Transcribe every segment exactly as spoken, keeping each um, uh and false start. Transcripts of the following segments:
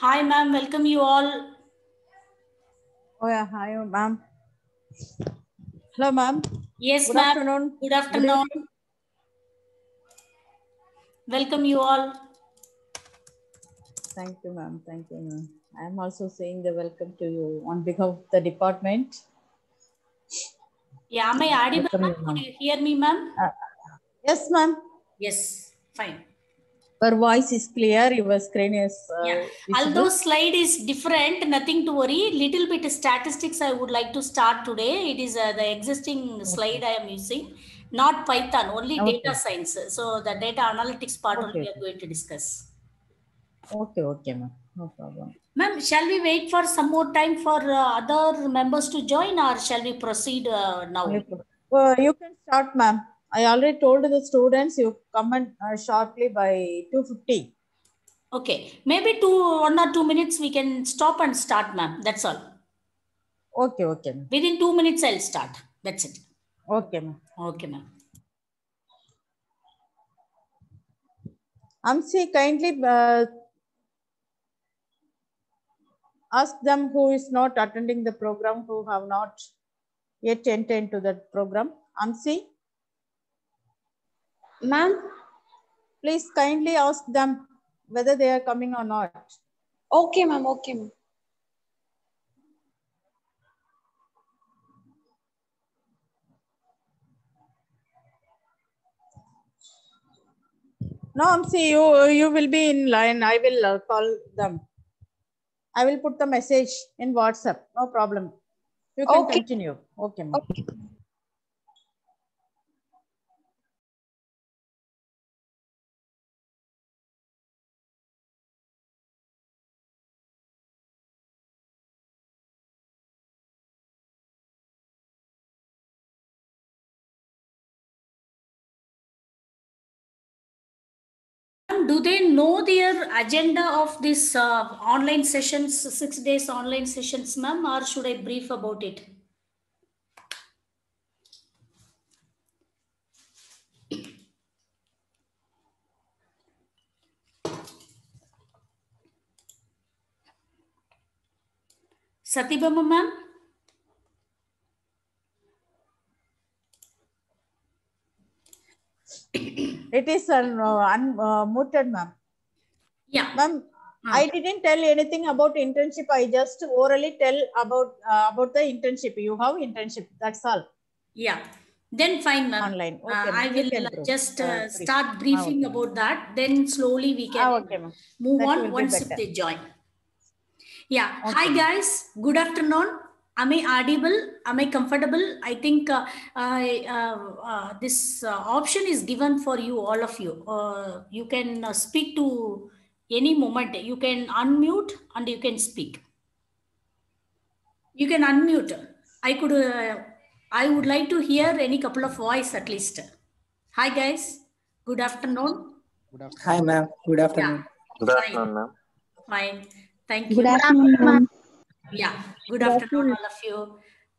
Hi, ma'am. Welcome you all. Oh, yeah. Hi, ma'am. Hello, ma'am. Yes, Good ma'am. afternoon. Good afternoon. Good Welcome you all. Thank you, ma'am. Thank you, ma'am. I am also saying the welcome to you on behalf of the department. Yeah, am I audible? Welcome you, Could ma'am. you hear me, ma'am? Uh, yes, ma'am. Yes, fine. Your voice is clear. Your screen is uh, Yeah, visible. although slide is different, nothing to worry. Little bit statistics I would like to start today. It is uh, the existing slide I am using, not Python, only Okay. data science. So the data analytics part Okay. only we are going to discuss. Okay, okay, ma'am. No problem. Ma'am, shall we wait for some more time for uh, other members to join, or shall we proceed uh, now? Uh, you can start, ma'am. I already told the students you comment uh, sharply by two fifty. Okay, maybe two, one or two minutes we can stop and start, ma'am. That's all. Okay, okay, ma'am. Within two minutes I'll start. That's it. Okay, ma'am. Okay, ma'am. Amsi, kindly uh, ask them who is not attending the program, who have not yet entered into that program. Amsi, ma'am, please kindly ask them whether they are coming or not. Okay, ma'am. Okay, ma'am. No, Amsi, you you will be in line. I will uh, call them. I will put the message in WhatsApp. No problem. You can Okay. continue. Okay, ma'am. Okay. Do they know their agenda of this uh, online sessions, six days online sessions, ma'am, or should I brief about it? Satyabama, ma'am? It is un, uh, unmuted, ma'am. Yeah. Ma'am, Ah. I didn't tell anything about internship. I just orally tell about uh, about the internship. You have internship. That's all. Yeah. Then fine, ma'am. Online. Okay, uh, I ma'am. You will can uh, prove. just Uh, uh, brief. start Ah, briefing okay. about that. Then slowly we can Ah, okay, ma'am. move That on will be once if better. they join. Yeah. Okay, Hi, ma'am. guys. Good afternoon. Am I audible? Am I comfortable? I think uh, I, uh, uh, this uh, option is given for you, all of you. Uh, you can uh, speak to any moment. You can unmute and you can speak. You can unmute. I could. Uh, I would like to hear any couple of voice at least. Hi, guys. Good afternoon. Good afternoon. Hi, ma'am. Good afternoon. Yeah. Good afternoon, ma'am. Fine. Thank Good you. afternoon, ma'am. Yeah. Good Good afternoon, afternoon. all of you.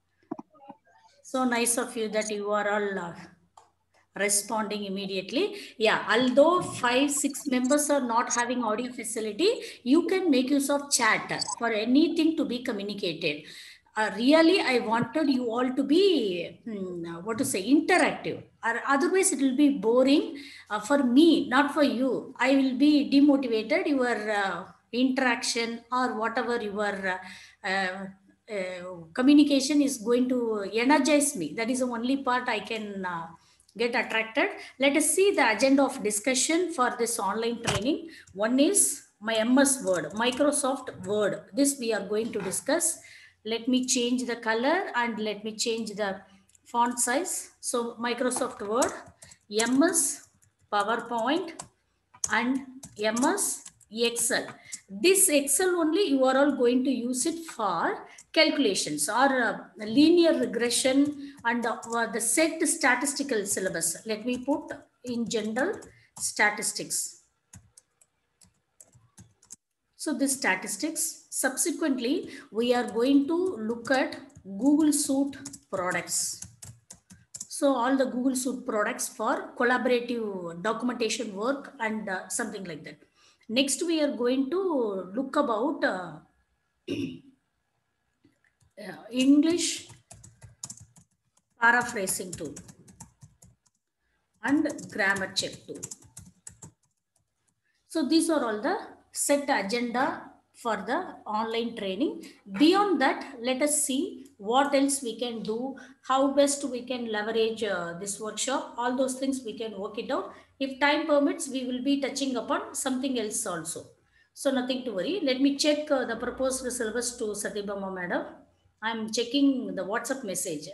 So nice of you that you are all uh, responding immediately. Yeah, although five, six members are not having audio facility, you can make use of chat for anything to be communicated. Uh, really, I wanted you all to be, hmm, what to say, interactive. Or otherwise, it will be boring uh, for me, not for you. I will be demotivated. Your uh, interaction or whatever your uh, uh, uh, communication is going to energize me. That is the only part I can uh, get attracted. Let us see the agenda of discussion for this online training. One is my M S Word, Microsoft Word. This we are going to discuss. Let me change the color and let me change the font size. So Microsoft Word, M S PowerPoint, and M S Excel. This Excel only you are all going to use it for calculations or uh, linear regression and uh, the set statistical syllabus. Let me put in general statistics. So this statistics, subsequently we are going to look at Google Suite products. So all the Google Suite products for collaborative documentation work and uh, something like that. Next, we are going to look about uh, uh, English paraphrasing tool and grammar check tool. So these are all the set agenda for the online training. Beyond that, let us see what else we can do, how best we can leverage uh, this workshop. All those things we can work it out. If time permits, we will be touching upon something else also. So nothing to worry. Let me check uh, the proposed syllabus to Satyabama madam. I'm checking the WhatsApp message.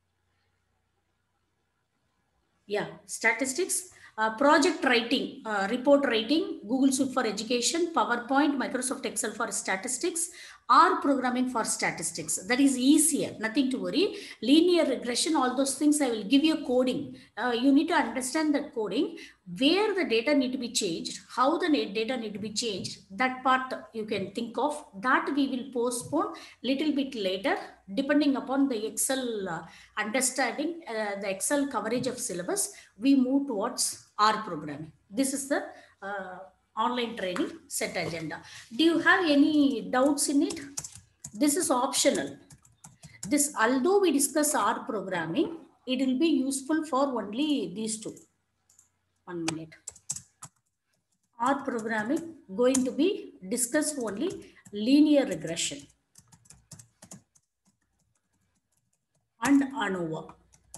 Yeah, statistics, uh, project writing, uh, report writing, Google Suite for Education, PowerPoint, Microsoft Excel for statistics, R programming for statistics. That is easier, nothing to worry. Linear regression, all those things, I will give you coding. Uh, you need to understand that coding, where the data need to be changed, how the data need to be changed. That part you can think of. That we will postpone little bit later, depending upon the Excel uh, understanding, uh, the Excel coverage of syllabus, we move towards R programming. This is the uh, online training set agenda. Do you have any doubts in it? This is optional. This, although we discuss R programming, it will be useful for only these two. One minute. R programming going to be discussed only linear regression and ANOVA.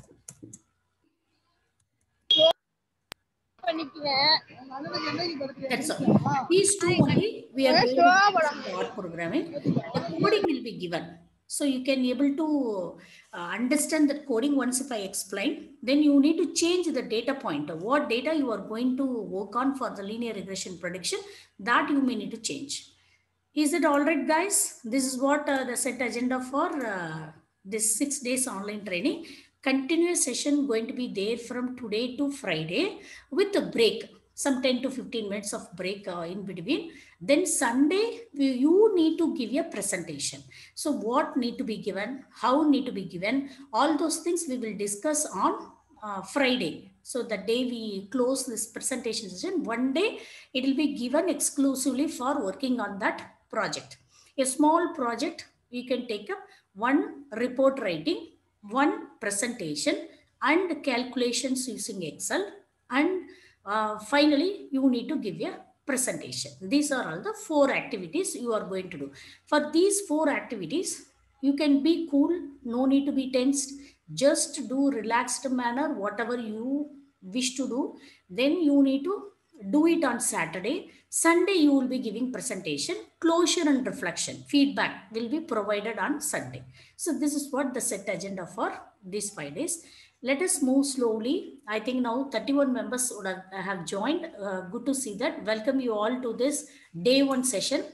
That's all. These two only we are going to R programming. The coding will be given. So you can able to uh, understand that coding once if I explain. Then you need to change the data point. What data you are going to work on for the linear regression prediction, that you may need to change. Is it all right, guys? This is what uh, the set agenda for uh, this six days online training. Continuous session going to be there from today to Friday with a break, some ten to fifteen minutes of break uh, in between. Then Sunday, you need to give a presentation. So what need to be given, how need to be given, all those things we will discuss on uh, Friday. So the day we close this presentation session, one day it will be given exclusively for working on that project. A small project, you can take up one report writing, one presentation, and calculations using Excel, and uh, finally you need to give a presentation. These are all the four activities you are going to do. For these four activities, you can be cool, no need to be tensed, just do relaxed manner, whatever you wish to do. Then you need to do it on Saturday. Sunday you will be giving presentation, closure and reflection, feedback will be provided on Sunday. So this is what the set agenda for these five days. Let us move slowly. I think now thirty-one members would have, have joined. Uh, good to see that. Welcome you all to this day one session.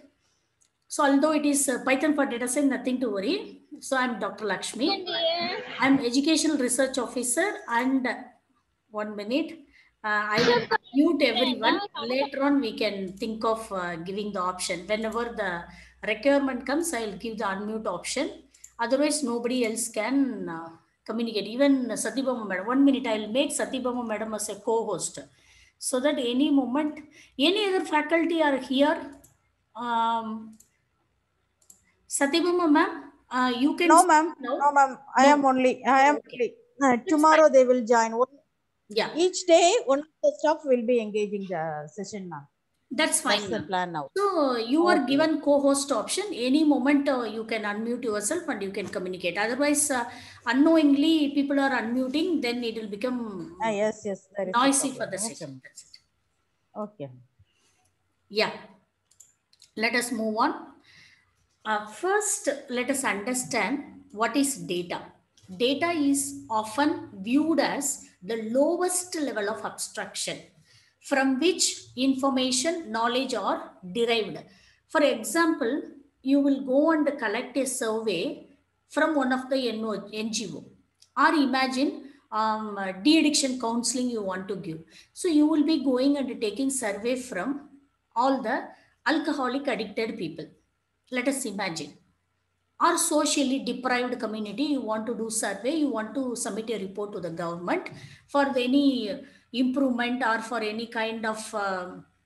So although it is uh, Python for data science, nothing to worry. So I'm Doctor Lakshmi. I'm educational research officer, and one minute. Uh, I will mute everyone. Later on, we can think of uh, giving the option. Whenever the requirement comes, I will give the unmute option. Otherwise, nobody else can uh, communicate. Even Satyabama madam. One minute, I will make Satyabama madam as a co-host. So that any moment, any other faculty are here. Um, Satyabama ma'am, uh, you can... No, ma'am. No, ma'am. I no. am only. I am okay. only. Uh, tomorrow fine. They will join. Yeah. Each day, one of the staff will be engaging the session, ma'am. That's fine. That's the plan now. So you okay. are given co-host option. Any moment uh, you can unmute yourself and you can communicate. Otherwise, uh, unknowingly people are unmuting, then it will become ah, yes, yes. noisy for the session. That's it. Okay. Yeah. Let us move on. Uh, first, let us understand what is data. Data is often viewed as the lowest level of abstraction from which information, knowledge are derived. For example, you will go and collect a survey from one of the N G O, or imagine um, de-addiction counseling you want to give. So you will be going and taking survey from all the alcoholic addicted people. Let us imagine. Or socially deprived community, you want to do survey, you want to submit a report to the government for any improvement or for any kind of uh,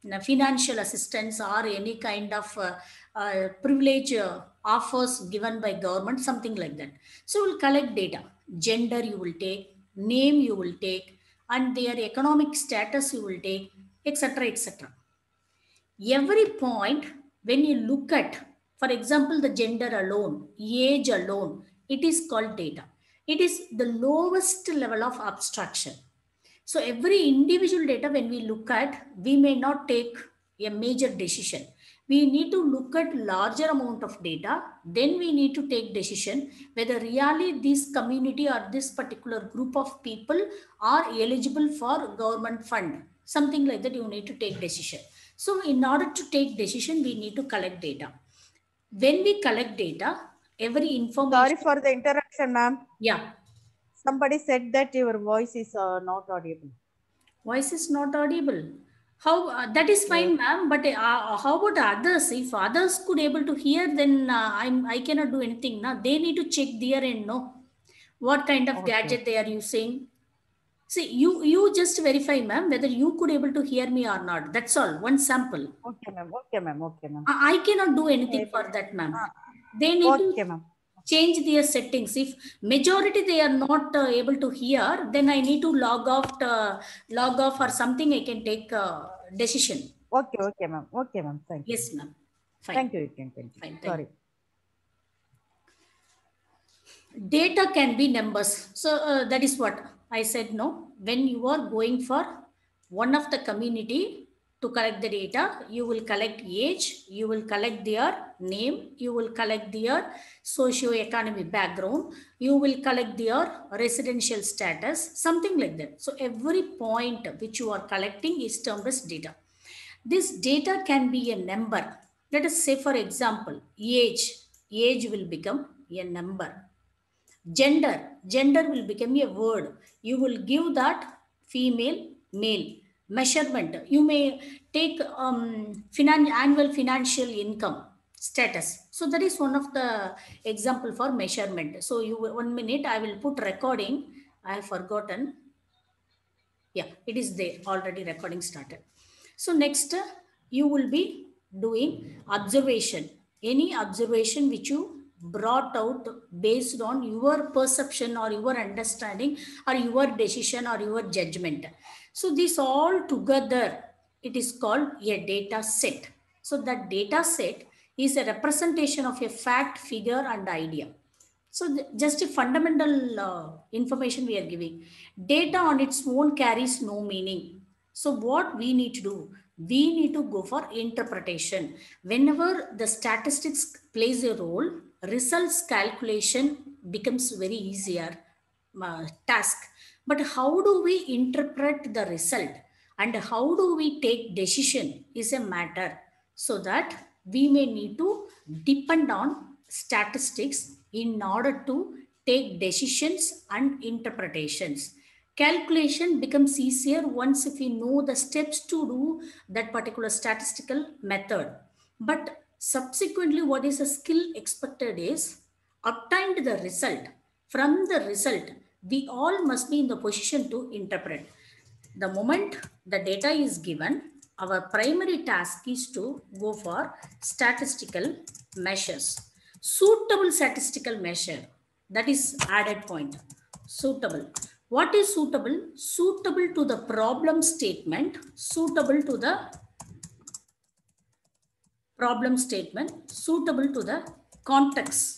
uh, financial assistance or any kind of uh, uh, privilege uh, offers given by government, something like that. So we'll collect data. Gender you will take, name you will take, and their economic status you will take, etc, etc. Every point, when you look at, for example, the gender alone, age alone, it is called data. It is the lowest level of abstraction. So every individual data, when we look at, we may not take a major decision. We need to look at larger amount of data, then we need to take decision whether really this community or this particular group of people are eligible for government fund, something like that. You need to take decision. So in order to take decision, we need to collect data. When we collect data, every information. Sorry for the interruption, ma'am. Yeah. Somebody said that your voice is uh, not audible. Voice is not audible. How uh, that is fine, Yes. ma'am. But uh, how about others? If others could able to hear, then uh, I'm I cannot do anything. Now they need to check their end. No, what kind of Okay. gadget they are using. See, you you just verify, ma'am, whether you could able to hear me or not. That's all. One sample. Okay, ma'am. Okay, ma'am. Okay, ma'am. I, I cannot do anything for that, ma'am. Ah. They need Okay, to ma'am. change their settings. If majority they are not uh, able to hear, then I need to log off uh, log off or something. I can take a decision. Okay, okay, ma'am. Okay, ma'am. Thank you. Yes, ma'am. Fine. Thank you. You can thank you. Fine, thank Sorry. Data can be numbers. So uh, that is what I said. No, when you are going for one of the community to collect the data, you will collect age, you will collect their name, you will collect their socio-economic background, you will collect their residential status, something like that. So every point which you are collecting is termed as data. This data can be a number. Let us say, for example, age. Age will become a number. Gender. Gender will become a word. You will give that female, male. Measurement. You may take um, finan- annual financial income status. So that is one of the example for measurement. So you one minute, I will put recording. I have forgotten. Yeah, it is there already. Recording started. So next, uh, you will be doing observation. Any observation which you brought out based on your perception or your understanding or your decision or your judgment. So this all together, it is called a data set. So that data set is a representation of a fact, figure, and idea. So just a fundamental uh, information we are giving. Data on its own carries no meaning. So what we need to do, we need to go for interpretation. Whenever the statistics plays a role, results calculation becomes very easier uh, task. But how do we interpret the result and how do we take decision is a matter, so that we may need to depend on statistics in order to take decisions and interpretations. Calculation becomes easier once if we know the steps to do that particular statistical method. But subsequently, what is the skill expected is obtained the result. From the result, we all must be in the position to interpret. The moment the data is given, our primary task is to go for statistical measures. Suitable statistical measure, that is added point. Suitable. What is suitable? Suitable to the problem statement, suitable to the problem statement, suitable to the context.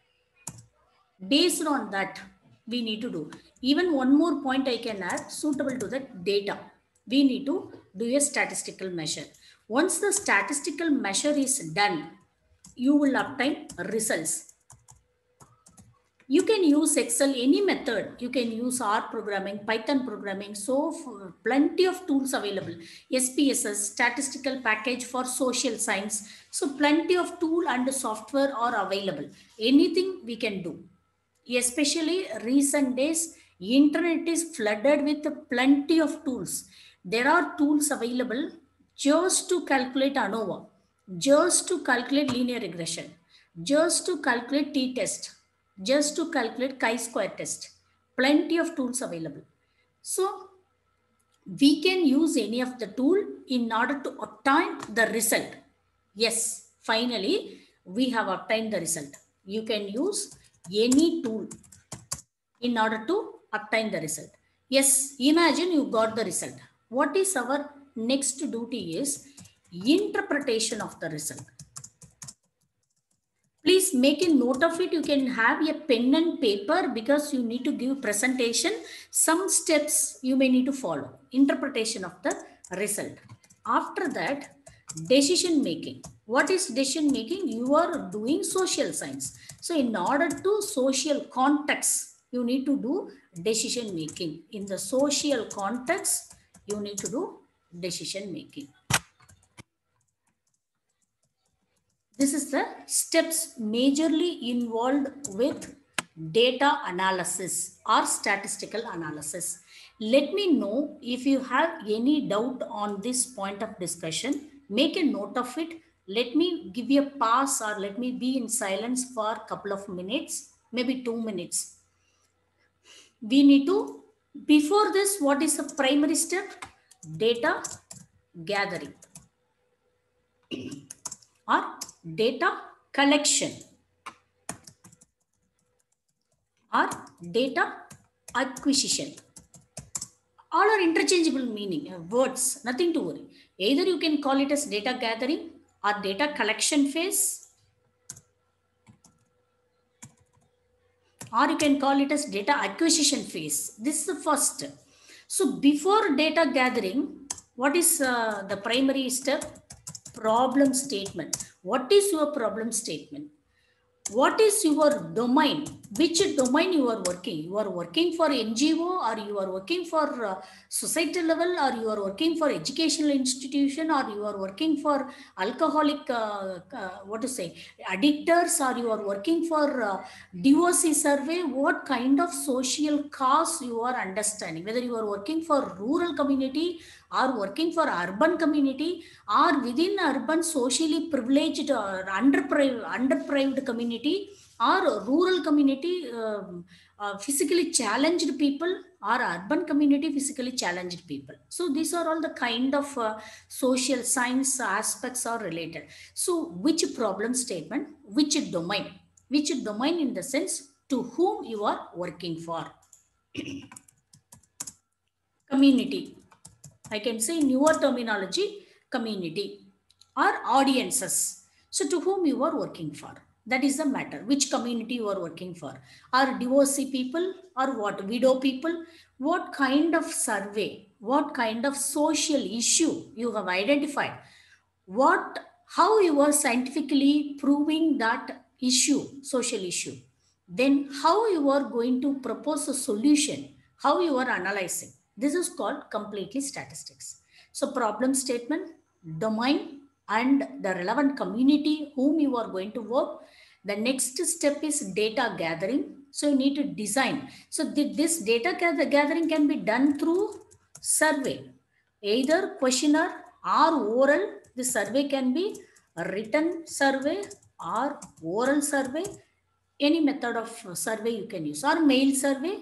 Based on that, we need to do. Even one more point I can add, suitable to the data. We need to do a statistical measure. Once the statistical measure is done, you will obtain results. You can use Excel, any method. You can use R programming, Python programming. So plenty of tools available. S P S S, statistical package for social science. So plenty of tool and software are available. Anything we can do. Especially recent days, internet is flooded with plenty of tools. There are tools available just to calculate ANOVA, just to calculate linear regression, just to calculate t-test, just to calculate chi-square test. Plenty of tools available. So we can use any of the tool in order to obtain the result. Yes, finally, we have obtained the result. You can use any tool in order to obtain the result. Yes, imagine you got the result. What is our next duty is interpretation of the result. Please make a note of it. You can have a pen and paper because you need to give presentation. Some steps you may need to follow. Interpretation of the result. After that, decision making. What is decision making? You are doing social science. So in order to social context, you need to do decision making. In the social context, you need to do decision making. This is the steps majorly involved with data analysis or statistical analysis. Let me know if you have any doubt on this point of discussion. Make a note of it. Let me give you a pass or let me be in silence for a couple of minutes, maybe two minutes. We need to, before this, what is the primary step? Data gathering or data collection or data acquisition. All are interchangeable meaning, uh, words, nothing to worry. Either you can call it as data gathering or data collection phase, or you can call it as data acquisition phase. This is the first. So before data gathering, what is uh, the primary step? Problem statement. What is your problem statement? What is your domain? Which domain you are working? You are working for N G O, or you are working for uh, society level, or you are working for educational institution, or you are working for alcoholic, uh, uh, what to say, addictors, or you are working for uh, D O C survey. What kind of social cause you are understanding? Whether you are working for rural community or working for urban community, or within urban socially privileged or underprivileged, underprivileged community, or rural community, um, uh, physically challenged people, or urban community, physically challenged people. So these are all the kind of uh, social science aspects are related. So which problem statement, which domain, which domain in the sense to whom you are working for. Community. I can say newer terminology, community or audiences. So to whom you are working for. That is the matter. Which community you are working for. Are divorcee people or what? Widow people? What kind of survey? What kind of social issue you have identified? What, how you are scientifically proving that issue, social issue? Then how you are going to propose a solution? How you are analyzing? This is called completely statistics. So problem statement, domain, and the relevant community whom you are going to work. The next step is data gathering. So you need to design. So this data gathering can be done through survey, either questionnaire or oral. The survey can be a written survey or oral survey. Any method of survey you can use, or mail survey.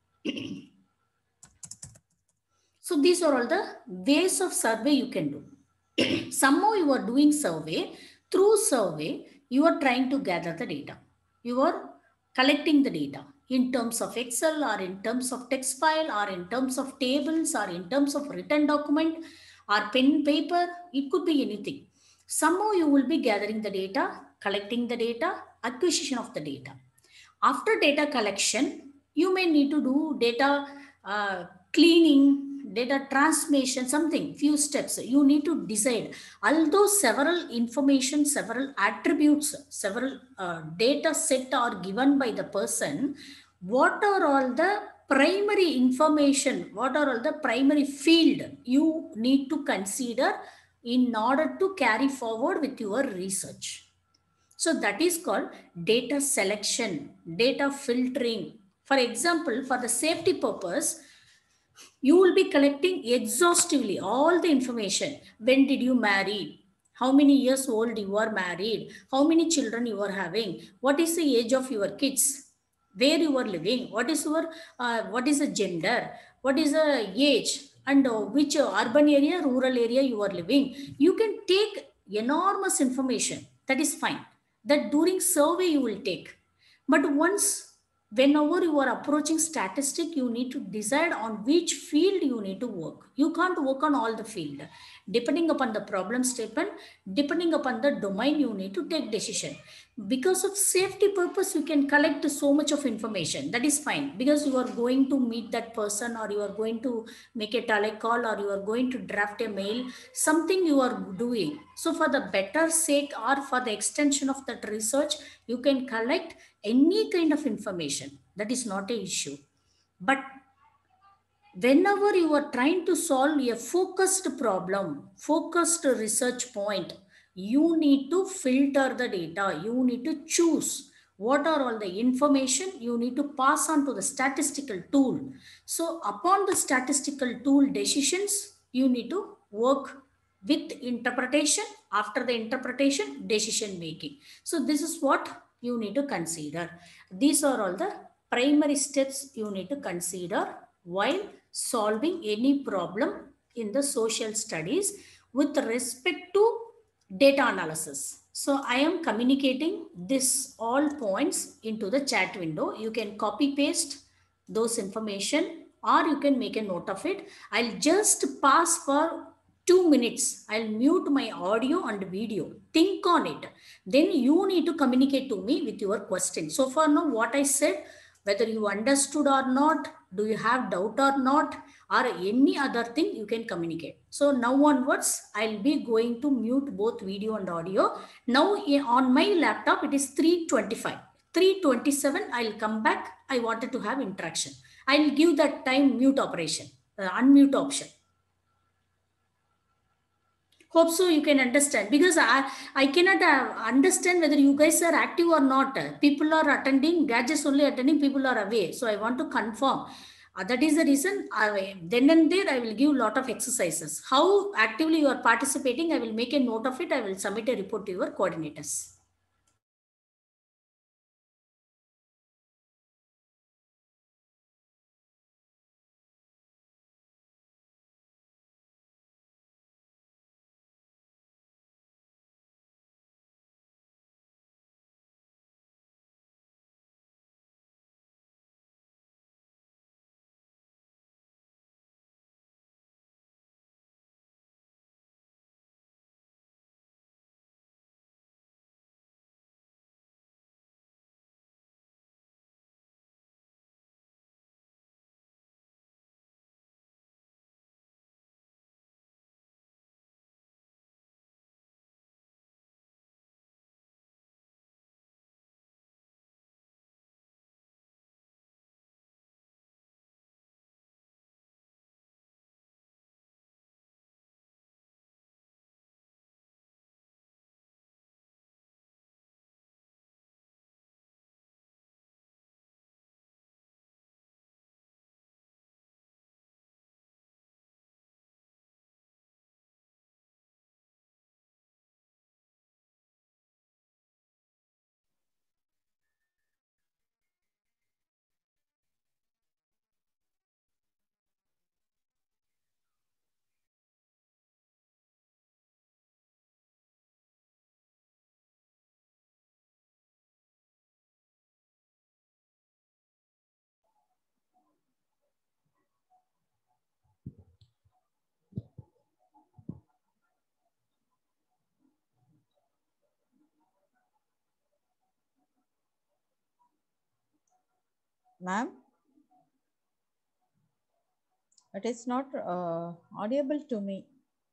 So these are all the ways of survey you can do. Somehow you are doing survey. Through survey, you are trying to gather the data. You are collecting the data in terms of Excel, or in terms of text file, or in terms of tables, or in terms of written document, or pen paper. It could be anything. Somehow you will be gathering the data, collecting the data, acquisition of the data. After data collection, you may need to do data uh, cleaning, data transformation, something, few steps. You need to decide. Although several information, several attributes, several uh, data set are given by the person, what are all the primary information, what are all the primary field you need to consider in order to carry forward with your research. So that is called data selection, data filtering. For example, for the safety purpose, you will be collecting exhaustively all the information. When did you marry? How many years old you are married? How many children you are having? What is the age of your kids? Where you are living? What is your, uh, what is the gender? What is the age? and uh, which uh, urban area, rural area you are living. You can take enormous information. That is fine. That during survey you will take. But once, whenever you are approaching statistic, you need to decide on which field you need to work. You can't work on all the field. Depending upon the problem statement, depending upon the domain, you need to take decision. Because of safety purpose, you can collect so much of information. That is fine, because you are going to meet that person, or you are going to make a telecall, or you are going to draft a mail, something you are doing. So for the better sake, or for the extension of that research, you can collect any kind of information. That is not a issue. But whenever you are trying to solve a focused problem, focused research point, you need to filter the data. You need to choose what are all the information you need to pass on to the statistical tool. So upon the statistical tool decisions, you need to work with interpretation. After the interpretation, decision making. So this is what you need to consider. These are all the primary steps you need to consider while solving any problem in the social studies with respect to data analysis. So I am communicating this all points into the chat window. You can copy paste those information, or you can make a note of it. I'll just pass for two minutes. I'll mute my audio and video. Think on it. Then you need to communicate to me with your question. So far now, what I said, whether you understood or not, do you have doubt or not, or any other thing, you can communicate. So now onwards, I'll be going to mute both video and audio. Now on my laptop, it is three twenty-five. three twenty-seven, I'll come back. I wanted to have interaction. I'll give that time mute operation, uh, unmute option. Hope so you can understand, because I, I cannot uh, understand whether you guys are active or not. People are attending, gadgets only attending, people are away. So I want to confirm. Uh, that is the reason I, then and there I will give a lot of exercises. How actively you are participating, I will make a note of it. I will submit a report to your coordinators. Ma'am, it is not uh, audible to me.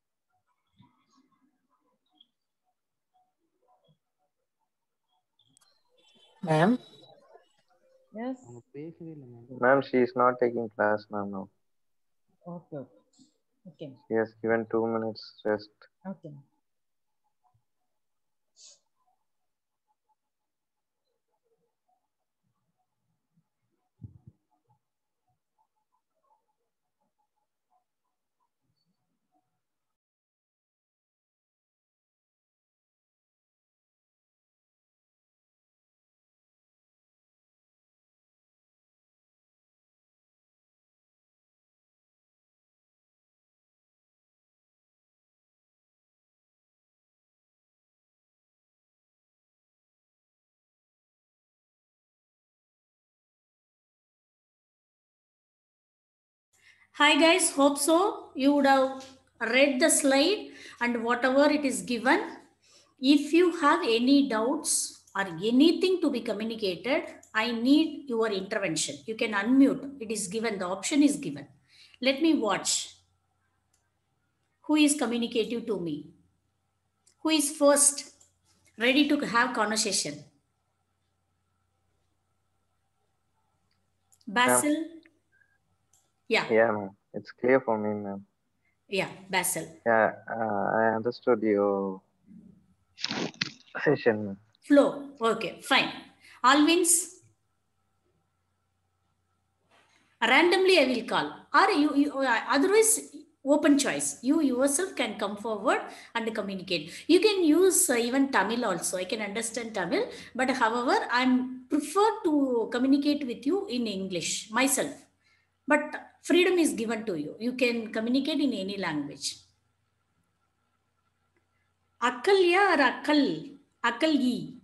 Ma'am, Yes. Ma'am, she is not taking class, ma'am, now. Okay. Okay. Okay. She has given two minutes rest. Okay. Hi guys, hope so. You would have read the slide and whatever it is given. If you have any doubts or anything to be communicated, I need your intervention. You can unmute. It is given. The option is given. Let me watch. Who is communicative to me? Who is first ready to have conversation? Basil? Yeah. Yeah, ma'am. It's clear for me, ma'am. Yeah, Basil. Yeah, uh, I understood your session, ma'am. Flow. Okay, fine. Alvins? Randomly I will call. Or you, you otherwise open choice. You yourself can come forward and communicate. You can use uh, even Tamil also. I can understand Tamil. But however, I'm prefer to communicate with you in English myself. But freedom is given to you. You can communicate in any language. Akalya or Akal? Akalyi?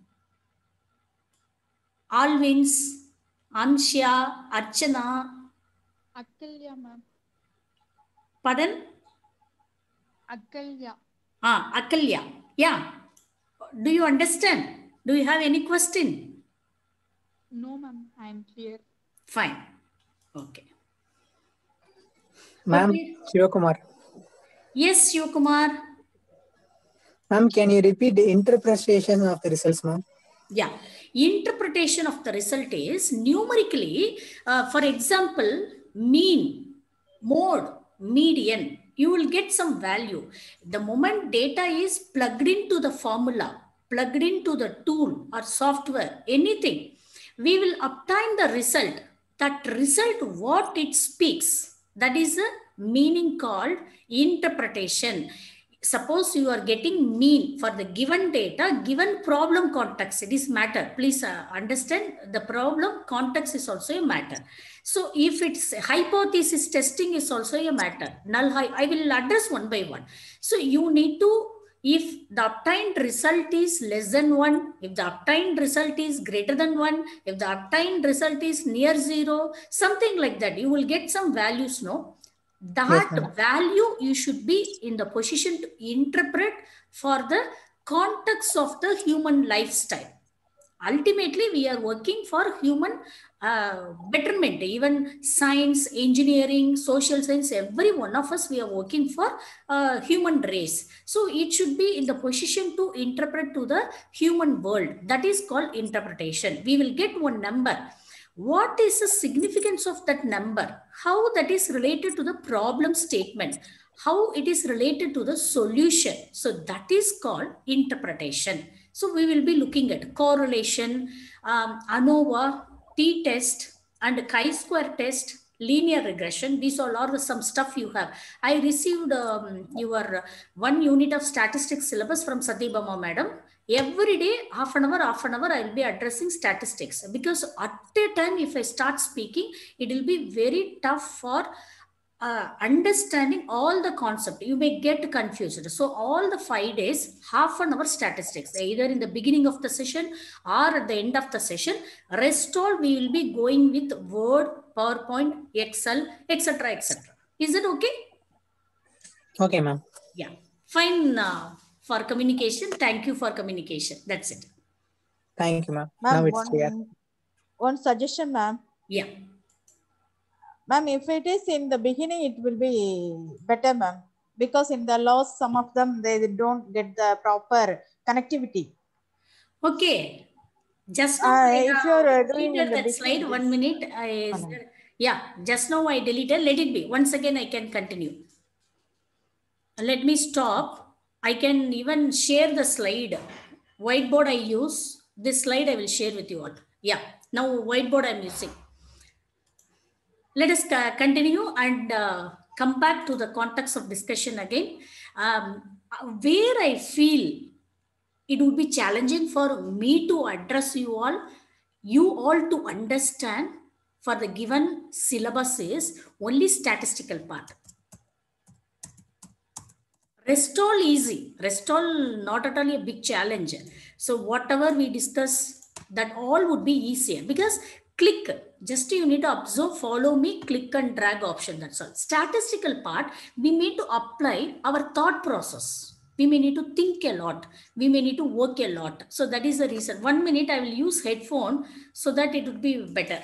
Alvins, Ansha, Archana. Akalya, ma'am. Pardon? Akalya. Ah, Akalya. Yeah. Do you understand? Do you have any question? No, ma'am. I am clear. Fine. Okay. Ma'am, Okay. Shivakumar. Yes, Shivakumar. Ma'am, can you repeat the interpretation of the results, ma'am? Yeah. Interpretation of the result is numerically, uh, for example, mean, mode, median. You will get some value. The moment data is plugged into the formula, plugged into the tool or software, anything, we will obtain the result. That result, what it speaks, that is a meaning called interpretation. Suppose you are getting mean for the given data, given problem context, it is matter. Please uh, understand the problem context is also a matter. So if it's hypothesis testing is also a matter. Null, I will address one by one. So you need to, if the obtained result is less than one, if the obtained result is greater than one, if the obtained result is near zero, something like that, you will get some values, no? That Yes, value you should be in the position to interpret for the context of the human lifestyle. Ultimately, we are working for human uh, betterment. Even science, engineering, social science, every one of us, we are working for uh, human race. So it should be in the position to interpret to the human world. That is called interpretation. We will get one number. What is the significance of that number? How that is related to the problem statement? How it is related to the solution? So that is called interpretation. So we will be looking at correlation, um, ANOVA, t-test, and chi-square test, linear regression. These all are some stuff you have. I received um, your one unit of statistics syllabus from Satyabama madam. Every day, half an hour, half an hour, I will be addressing statistics. Because at a time, if I start speaking, it will be very tough for uh, understanding all the concept. You may get confused. So all the five days, half an hour statistics, either in the beginning of the session or at the end of the session. Rest all we will be going with Word, PowerPoint, Excel, et cetera, et cetera. Is it okay? Okay, ma'am. Yeah. Fine. Uh, for communication. Thank you for communication. That's it. Thank you, ma'am. Now Ma'am, it's clear. one, one suggestion, ma'am. Yeah. Ma'am, if it is in the beginning, it will be better, ma'am. Because in the laws, some of them, they don't get the proper connectivity. Okay. Just now, Uh, I if have you're uh, doing in deleted the that slide. beginning, One minute. I, Oh, no. yeah. Just now I deleted. Let it be. Once again, I can continue. Let me stop. I can even share the slide. Whiteboard I use. This slide I will share with you all. Yeah. Now whiteboard I'm using. Let us continue and uh, come back to the context of discussion again. Um, where I feel it would be challenging for me to address you all, you all to understand for the given syllabus is only statistical part. Rest all easy, rest all not at all a big challenge. So whatever we discuss, that all would be easier because click, just you need to observe, follow me, click and drag option, that's all. Statistical part, we need to apply our thought process. We may need to think a lot. We may need to work a lot. So that is the reason. One minute I will use headphone so that it would be better.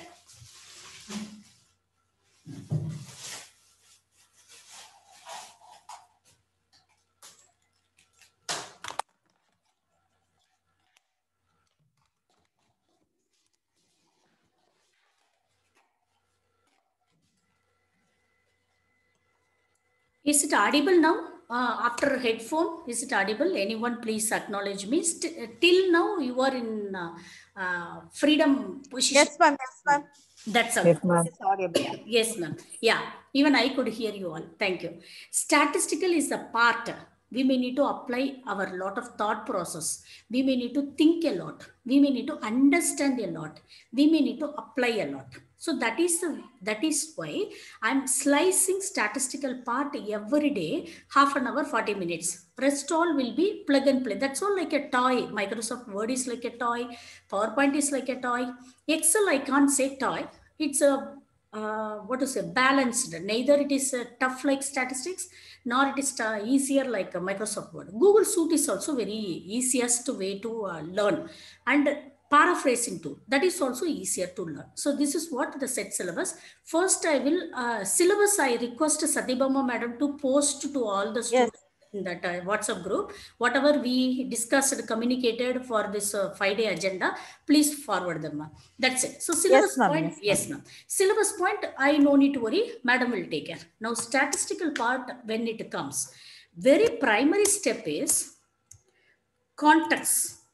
Is it audible now? Uh, after headphone, is it audible? Anyone please acknowledge me. St till now, you are in uh, uh, freedom position. Yes, ma'am. Yes, ma'am. That's all. Yes, ma'am. It's audible. Yes, ma'am. Yeah, even I could hear you all. Thank you. Statistical is the part. We may need to apply our lot of thought process. We may need to think a lot. We may need to understand a lot. We may need to apply a lot. So that is the, that is why I'm slicing statistical part every day, half an hour, forty minutes. Rest all will be plug and play. That's all like a toy. Microsoft Word is like a toy. PowerPoint is like a toy. Excel, I can't say toy. It's a uh, what to say, balanced. Neither it is uh, tough like statistics, nor it is uh, easier like uh, Microsoft Word. Google Suite is also very easiest way to uh, learn, and paraphrasing tool, that is also easier to learn. So this is what the set syllabus. First, I will uh, syllabus. I request Satyabama madam to post to all the students. Yes. In that uh, WhatsApp group, whatever we discussed, communicated for this uh, five day agenda, please forward them. That's it. So syllabus yes, point, yes, ma'am. Syllabus point, I no need to worry. Madam will take care. Now statistical part, when it comes, very primary step is context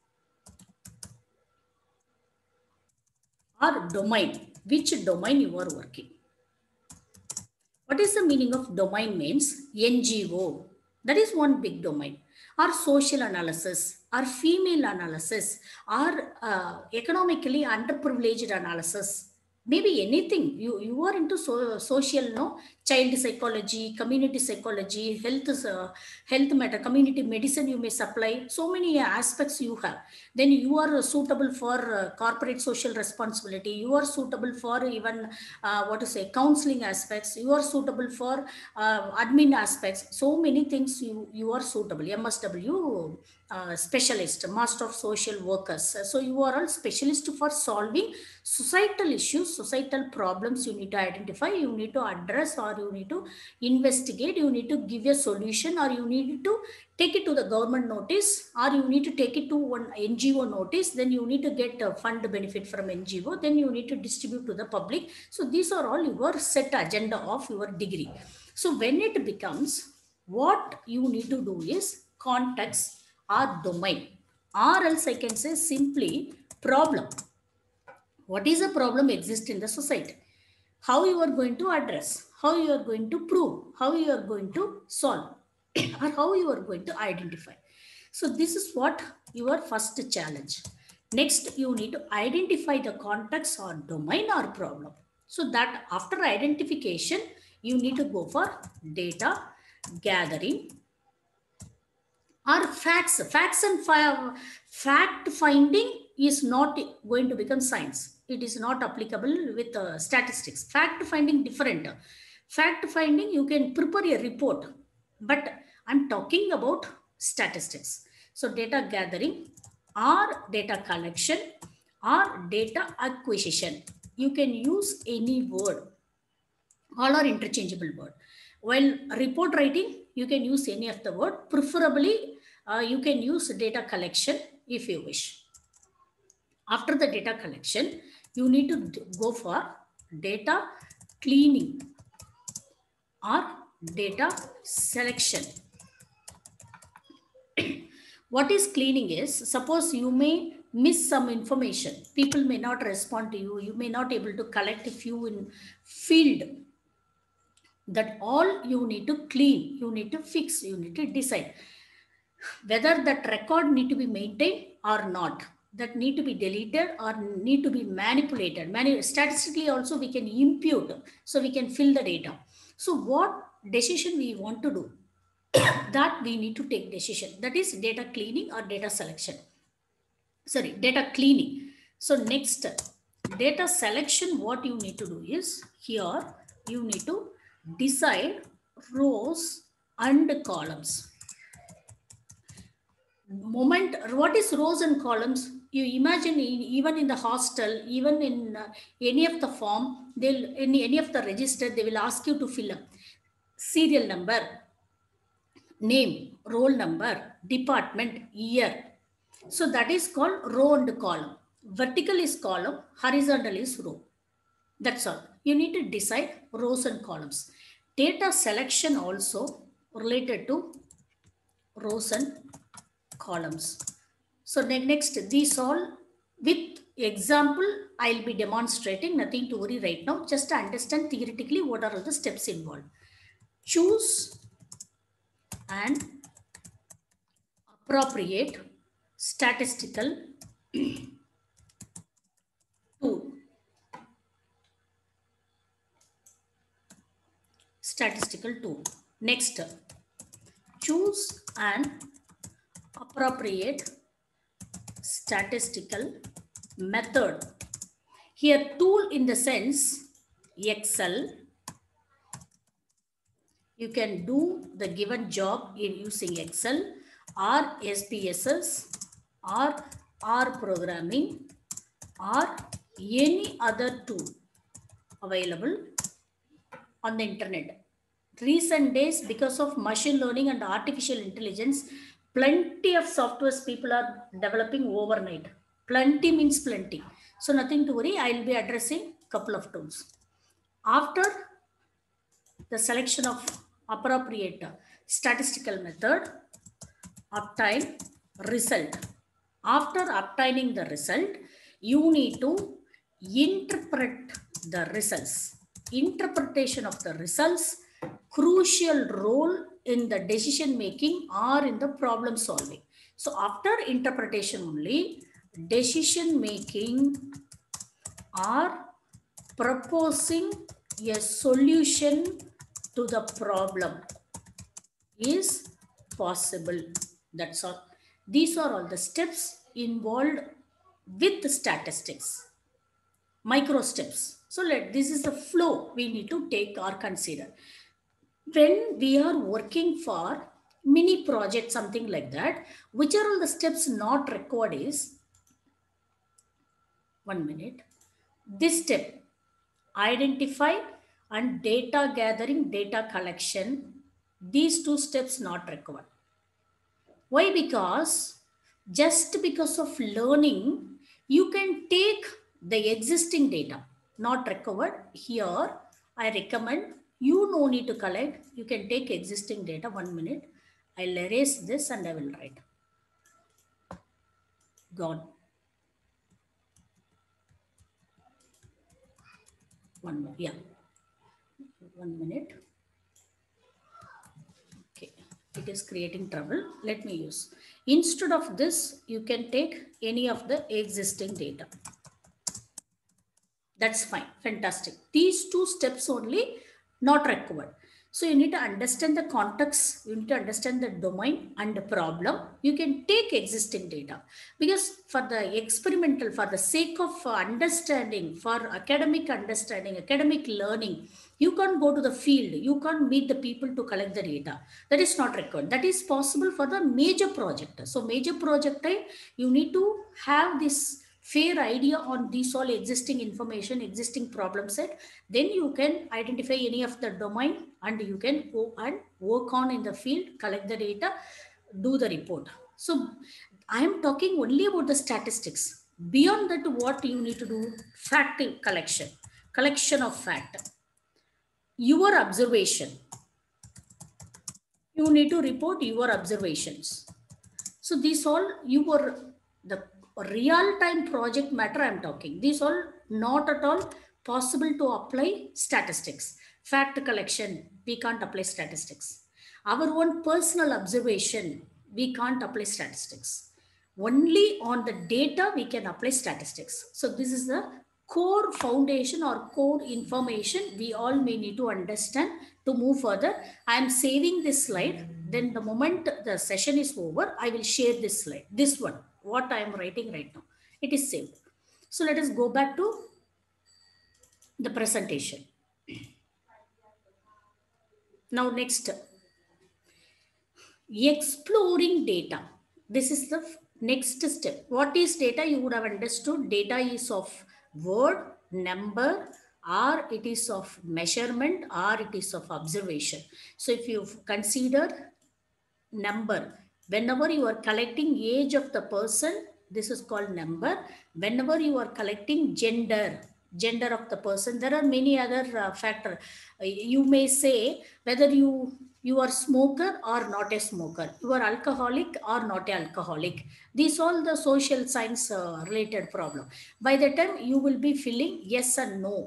or domain. Which domain you are working? What is the meaning of domain? Means N G O. That is one big domain. Or social analysis, or female analysis, or uh, economically underprivileged analysis. Maybe anything. You, you are into so, social, no? Child psychology, community psychology, health, uh, health matter, community medicine you may supply. So many aspects you have. Then you are suitable for uh, corporate social responsibility. You are suitable for even, uh, what to say, counseling aspects. You are suitable for uh, admin aspects. So many things you, you are suitable. M S W uh, specialist, master of social workers. So you are all specialist for solving societal issues, societal problems you need to identify, you need to address, or you need to investigate, you need to give a solution, or you need to take it to the government notice, or you need to take it to one N G O notice, then you need to get a fund benefit from N G O, then you need to distribute to the public. So these are all your set agenda of your degree. So when it becomes, what you need to do is context or domain, or else I can say simply problem. What is the problem exists in the society? How you are going to address, how you are going to prove, how you are going to solve, or how you are going to identify. So this is what your first challenge. Next, you need to identify the context or domain or problem. So that after identification, you need to go for data gathering or facts. Facts and fact finding is not going to become science. It is not applicable with uh, statistics. Fact finding different. Fact finding, you can prepare a report, but I'm talking about statistics. So data gathering or data collection or data acquisition. You can use any word. All are interchangeable word. While report writing, you can use any of the word. Preferably, uh, you can use data collection if you wish. After the data collection, you need to go for data cleaning or data selection. What is cleaning is, suppose you may miss some information. People may not respond to you. You may not able to collect a few in field. That all you need to clean, you need to fix, you need to decide whether that record need to be maintained or not, that need to be deleted or need to be manipulated. Manu statistically also we can impute, so we can fill the data. So what decision we want to do, that we need to take decision. That is data cleaning or data selection. Sorry, data cleaning. So next, data selection, what you need to do is, here you need to decide rows and columns. Moment, what is rows and columns? You imagine in, even in the hostel, even in uh, any of the form, they'll in any of the register, they will ask you to fill up serial number, name, roll number, department, year. So that is called row and column. Vertical is column, horizontal is row. That's all. You need to decide rows and columns. Data selection also related to rows and columns. So next, these all with example, I'll be demonstrating, nothing to worry right now. Just to understand theoretically what are the steps involved. Choose and appropriate statistical tool. Statistical tool. Next, choose an appropriate statistical method. Here, tool in the sense Excel. You can do the given job in using Excel or S P S S or R programming or any other tool available on the internet. Recent days, because of machine learning and artificial intelligence, plenty of softwares people are developing overnight. Plenty means plenty. So nothing to worry. I'll be addressing a couple of tools. After the selection of appropriate statistical method, obtain result. After obtaining the result, you need to interpret the results. Interpretation of the results, crucial role in the decision making or in the problem solving. So after interpretation only, decision making or proposing a solution to the problem is possible. That's all. These are all the steps involved with statistics. Micro steps. So let this is the flow we need to take or consider. When we are working for mini project, something like that, which are all the steps not required is, one minute, this step, identify and data gathering, data collection, these two steps not required. Why? Because just because of learning, you can take the existing data, not recovered. Here, I recommend you no need to collect. You can take existing data. One minute. I'll erase this and I will write. Gone. One minute. Yeah. One minute. Okay. It is creating trouble. Let me use. Instead of this, you can take any of the existing data. That's fine. Fantastic. These two steps only not required. So you need to understand the context. You need to understand the domain and the problem. You can take existing data because for the experimental, for the sake of understanding, for academic understanding, academic learning, you can't go to the field. You can't meet the people to collect the data. That is not required. That is possible for the major project. So major project, you need to have this fair idea on these all existing information, existing problem set. Then you can identify any of the domain and you can go and work on in the field, collect the data, do the report. So I am talking only about the statistics. Beyond that, what you need to do? Fact collection, collection of fact. Your observation. You need to report your observations. So these all your the real-time project matter I'm talking. These all not at all possible to apply statistics. Fact collection, we can't apply statistics. Our own personal observation, we can't apply statistics. Only on the data we can apply statistics. So this is the core foundation or core information we all may need to understand to move further. I am saving this slide. Then the moment the session is over, I will share this slide, this one. What I am writing right now, it is saved. So let us go back to the presentation. Now next, exploring data. This is the next step. What is data? You would have understood data is of word, number, or it is of measurement, or it is of observation. So if you consider number, whenever you are collecting age of the person, this is called number. Whenever you are collecting gender, gender of the person, there are many other uh, factors. Uh, you may say whether you you are smoker or not a smoker, you are alcoholic or not a alcoholic. These all the social science uh, related problem. By the time you will be feeling yes and no.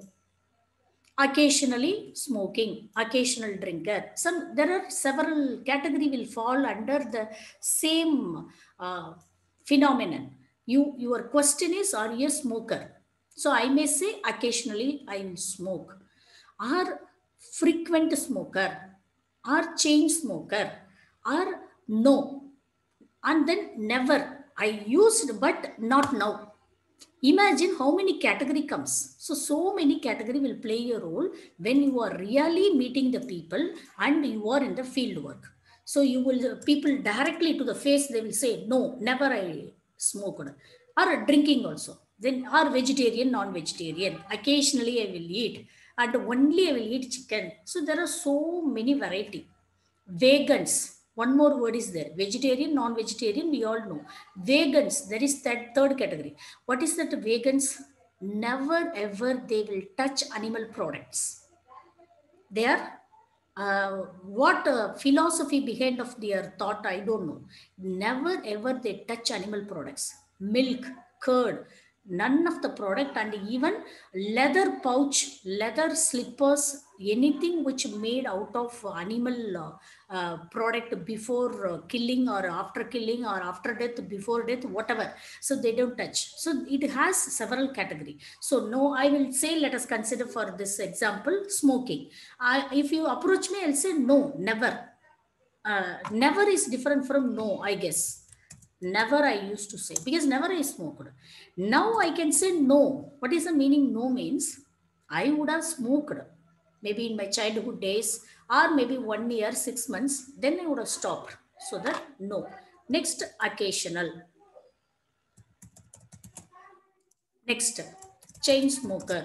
Occasionally smoking, occasional drinker. Some there are several category will fall under the same uh, phenomenon. You your question is, are you a smoker? So I may say occasionally I smoke, or frequent smoker, or chain smoker, or no, and then never. I used but not now. Imagine how many category comes. So so many category will play a role when you are really meeting the people and you are in the field work. So you will, people directly to the face, they will say no, never I smoked, or drinking also, then are vegetarian, non-vegetarian, occasionally I will eat, and only I will eat chicken. So there are so many variety. Vegans, one more word is there. Vegetarian, non-vegetarian, we all know. Vegans, there is that third category. What is that? Vegans, never ever they will touch animal products. They are uh, what uh, philosophy behind of their thought, I don't know. Never ever they touch animal products. Milk, curd, none of the product, and even leather pouch, leather slippers, anything which made out of animal uh, uh, product before uh, killing or after killing or after death, before death, whatever. So they don't touch. So it has several category. So no, I will say, let us consider for this example smoking. I, if you approach me, I'll say no, never. Uh, never is different from no, I guess. Never I used to say, because never I smoked. Now I can say no. What is the meaning no means? I would have smoked maybe in my childhood days, or maybe one year, six months, then I would have stopped. So that no. Next, occasional. Next, chain smoker.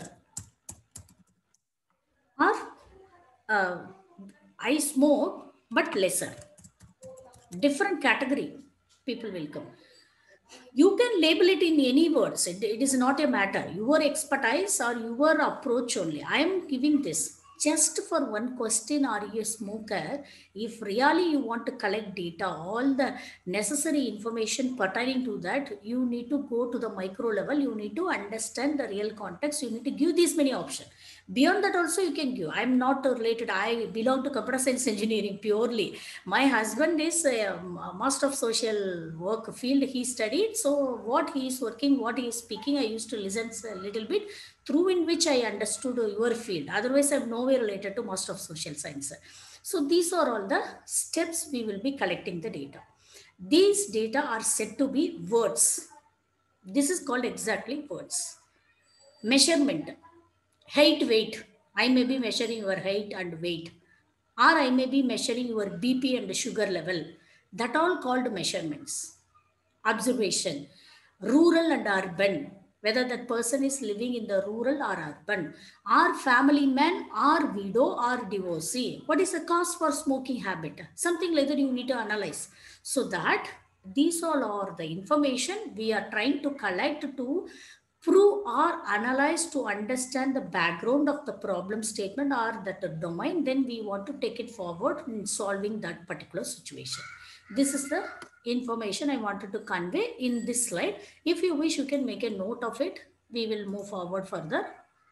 Or uh, I smoke but lesser. Different category people will come. You can label it in any words. It, it is not a matter. Your expertise or your approach only. I am giving this just for one question. Are you a smoker? If really you want to collect data, all the necessary information pertaining to that, you need to go to the micro level. You need to understand the real context. You need to give these many options. Beyond that also you can give. I'm not related. I belong to computer science engineering purely. My husband is a master of social work field. He studied. So what he is working, what he is speaking, I used to listen a little bit, through in which I understood your field. Otherwise, I'm nowhere related to master of social science. So these are all the steps we will be collecting the data. These data are said to be words. This is called exactly words. Measurement. Height, weight. I may be measuring your height and weight. Or I may be measuring your B P and sugar level. That all called measurements. Observation. Rural and urban. Whether that person is living in the rural or urban. Or family man, or widow, or divorcee. What is the cause for smoking habit? Something like that you need to analyze. So that these all are the information we are trying to collect to prove or analyze to understand the background of the problem statement or that domain. Then we want to take it forward in solving that particular situation. This is the information I wanted to convey in this slide. If you wish, you can make a note of it. We will move forward further.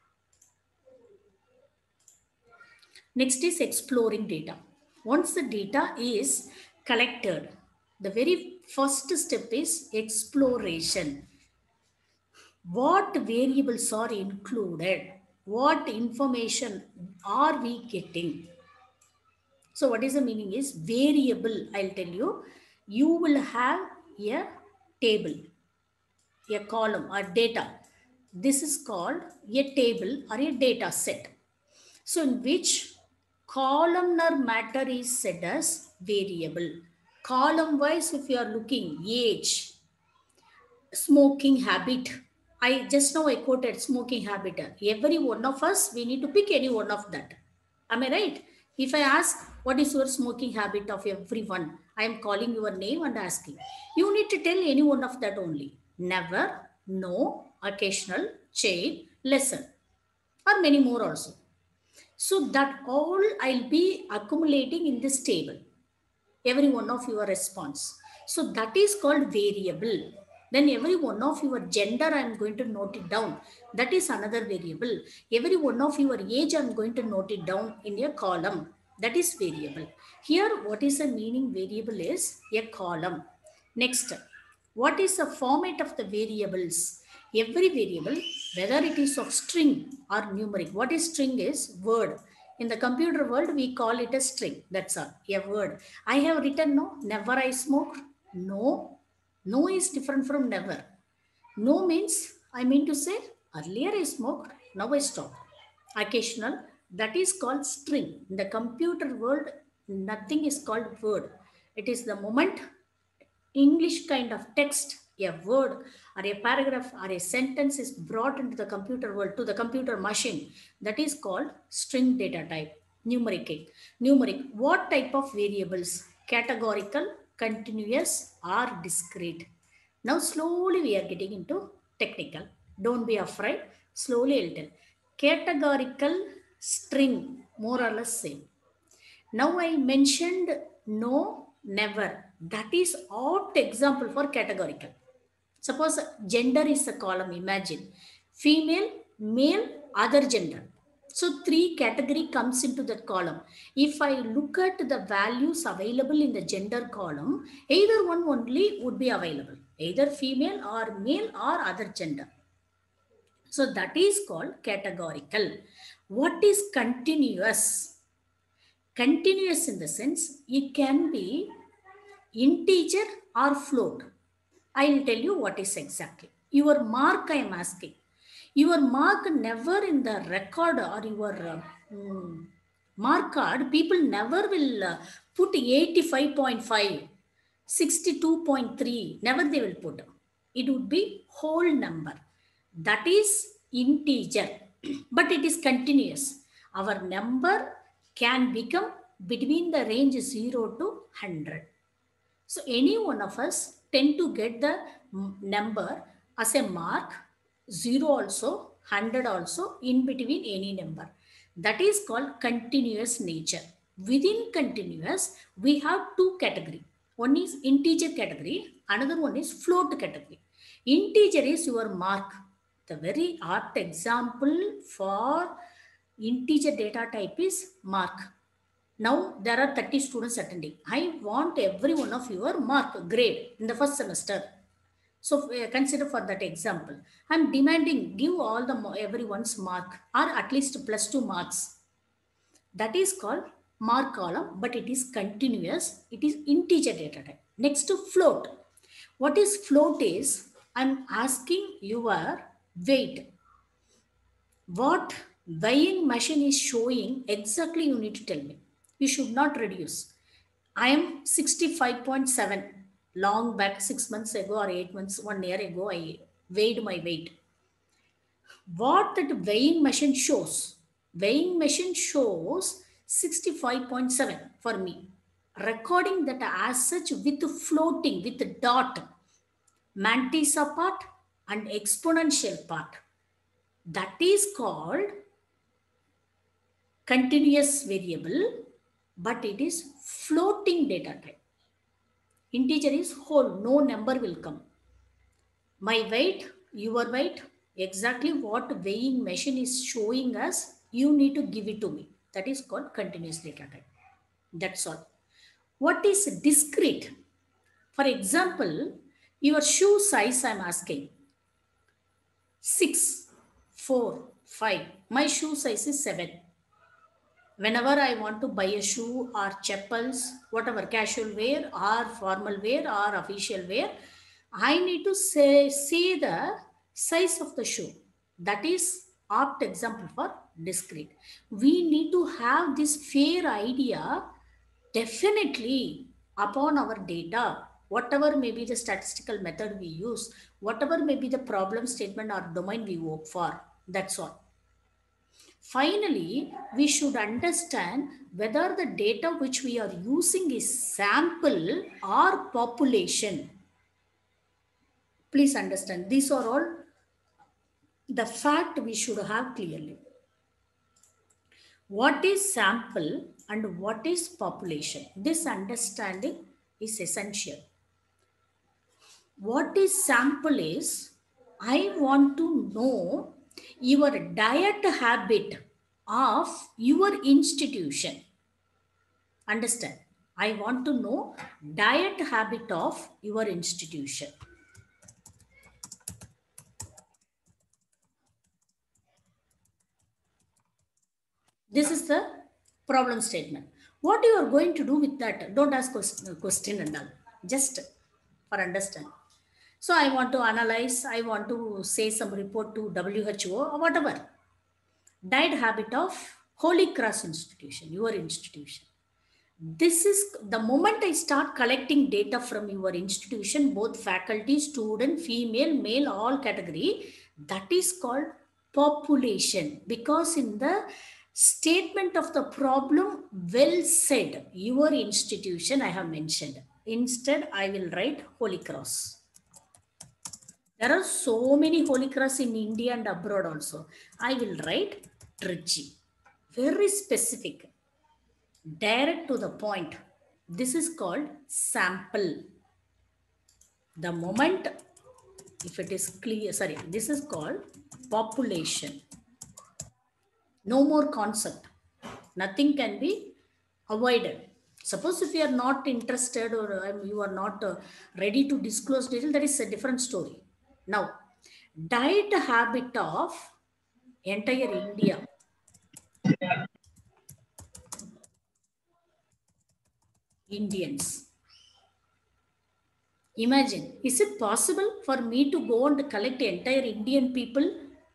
Next is exploring data. Once the data is collected, the very first step is exploration. What variables are included? What information are we getting? So what is the meaning is variable. I'll tell you, you will have a table, a column or data. This is called a table or a data set. So in which columnar matter is said as variable. Column wise, if you are looking age, smoking habit. I just now I quoted smoking habit. Every one of us, we need to pick any one of that. Am I right? If I ask, what is your smoking habit of everyone? I am calling your name and asking. You need to tell any one of that only. Never, no, occasional, chain, lesson, or many more also. So that all I'll be accumulating in this table. Every one of your response. So that is called variable. Then every one of your gender, I'm going to note it down. That is another variable. Every one of your age, I'm going to note it down in a column. That is variable. Here, what is the meaning variable is a column. Next, what is the format of the variables? Every variable, whether it is of string or numeric. What is string is word. In the computer world, we call it a string. That's all, a word. I have written no, never I smoked. No, no is different from never. No means, I mean to say, earlier I smoked, now I stopped. Occasional, that is called string. In the computer world, nothing is called word. It is the moment English kind of text, a word or a paragraph or a sentence is brought into the computer world, to the computer machine. That is called string data type. Numeric. Numeric. What type of variables? Categorical, continuous, or discrete. Now slowly we are getting into technical. Don't be afraid. Slowly I'll tell. Categorical string, more or less same. Now I mentioned no, never. That is odd example for categorical. Suppose gender is a column, imagine. Female, male, other gender. So three category comes into that column. If I look at the values available in the gender column, either one only would be available. Either female or male or other gender. So that is called categorical. What is continuous? Continuous in the sense, it can be integer or float. I will tell you what is exactly. Your mark I am asking. Your mark never in the record or your uh, mm, mark card, people never will uh, put eighty-five point five, sixty-two point three, never they will put. It would be whole number. That is integer, but it is continuous. Our number can become between the range zero to one hundred. So any one of us tend to get the number as a mark, zero also, one hundred also, in between any number. That is called continuous nature. Within continuous, we have two categories. One is integer category, another one is float category. Integer is your mark. The very apt example for integer data type is mark. Now there are thirty students attending. I want every one of your mark grade in the first semester. So uh, consider for that example. I'm demanding give all the everyone's mark or at least plus two marks. That is called mark column, but it is continuous. It is integer data type. Next to float. What is float is I'm asking your weight. What weighing machine is showing exactly you need to tell me. You should not reduce. I am sixty-five point seven. Long back, six months ago or eight months, one year ago, I weighed my weight. What that weighing machine shows? Weighing machine shows sixty-five point seven for me. Recording that as such with floating, with the dot, mantissa part and exponential part. That is called continuous variable, but it is floating data type. Integer is whole, no number will come. My weight, your weight, exactly what weighing machine is showing us, you need to give it to me. That is called continuous data type. That's all. What is discrete? For example, your shoe size I'm asking. six, four, five. My shoe size is seven. Whenever I want to buy a shoe or chappals, whatever, casual wear or formal wear or official wear, I need to say, say the size of the shoe. That is apt example for discrete. We need to have this fair idea definitely upon our data, whatever may be the statistical method we use, whatever may be the problem statement or domain we work for. That's all. Finally, we should understand whether the data which we are using is sample or population. Please understand, these are all the fact we should have clearly. What is sample and what is population? This understanding is essential. What is sample is, I want to know your diet habit of your institution. Understand? I want to know diet habit of your institution. This is the problem statement. What you are going to do with that? Don't ask question and all. Just for understand. So I want to analyze, I want to say some report to W H O or whatever. Diet habit of Holy Cross institution, your institution. This is the moment I start collecting data from your institution, both faculty, student, female, male, all category, that is called population. Because in the statement of the problem, well said, your institution I have mentioned. Instead, I will write Holy Cross. There are so many Holy Cross in India and abroad also. I will write Trichy. Very specific. Direct to the point. This is called sample. The moment, if it is clear, sorry, this is called population. No more concept. Nothing can be avoided. Suppose if you are not interested or um, you are not uh, ready to disclose detail, that is a different story. Now, diet habit of entire India. Indians. Imagine, is it possible for me to go and collect entire Indian people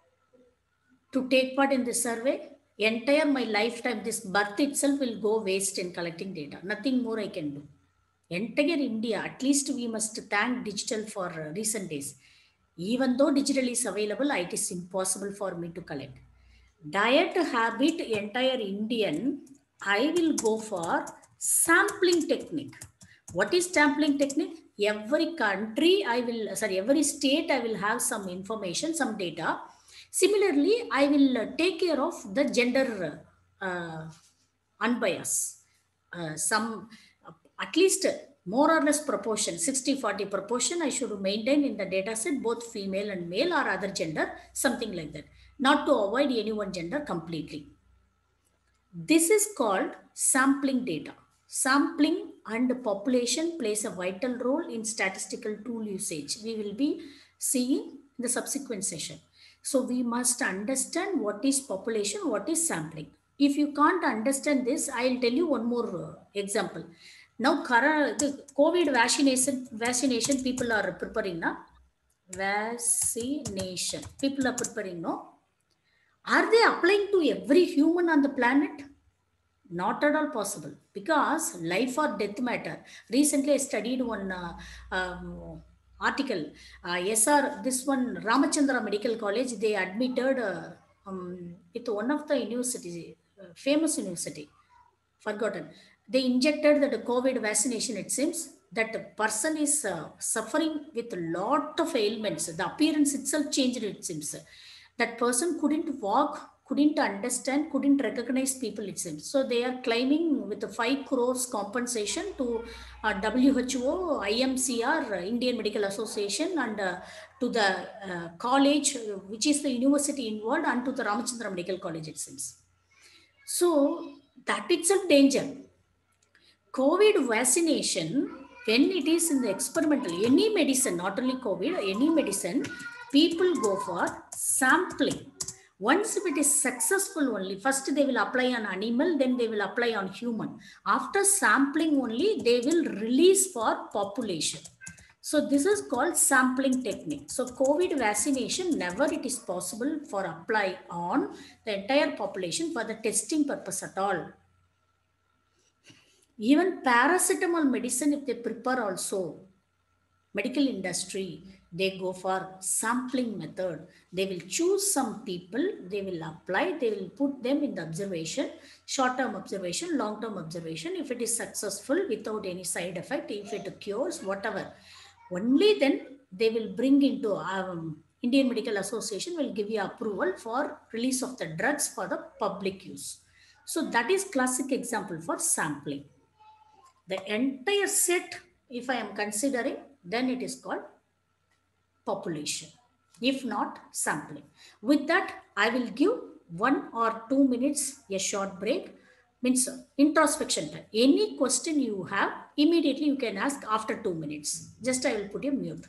to take part in this survey? Entire my lifetime, this birth itself will go waste in collecting data. Nothing more I can do. Entire India, at least we must thank digital for uh, recent days. Even though digital is available, it is impossible for me to collect. Diet habit, entire Indian, I will go for sampling technique. What is sampling technique? Every country, I will, sorry, every state, I will have some information, some data. Similarly, I will uh, take care of the gender uh, unbiased. Uh, some, uh, at least more or less proportion, sixty forty proportion, I should maintain in the data set, both female and male or other gender, something like that. Not to avoid any one gender completely. This is called sampling data. Sampling and population plays a vital role in statistical tool usage. We will be seeing in the subsequent session. So we must understand what is population, what is sampling. If you can't understand this, I'll tell you one more uh, example. Now, the COVID vaccination, vaccination people are preparing now. Vaccination. People are preparing, no? Are they applying to every human on the planet? Not at all possible, because life or death matter. Recently, I studied one uh, um, article. Uh, S R, this one, Ramachandra Medical College, they admitted uh, um, with one of the universities, uh, famous university, forgotten. They injected that COVID vaccination, it seems, that the person is uh, suffering with a lot of ailments. The appearance itself changed, it seems. That person couldn't walk, couldn't understand, couldn't recognize people, it seems. So they are claiming with the five crores compensation to uh, W H O, I M C R, uh, Indian Medical Association, and uh, to the uh, college, uh, which is the university involved, and to the Ramachandra Medical College, it seems. So that itself danger. COVID vaccination, when it is in the experimental, any medicine, not only COVID, any medicine, people go for sampling. Once if it is successful only, first they will apply on animal, then they will apply on human. After sampling only, they will release for population. So this is called sampling technique. So COVID vaccination, never it is possible for apply on the entire population for the testing purpose at all. Even paracetamol medicine, if they prepare also, medical industry, they go for sampling method. They will choose some people, they will apply, they will put them in the observation, short term observation, long term observation. If it is successful without any side effect, if it cures, whatever, only then they will bring into um, Indian Medical Association will give you approval for release of the drugs for the public use. So that is classic example for sampling. The entire set, if I am considering, then it is called population, if not sampling. With that, I will give one or two minutes a short break, means introspection time. Any question you have, immediately you can ask after two minutes. Just I will put you mute.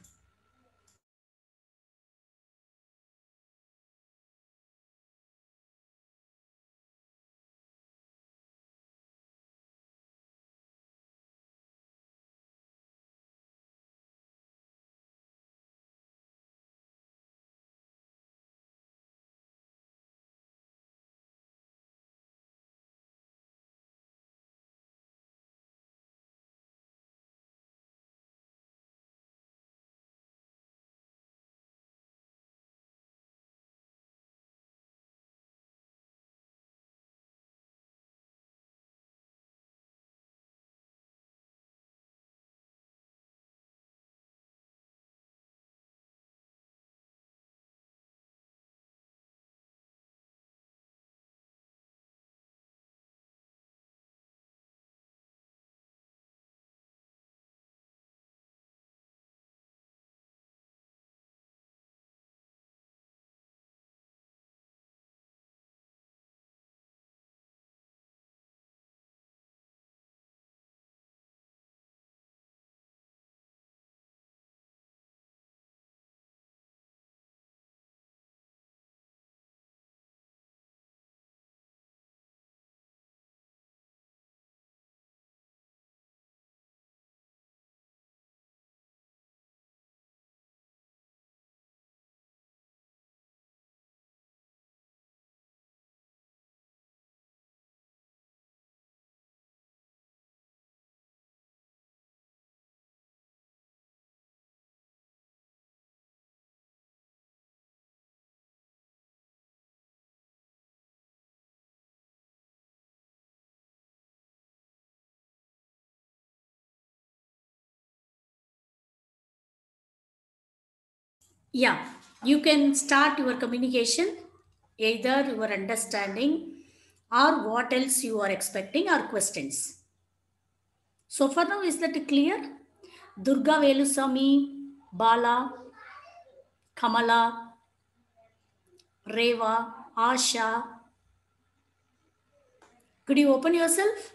Yeah, you can start your communication, either your understanding or what else you are expecting or questions. So for now, is that clear? Durga Velusamy, Bala, Kamala, Reva, Asha. Could you open yourself?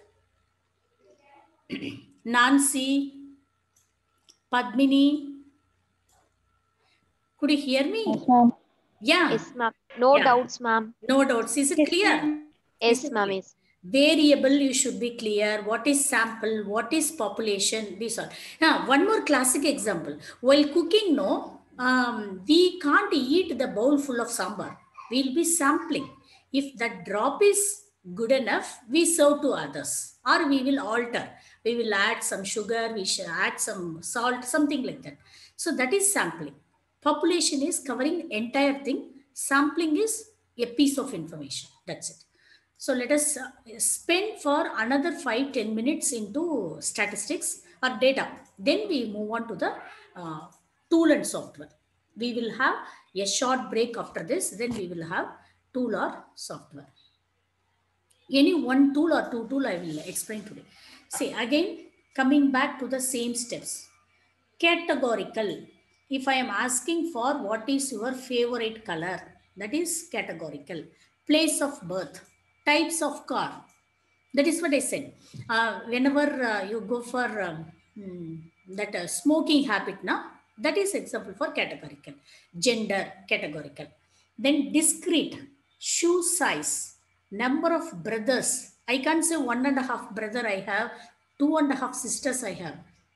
Nancy, Padmini. Could you hear me? Yes, ma'am. Yeah. Yes, ma'am. No Yeah. doubts, ma'am. No doubts. Is it Yes, clear? ma'am. Is Yes, it ma'am. clear? Yes. Variable, you should be clear. What is sample? What is population? These are. Now, one more classic example. While cooking, no, um, we can't eat the bowl full of sambar. We'll be sampling. If that drop is good enough, we serve to others, or we will alter. We will add some sugar. We should add some salt, something like that. So that is sampling. Population is covering entire thing. Sampling is a piece of information. That's it. So let us uh, spend for another five ten minutes into statistics or data. Then we move on to the uh, tool and software. We will have a short break after this. Then we will have tool or software. Any one tool or two tool I will explain today. See, again, coming back to the same steps. Categorical. If I am asking for what is your favorite color, that is categorical. Place of birth, types of car, that is what I said. Uh, whenever uh, you go for um, hmm, that uh, smoking habit, now that is example for categorical. Gender, categorical. Then discrete, shoe size, number of brothers. I can't say one and a half brother I have, two and a half sisters I have.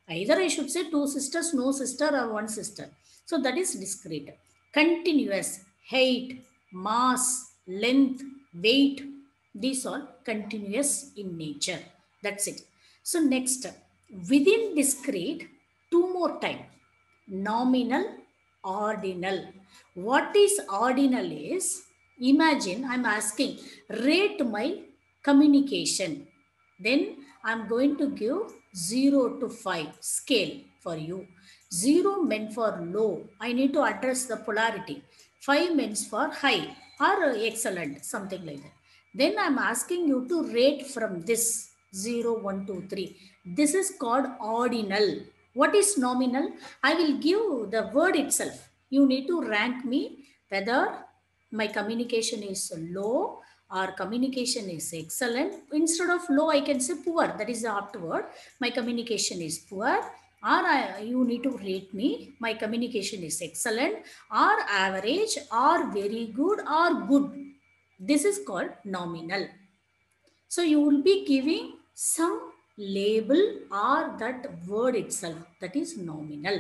Either I should say two sisters, no sister, or one sister. So that is discrete. Continuous, height, mass, length, weight, these are continuous in nature. That's it. So next, within discrete, two more type. Nominal, ordinal. What is ordinal is, imagine I'm asking, rate my communication. Then I'm going to give zero to five scale for you. zero meant for low. I need to address the polarity. five means for high or excellent, something like that. Then I'm asking you to rate from this zero, one, two, three. This is called ordinal. What is nominal? I will give the word itself. You need to rank me whether my communication is low or communication is excellent. Instead of low, I can say poor. That is the apt word. My communication is poor, or I, you need to rate me. My communication is excellent, or average, or very good, or good. This is called nominal. So you will be giving some label or that word itself, that is nominal.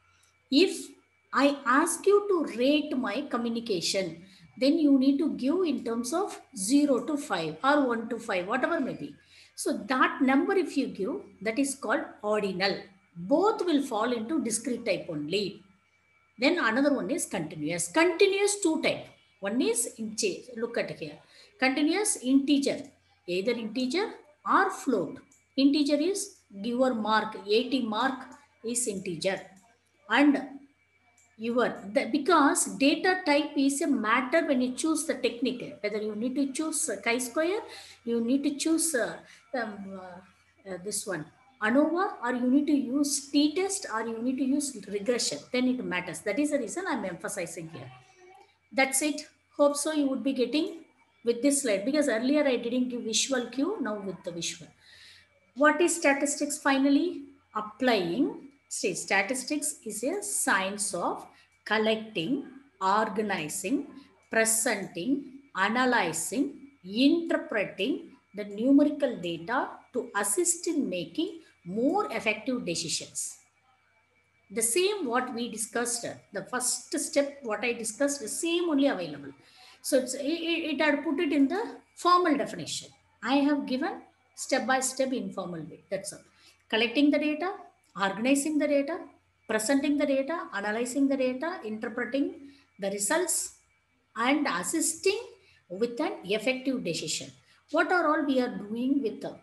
If I ask you to rate my communication, then you need to give in terms of zero to five or one to five, whatever may be. So that number if you give, that is called ordinal. Both will fall into discrete type only. Then another one is continuous. Continuous two type. One is integer. Look at here. Continuous integer. Either integer or float. Integer is your mark. eighty mark is integer. And your the, because data type is a matter when you choose the technique. Whether you need to choose uh, chi-square, you need to choose uh, um, uh, uh, this one ANOVA, or you need to use t-test, or you need to use regression. Then it matters. That is the reason I'm emphasizing here. That's it. Hope so you would be getting with this slide, because earlier I didn't give visual cue, now with the visual. What is statistics finally? Applying. See, statistics is a science of collecting, organizing, presenting, analyzing, interpreting the numerical data to assist in making more effective decisions. The same what we discussed, the first step what I discussed, the same only available. So it's, it, it had put it in the formal definition. I have given step-by-step informal way. That's all. Collecting the data, organizing the data, presenting the data, analyzing the data, interpreting the results, and assisting with an effective decision. What are all we are doing with the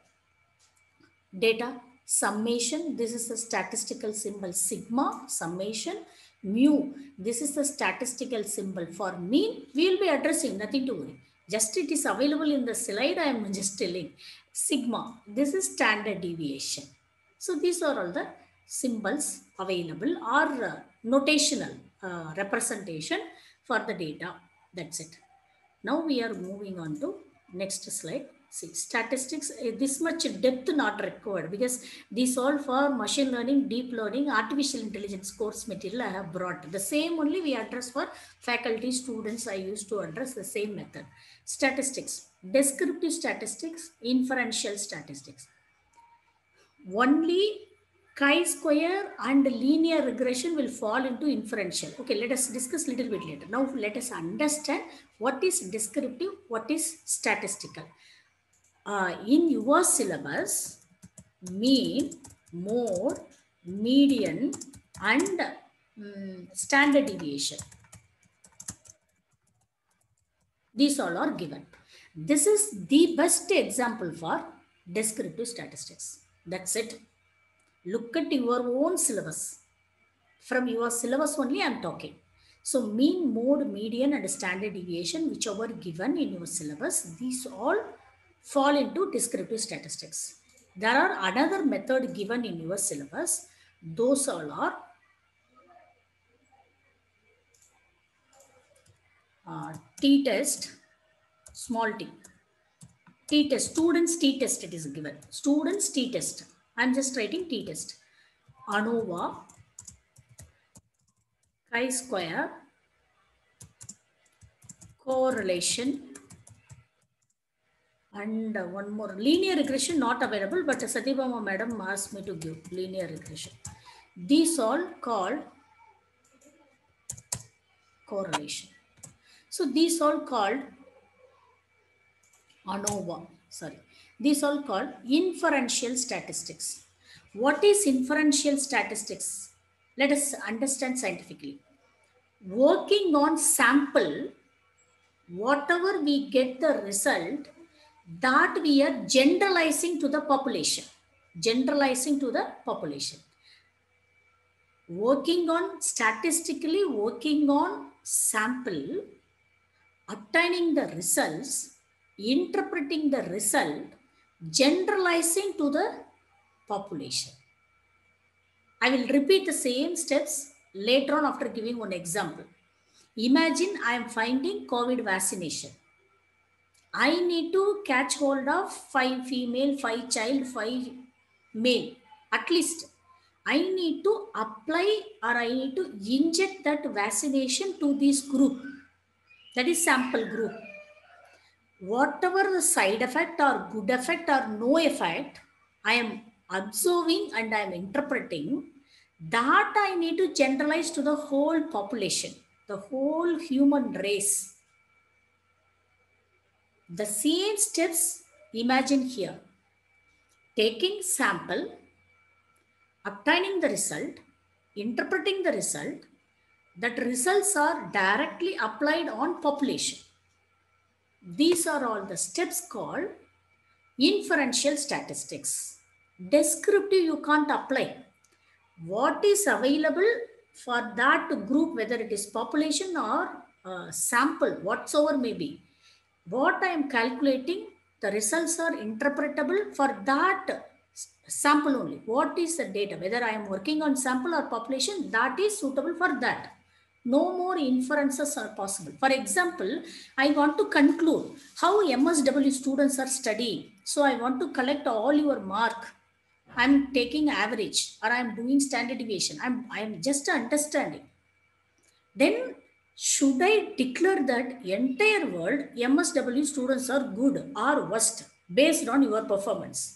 data? Summation, this is the statistical symbol sigma, summation. Mu, this is the statistical symbol for mean. We will be addressing, nothing to worry. Just it is available in the slide, I am just telling. Sigma, this is standard deviation. So these are all the symbols available, or uh, notational uh, representation for the data. That's it. Now we are moving on to next slide. See, statistics, uh, this much depth not required, because these all for machine learning, deep learning, artificial intelligence course material I have brought. The same only we address for faculty, students. I used to address the same method. Statistics, descriptive statistics, inferential statistics. Only chi-square and linear regression will fall into inferential. Okay, let us discuss a little bit later. Now let us understand what is descriptive, what is statistical. Uh, in your syllabus, mean, mode, median, and um, standard deviation. These all are given. This is the best example for descriptive statistics. That's it. Look at your own syllabus. From your syllabus only I am talking. So mean, mode, median, and standard deviation, whichever given in your syllabus, these all fall into descriptive statistics. There are another method given in your syllabus. Those all are uh, t-test, small t. T-test, students t-test it is given. Students t-test. I am just writing t-test. ANOVA, chi-square, correlation, And uh, one more, linear regression not available, but Satyabama madam asked me to give linear regression. These all called correlation. So these all called ANOVA, sorry. These all called inferential statistics. What is inferential statistics? Let us understand scientifically. Working on sample, whatever we get the result, that we are generalizing to the population. Generalizing to the population. Working on statistically, working on sample, obtaining the results, interpreting the result, generalizing to the population. I will repeat the same steps later on after giving one example. Imagine I am finding COVID vaccination. I need to catch hold of five female, five child, five male, at least. I need to apply or I need to inject that vaccination to this group. That is sample group. Whatever the side effect or good effect or no effect, I am observing and I am interpreting, that I need to generalize to the whole population, the whole human race. The same steps, imagine here. Taking sample, obtaining the result, interpreting the result, that results are directly applied on population. These are all the steps called inferential statistics. Descriptive you can't apply. What is available for that group, whether it is population or uh, sample, whatsoever may be, what I am calculating, the results are interpretable for that sample only. What is the data? Whether I am working on sample or population, that is suitable for that. No more inferences are possible. For example, I want to conclude how M S W students are studying. So I want to collect all your mark. I'm taking average or I'm doing standard deviation. I'm, I'm just understanding. Then should I declare that entire world M S W students are good or worst based on your performance?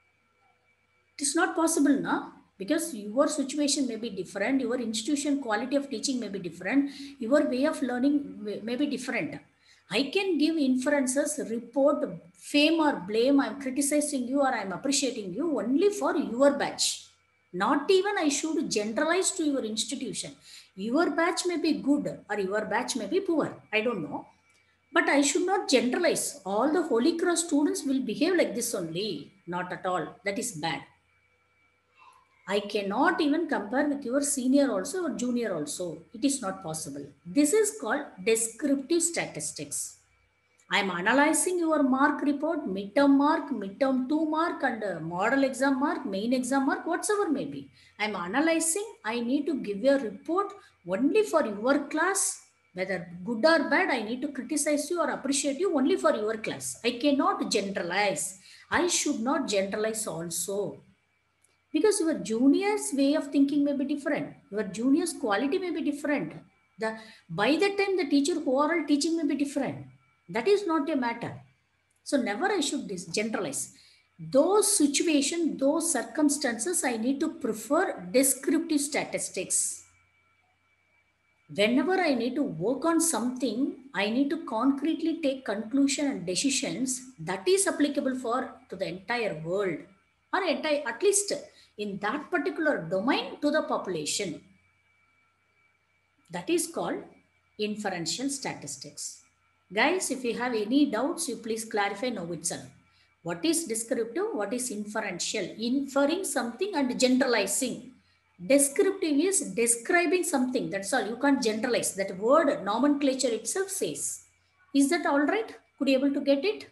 It is not possible now, because your situation may be different, your institution quality of teaching may be different, your way of learning may be different. I can give inferences, report, fame or blame, I'm criticizing you or I'm appreciating you only for your batch. Not even I should generalize to your institution. Your batch may be good or your batch may be poor. I don't know. But I should not generalize. All the Holy Cross students will behave like this only. Not at all. That is bad. I cannot even compare with your senior also or junior also. It is not possible. This is called descriptive statistics. I am analyzing your mark report, midterm mark, midterm two mark, and uh, model exam mark, main exam mark, whatsoever may be. I am analyzing. I need to give you a report only for your class. Whether good or bad, I need to criticize you or appreciate you only for your class. I cannot generalize. I should not generalize also. Because your junior's way of thinking may be different. Your junior's quality may be different. The, by the time the teacher who are teaching may be different. That is not a matter. So never I should generalize. Those situations, those circumstances, I need to prefer descriptive statistics. Whenever I need to work on something, I need to concretely take conclusion and decisions that is applicable for to the entire world, or entire, at least in that particular domain, to the population. That is called inferential statistics. Guys, if you have any doubts, you please clarify now itself. What is descriptive? What is inferential? Inferring something and generalizing. Descriptive is describing something. That's all. You can't generalize. That word nomenclature itself says. Is that all right? Could you able to get it?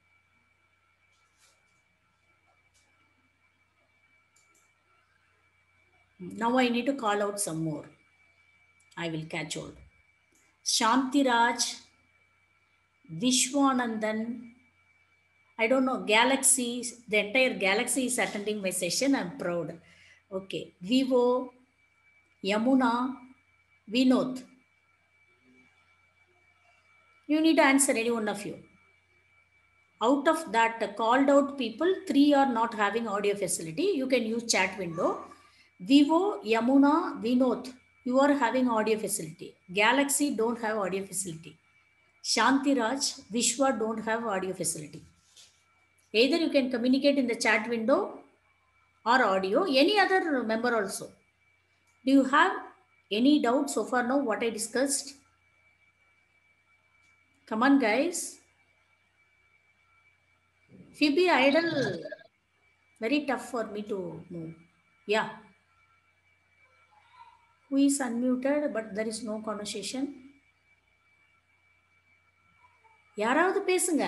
Now I need to call out some more. I will catch hold. Shantiraj, Vishwanandan, I don't know, Galaxy, the entire Galaxy is attending my session. I'm proud. Okay. Vivo, Yamuna, Vinod. You need to answer any one of you. Out of that called out people, three are not having audio facility. You can use chat window. Vivo, Yamuna, Vinod, you are having audio facility. Galaxy don't have audio facility. Shanti Raj, Vishwa don't have audio facility. Either you can communicate in the chat window or audio, any other member also. Do you have any doubt so far now what I discussed? Come on, guys. If you be idle, very tough for me to move. Yeah. Who is unmuted but there is no conversation? யாராவது பேசுங்க.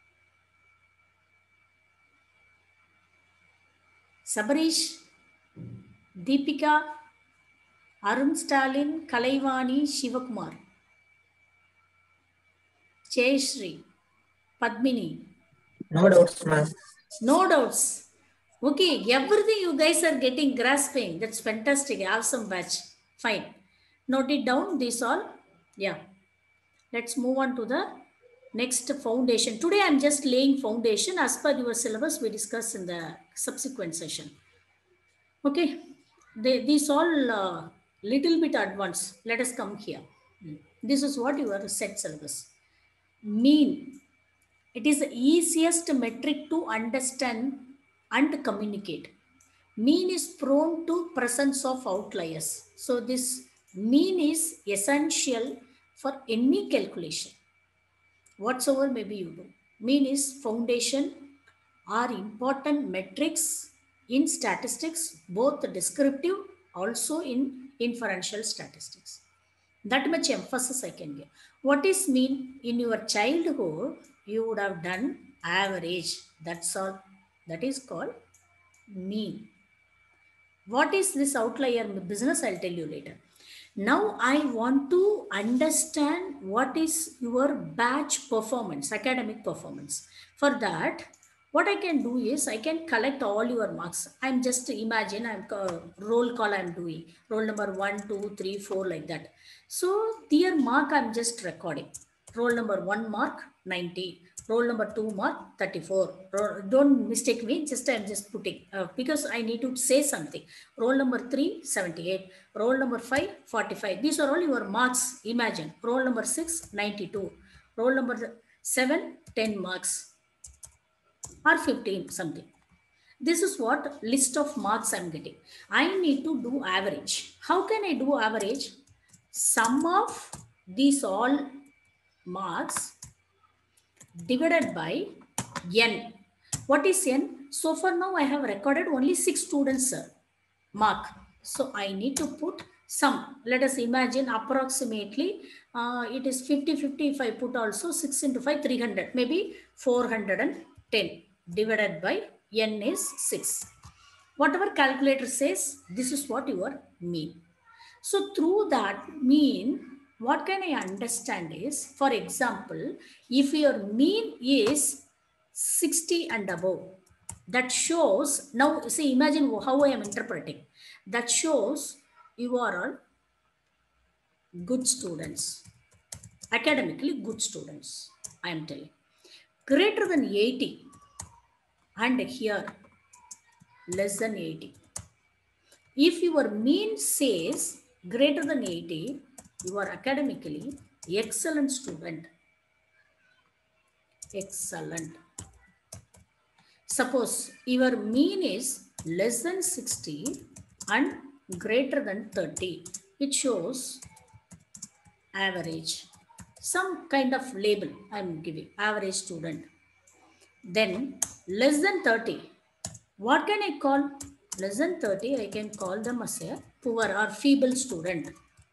Sabareesh, Deepika, Arun Stalin, Kalaivani, Sivakumar, Jayashree, Padmini. No doubts, ma'am. No doubts. Okay, everything you guys are getting grasping. That's fantastic. Awesome batch. Fine. Note it down. These all. Yeah. Let's move on to the next foundation. Today I'm just laying foundation as per your syllabus we discuss in the subsequent session. Okay. They, these all uh, little bit advanced. Let us come here. This is what your set syllabus. Mean. It is the easiest metric to understand and communicate. Mean is prone to presence of outliers. So this mean is essential for any calculation. Whatsoever maybe you do. Mean is foundation are important metrics in statistics, both descriptive, also in inferential statistics. That much emphasis I can give. What is mean? In your childhood, you would have done average. That's all. That is called mean. What is this outlier business? I'll tell you later. Now I want to understand what is your batch performance, academic performance. For that, what I can do is I can collect all your marks. I'm just imagine I'm uh, roll call I'm doing. Roll number one, two, three, four like that. So their mark I'm just recording. Roll number one mark ninety. Roll number two mark thirty-four. Roll, don't mistake me. Just I'm just putting uh, because I need to say something. Roll number three seventy-eight. Roll number five forty-five. These are all your marks. Imagine. Roll number six ninety-two. Roll number seven ten marks or fifteen something. This is what list of marks I'm getting. I need to do average. How can I do average? Sum of these all marks divided by n. What is n? So far now I have recorded only six students uh, mark. So I need to put sum. Let us imagine approximately uh, it is fifty fifty. If I put also six into five, three hundred, maybe four hundred ten divided by n is six. Whatever calculator says, this is what your mean. So through that mean, what can I understand is, for example, if your mean is sixty and above, that shows, now see, imagine how I am interpreting. That shows you are all good students, academically good students, I am telling. Greater than eighty and here less than eighty. If your mean says greater than eighty, you are academically excellent student. Excellent. Suppose your mean is less than sixty and greater than thirty. It shows average. Some kind of label I am giving, average student. Then less than thirty. What can I call? Less than thirty, I can call them as a poor or feeble student.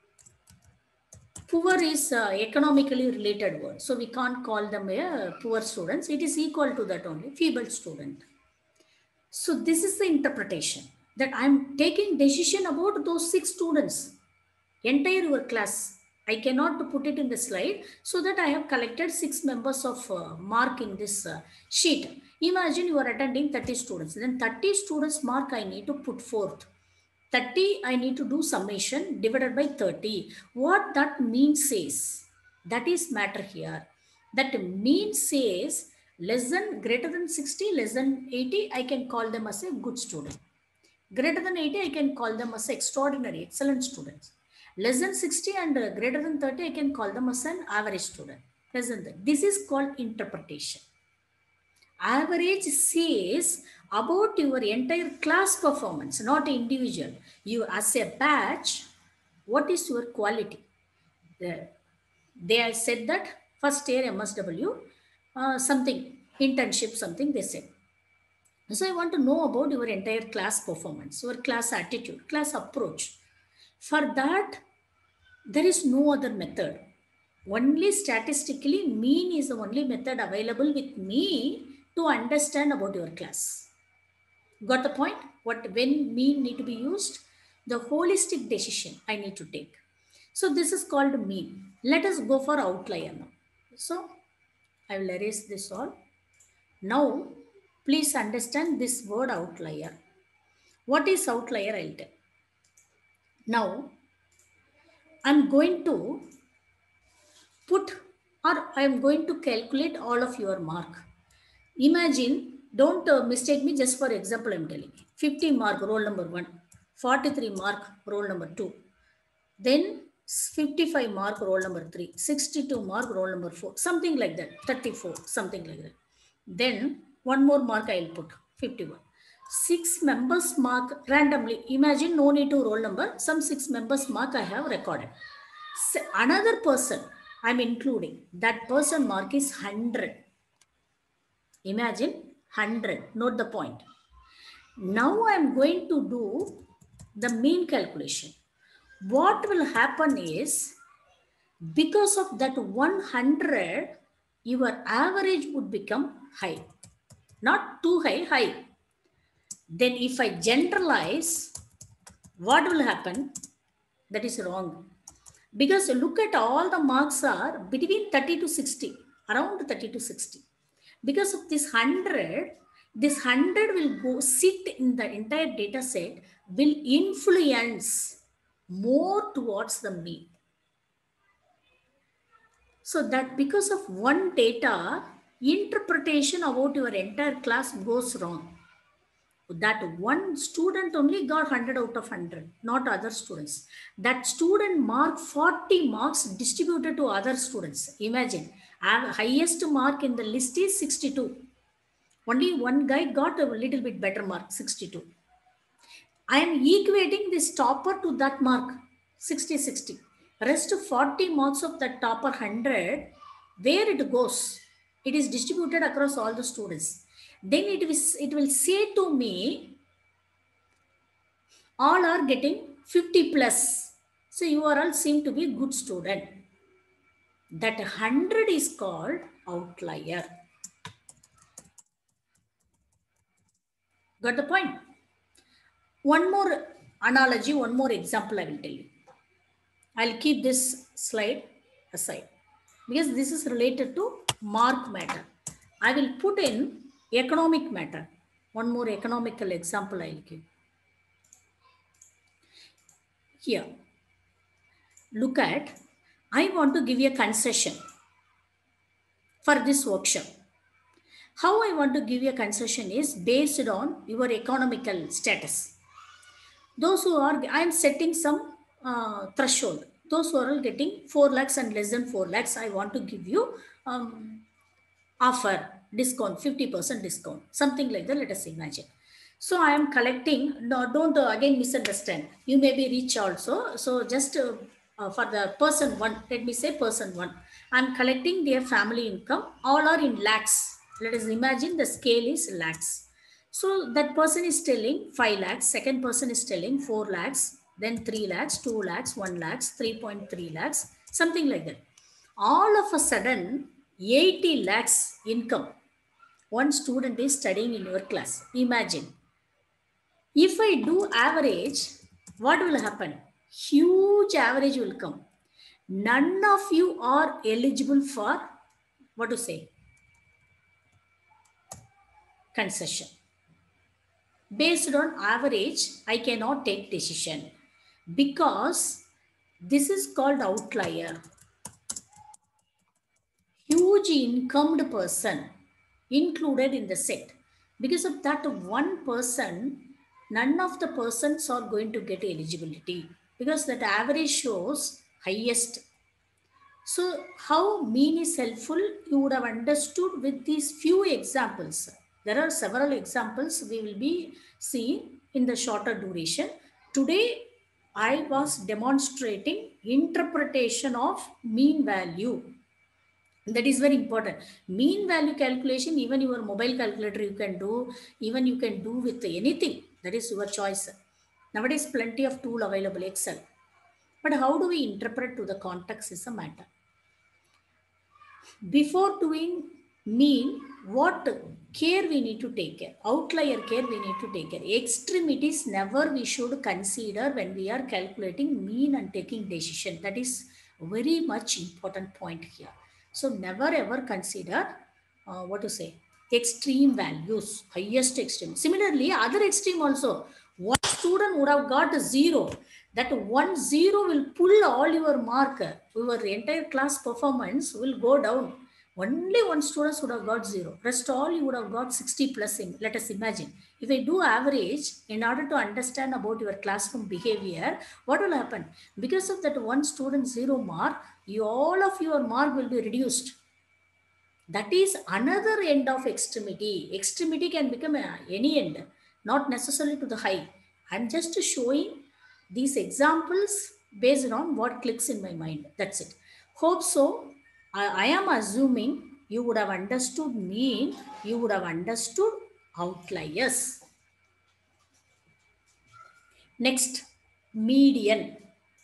Poor is uh, economically related word. So we can't call them a poor students. It is equal to that only, feeble student. So this is the interpretation that I'm taking decision about those six students. Entire your class. I cannot put it in the slide, so that I have collected six members of uh, mark in this uh, sheet. Imagine you are attending thirty students. Then thirty students mark I need to put forth. thirty I need to do summation divided by thirty. What that mean says, that is matter here. That mean says Less than, greater than sixty, less than eighty, I can call them as a good student. Greater than eighty, I can call them as extraordinary, excellent students. Less than sixty and uh, greater than thirty, I can call them as an average student. Less than that. This is called interpretation. Average says about your entire class performance, not individual. You as a batch, what is your quality? The, they have said that first year M S W, uh, something, internship, something they said. So I want to know about your entire class performance, your class attitude, class approach. For that, there is no other method. Only statistically, mean is the only method available with me to understand about your class. Got the point? What, when mean need to be used? The holistic decision I need to take. So this is called mean. Let us go for outlier now. So I will erase this all. Now, please understand this word outlier. What is outlier? I'll tell. Now, I'm going to put, or I'm going to calculate all of your mark. Imagine, don't uh, mistake me, just for example, I'm telling. fifty mark, roll number one. forty-three mark, roll number two. Then fifty-five mark, roll number three. sixty-two mark, roll number four. Something like that. thirty-four, something like that. Then one more mark I'll put, fifty-one. Six members mark randomly. Imagine, no need to roll number. Some six members mark I have recorded. So another person I'm including. That person mark is one hundred. Imagine one hundred. Note the point. Now I'm going to do the mean calculation. What will happen is, because of that one hundred, your average would become high. Not too high, high. Then if I generalize, what will happen? That is wrong. Because look at all the marks are between thirty to sixty, around thirty to sixty. Because of this one hundred, this one hundred will go sit in the entire data set, will influence more towards the mean. So that because of one data, interpretation about your entire class goes wrong. That one student only got one hundred out of one hundred, not other students. That student marked forty marks distributed to other students. Imagine, highest mark in the list is sixty-two. Only one guy got a little bit better mark, sixty-two. I am equating this topper to that mark, sixty, sixty. Rest forty marks of that topper one hundred, where it goes, it is distributed across all the students. Then it will, it will say to me, all are getting fifty plus. So you are all seem to be a good student. That one hundred is called outlier. Got the point? One more analogy, one more example I will tell you. I'll keep this slide aside because this is related to mark matter. I will put in economic matter. One more economical example I'll give. Here, look at, I want to give you a concession for this workshop. How I want to give you a concession is based on your economical status. Those who are, I am setting some uh, threshold. Those who are getting four lakhs and less than four lakhs, I want to give you um, offer, discount, fifty percent discount, something like that, let us imagine. So I am collecting, no, don't uh, again misunderstand. You may be rich also. So just uh, uh, for the person one, let me say person one, I am collecting their family income, all are in lakhs. Let us imagine the scale is lakhs. So that person is telling five lakhs, second person is telling four lakhs, then three lakhs, two lakhs, one lakhs, three point three lakhs, something like that. All of a sudden, eighty lakhs income. One student is studying in your class. Imagine. If I do average, what will happen? Huge average will come. None of you are eligible for, what to say? Concession. Based on average, I cannot take decision because this is called outlier. Huge incomed person included in the set. Because of that one person, none of the persons are going to get eligibility because that average shows highest. So how mean is helpful, you would have understood with these few examples. There are several examples we will be seeing in the shorter duration. Today, I was demonstrating interpretation of mean value. That is very important. Mean value calculation, even your mobile calculator you can do, even you can do with anything. That is your choice. Nowadays, plenty of tool available, Excel. But how do we interpret to the context is a matter. Before doing mean, what care we need to take care? Outlier care we need to take care. Extremities never we should consider when we are calculating mean and taking decision. That is very much important point here. So never ever consider uh, what to say extreme values, highest extreme. Similarly, other extreme also. One student would have got a zero. That one zero will pull all your mark. Your entire class performance will go down. Only one student would have got zero. Rest all you would have got sixty plus. In, let us imagine. If I do average, in order to understand about your classroom behavior, what will happen? Because of that one student zero mark, you, all of your mark will be reduced. That is another end of extremity. Extremity can become a, any end, not necessarily to the high. I'm just showing these examples based on what clicks in my mind. That's it. Hope so. I, I am assuming you would have understood mean, you would have understood outliers. Next, median.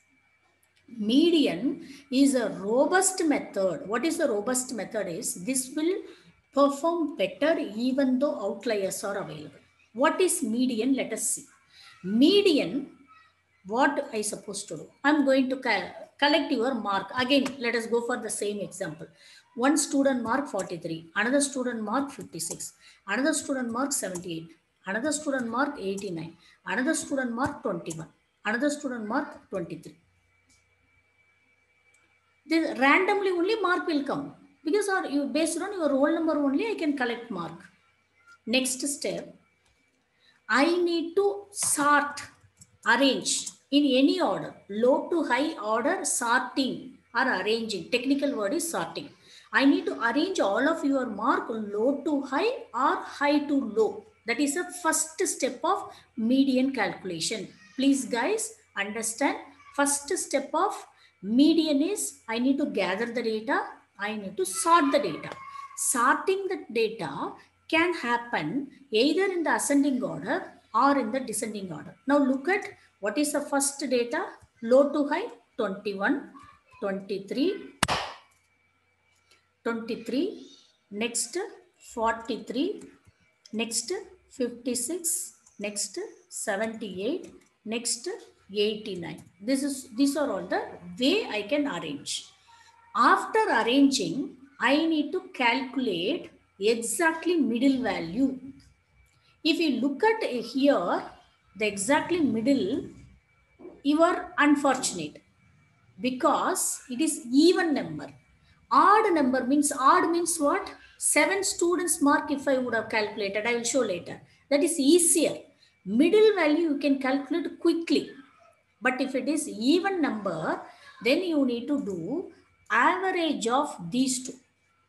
Median is a robust method. What is the robust method is, this will perform better even though outliers are available. What is median? Let us see. Median, what I supposed to do? I'm going to collect your mark. Again, let us go for the same example. One student mark forty-three, another student mark fifty-six, another student mark seventy-eight, another student mark eighty-nine, another student mark twenty-one, another student mark twenty-three. Then randomly only mark will come because or you based on your roll number only I can collect mark. Next step, I need to sort, arrange in any order, low to high order, sorting or arranging. Technical word is sorting. I need to arrange all of your mark low to high or high to low. That is the first step of median calculation. Please guys understand, first step of median is I need to gather the data, I need to sort the data. Sorting the data can happen either in the ascending order or in the descending order. Now look at what is the first data, low to high, twenty-one, twenty-three, twenty-three, next forty-three, next fifty-six, next seventy-eight, next eighty-nine. This is, these are all the way I can arrange. After arranging, I need to calculate exactly middle value. If you look at here, the exactly middle, you are unfortunate because it is even number. Odd number means, odd means what? Seven students mark if I would have calculated, I will show later. That is easier. Middle value you can calculate quickly. But if it is even number, then you need to do average of these two.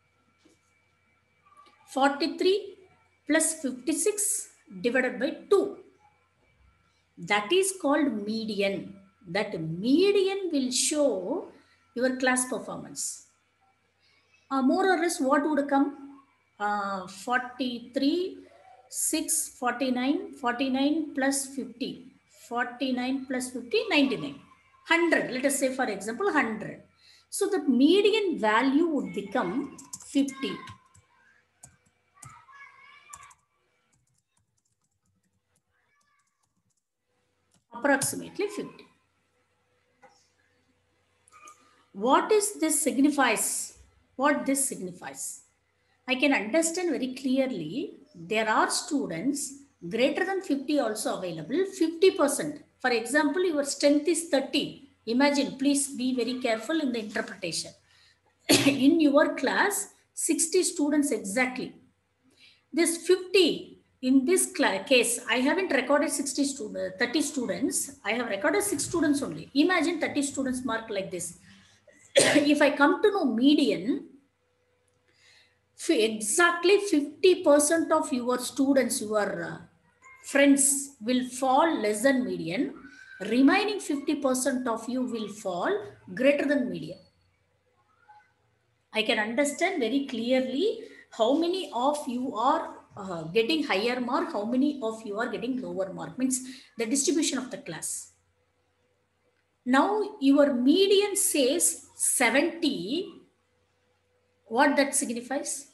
forty-three plus fifty-six divided by two. That is called median. That median will show your class performance. Uh, more or less what would come? Uh, forty-three, six, forty-nine, forty-nine plus fifty. forty-nine plus fifty, ninety-nine. one hundred. Let us say for example one hundred. So the median value would become fifty. Approximately fifty. What is this signifies? What this signifies? I can understand very clearly there are students greater than fifty also available, fifty percent. For example, your strength is thirty. Imagine, please be very careful in the interpretation. In your class, sixty students exactly. This fifty, in this case, I haven't recorded sixty students, thirty students. I have recorded six students only. Imagine thirty students mark like this. If I come to know median, exactly fifty percent of your students, your uh, friends will fall less than median. Remaining fifty percent of you will fall greater than median. I can understand very clearly how many of you are uh, getting higher mark, how many of you are getting lower mark, means the distribution of the class. Now your median says seventy. What that signifies?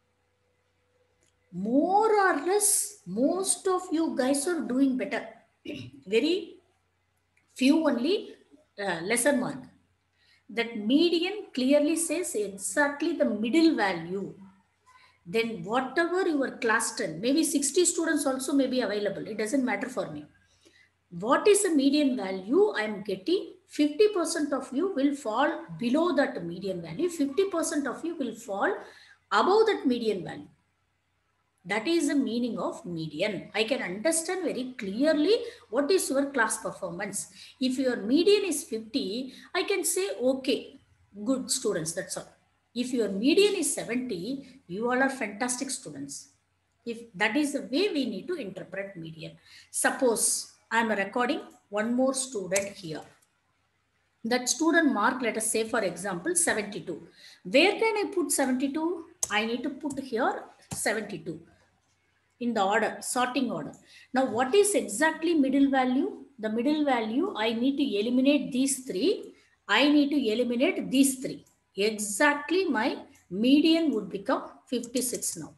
More or less, most of you guys are doing better. Very few only uh, lesser mark. That median clearly says exactly the middle value. Then whatever your class ten, maybe sixty students also may be available. It doesn't matter for me. What is the median value I am getting? fifty percent of you will fall below that median value. fifty percent of you will fall above that median value. That is the meaning of median. I can understand very clearly what is your class performance. If your median is fifty, I can say, okay, good students, that's all. If your median is seventy, you all are fantastic students. If that is the way we need to interpret median. Suppose I am recording one more student here. That student mark, let us say for example, seventy-two. Where can I put seventy-two? I need to put here seventy-two in the order, sorting order. Now, what is exactly middle value? The middle value, I need to eliminate these three. I need to eliminate these three. Exactly my median would become fifty-six now.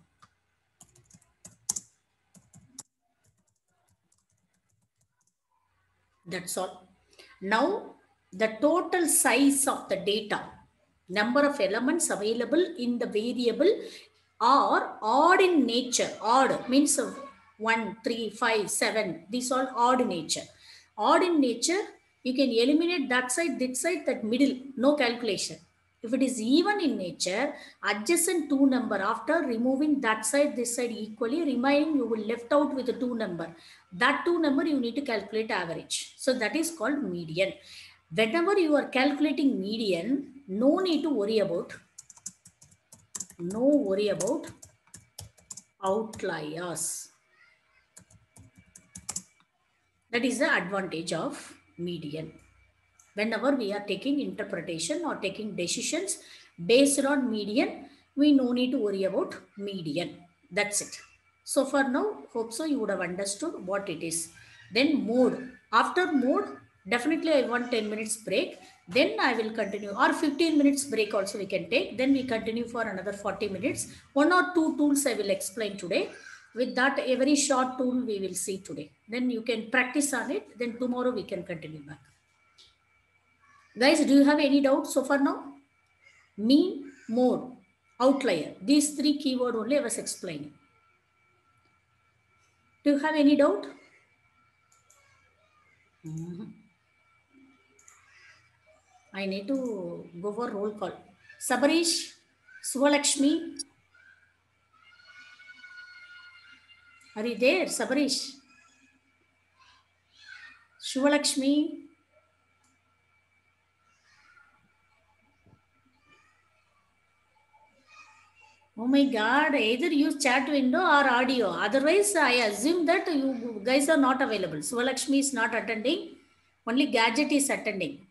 That's all. Now, the total size of the data, number of elements available in the variable are odd in nature. Odd means of one, three, five, seven. These are odd in nature. Odd in nature, you can eliminate that side, this side, that middle, no calculation. If it is even in nature, adjacent two number, after removing that side, this side equally, remaining you will left out with the two number. That two number you need to calculate average. So that is called median. Whenever you are calculating median, no need to worry about, no worry about outliers. That is the advantage of median. Whenever we are taking interpretation or taking decisions based on median, we no need to worry about median. That's it. So for now, hope so you would have understood what it is. Then mode. After mode, definitely I want ten minutes break. Then I will continue, or fifteen minutes break also we can take. Then we continue for another forty minutes. One or two tools I will explain today. With that, a very short tool we will see today. Then you can practice on it. Then tomorrow we can continue back. Guys, do you have any doubts so far now? Mean, mode, outlier. These three keywords only I was explaining. Do you have any doubt? Mm-hmm. I need to go for roll call. Sabarish, Suvalakshmi. Are you there, Sabarish? Suvalakshmi. Oh my God, either use chat window or audio. Otherwise, I assume that you guys are not available. Suvalakshmi is not attending. Only Gadget is attending.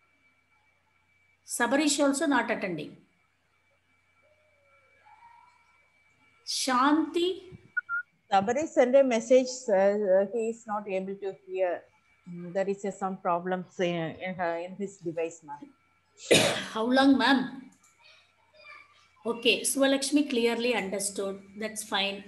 Sabarish also not attending. Shanti. Sabari sent a message. Uh, he is not able to hear. Mm, there is uh, some problems in, in, her, in his device, ma'am. How long, ma'am? Okay, Suvalakshmi clearly understood. That's fine.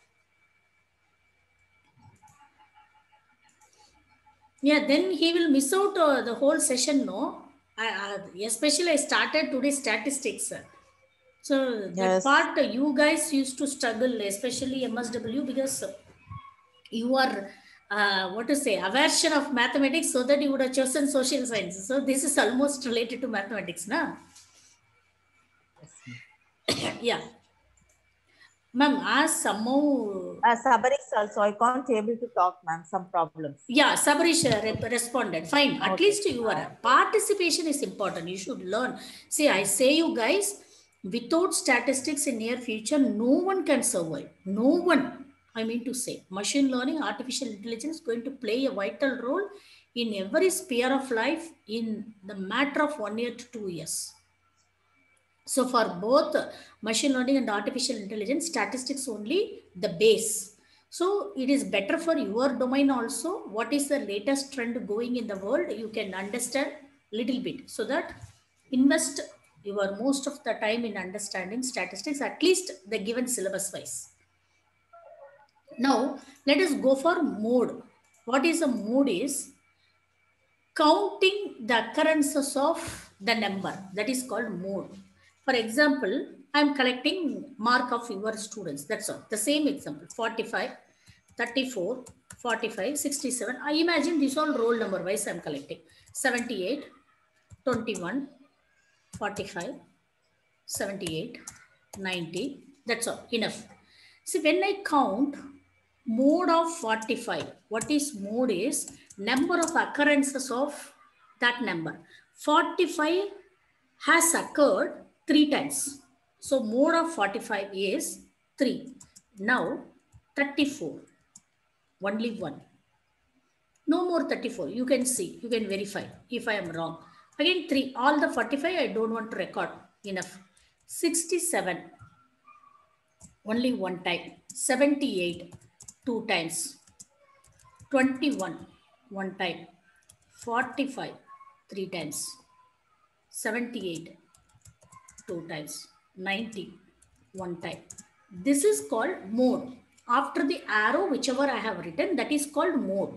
Yeah, then he will miss out uh, the whole session, no? I, I, especially I started today statistics. So that Yes. part uh, you guys used to struggle, especially M S W, because you are, uh, what to say, aversion of mathematics, so that you would have chosen social sciences. So this is almost related to mathematics, na? Yes. Yeah. Ma'am, as somehow. Uh, Sabarish also, I can't able to talk, ma'am. Some problems. Yeah, Sabarish uh, responded. Fine. At Okay. least your participation is important. You should learn. See, I say you guys, without statistics in near future, no one can survive. No one. I mean to say, machine learning, artificial intelligence is going to play a vital role in every sphere of life in the matter of one year to two years. So for both machine learning and artificial intelligence, statistics only the base. So it is better for your domain also. What is the latest trend going in the world? You can understand little bit so that invest your most of the time in understanding statistics, at least the given syllabus wise. Now let us go for mode. What is a mode is counting the occurrences of the number, that is called mode. For example, I am collecting mark of your students. That's all. The same example, forty-five, thirty-four, forty-five, sixty-seven. I imagine this all roll number wise I am collecting. seventy-eight, twenty-one, forty-five, seventy-eight, ninety. That's all. Enough. See, when I count mode of forty-five, what is mode is number of occurrences of that number. forty-five has occurred three times. So mode of forty-five is three. Now thirty-four, only one. No more thirty-four. You can see, you can verify if I am wrong. Again three, all the forty-five I don't want to record. Enough. sixty-seven, only one time. seventy-eight, two times. twenty-one, one time. forty-five, three times. seventy-eight, two times. ninety, one time. This is called mode. After the arrow, whichever I have written, that is called mode.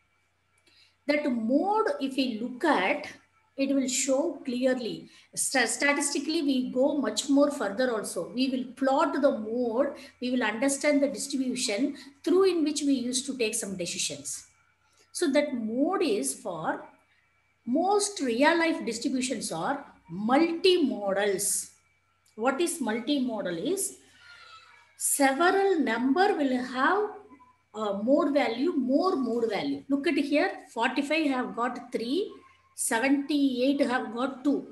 That mode, if we look at, it will show clearly. St- statistically, we go much more further also. We will plot the mode, we will understand the distribution through in which we used to take some decisions. So that mode is for most real life distributions are multimodals. What is multimodal is several number will have uh, mode value, more mode value. Look at here, forty-five have got three, seventy-eight have got two.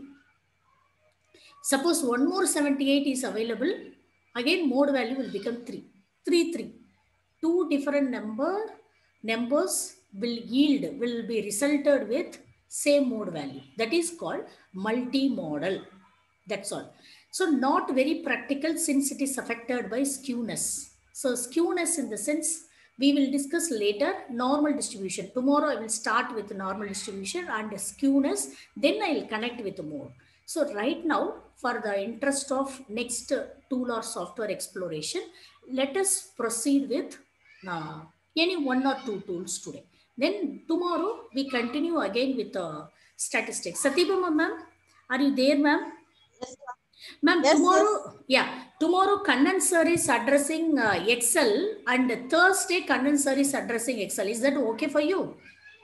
Suppose one more seventy-eight is available, again mode value will become three. three, three. Two different number numbers will yield, will be resulted with same mode value. That is called multimodal. That's all. So not very practical since it is affected by skewness. So skewness in the sense we will discuss later. Normal distribution. Tomorrow I will start with normal distribution and skewness. Then I will connect with the mode. So right now, for the interest of next tool or software exploration, let us proceed with uh, any one or two tools today. Then tomorrow we continue again with uh, statistics. Satyabama ma'am, are you there ma'am? Yes, Ma'am, yes, tomorrow, yes. yeah, tomorrow Kannan sir is addressing uh, Excel and Thursday Kannan sir is addressing Excel. Is that okay for you?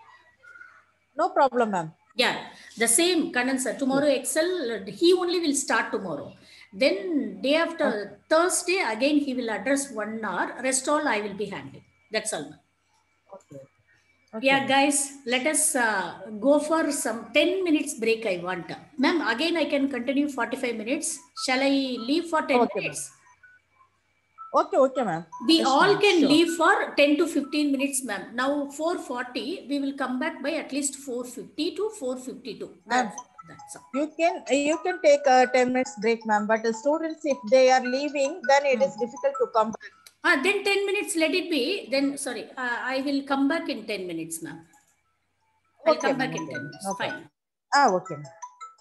No problem, ma'am. Yeah, the same Kannan sir. Tomorrow Excel, he only will start tomorrow. Then day after Okay. Thursday, again he will address one hour. Rest all I will be handling. That's all. Okay. Okay. Yeah, guys, let us uh, go for some ten minutes break. I want. Ma'am, again I can continue forty-five minutes. Shall I leave for ten Okay, minutes? Okay, okay, ma'am. We Yes, all ma'am. can Sure. leave for ten to fifteen minutes, ma'am. Now four forty, we will come back by at least four fifty to four fifty-two. Ma'am, That's, that's all. you can you can take a ten minutes break, ma'am. But the students, if they are leaving, then it is difficult to come back. Ah, then ten minutes, let it be. Then, sorry, uh, I will come back in ten minutes, ma'am. I'll Okay, come ma'am. back in Okay, ten ma'am. minutes. No Fine. problem. Ah, okay. ma'am.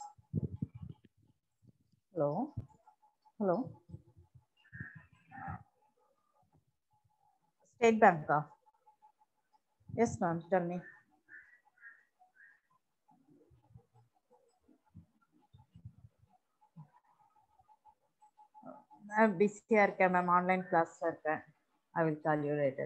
Hello. Hello. State Bank. ah. Yes, ma'am. Tell me. I'm busy இருக்கேன் ma'am online கிளாஸ்ல இருக்கேன். I will call you later.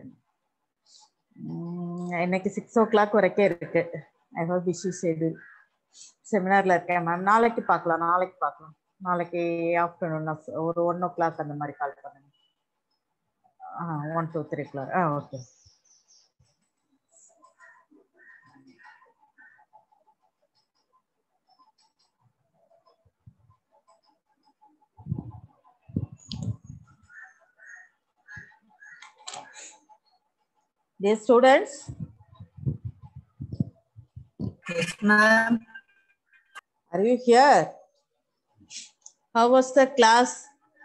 உம், இன்னைக்கு six ஓ clock வரைக்கும் இருக்கு. I have busy schedule. செமினார்ல இருக்கேன் ma'am. நாளைக்கு பார்க்கலாம் நாளைக்கு பார்க்கலாம் நாளைக்கு ஆஃப்டர்நூன் ஒரு ஒன் ஓ கிளாக் அந்த மாதிரி கால் பண்ணுங்க. uh, one, two, three class. Ah, okay. Dear students, Yes, ma'am. are you here? How was the class?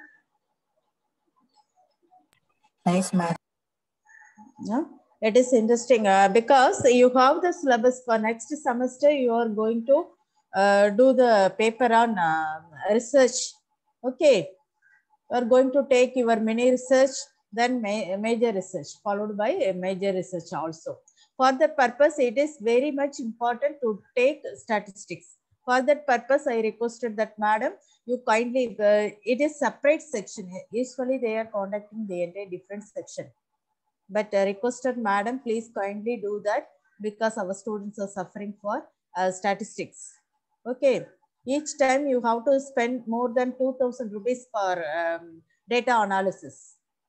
Nice, ma'am. Yeah, it is interesting uh, because you have the syllabus for next semester. You are going to uh, do the paper on uh, research. Okay, you are going to take your mini research, then ma major research, followed by a major research also. For that purpose, it is very much important to take statistics. For that purpose, I requested that madam, you kindly, uh, it is separate section. Usually they are conducting the entire different section. But uh, requested madam, please kindly do that because our students are suffering for uh, statistics. Okay. Each time you have to spend more than two thousand rupees for um, data analysis.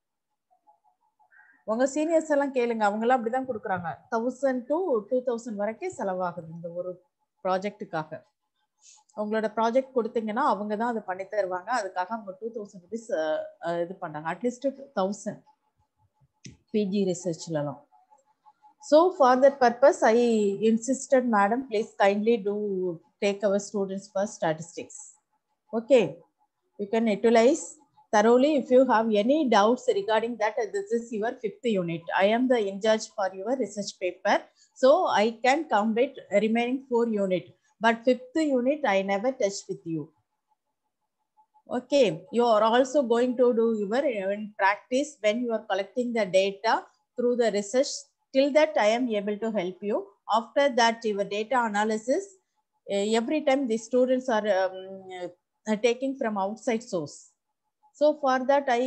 உங்க seniors எல்லாம் கேளுங்க, அவங்க எல்லாம் அப்படிதான் கொடுக்குறாங்க. Thousand to two thousand வரைக்கும் செலவாகுது இந்த ஒரு ப்ராஜெக்டுக்காக. அவங்களோட ப்ராஜெக்ட் கொடுத்தீங்கன்னா அவங்க தான் அதை பண்ணி தருவாங்க. அதுக்காக அவங்க டூ தௌசண்ட் ருபீஸ் இது பண்றாங்க. அட்லீஸ்ட் தௌசண்ட் பிஜி ரிசர்ச்லாம். So for that purpose, I insisted, madam, please kindly do take our students for statistics. Okay, you can utilize thoroughly. If you have any doubts regarding that, this is your fifth unit. I am the in charge for your research paper, so I can count it remaining four unit. But fifth unit, I never touch with you. Okay, you are also going to do your in practice when you are collecting the data through the research. Till that, I am able to help you. After that, your data analysis, every time the students are um, uh, taking from outside source. So for that, I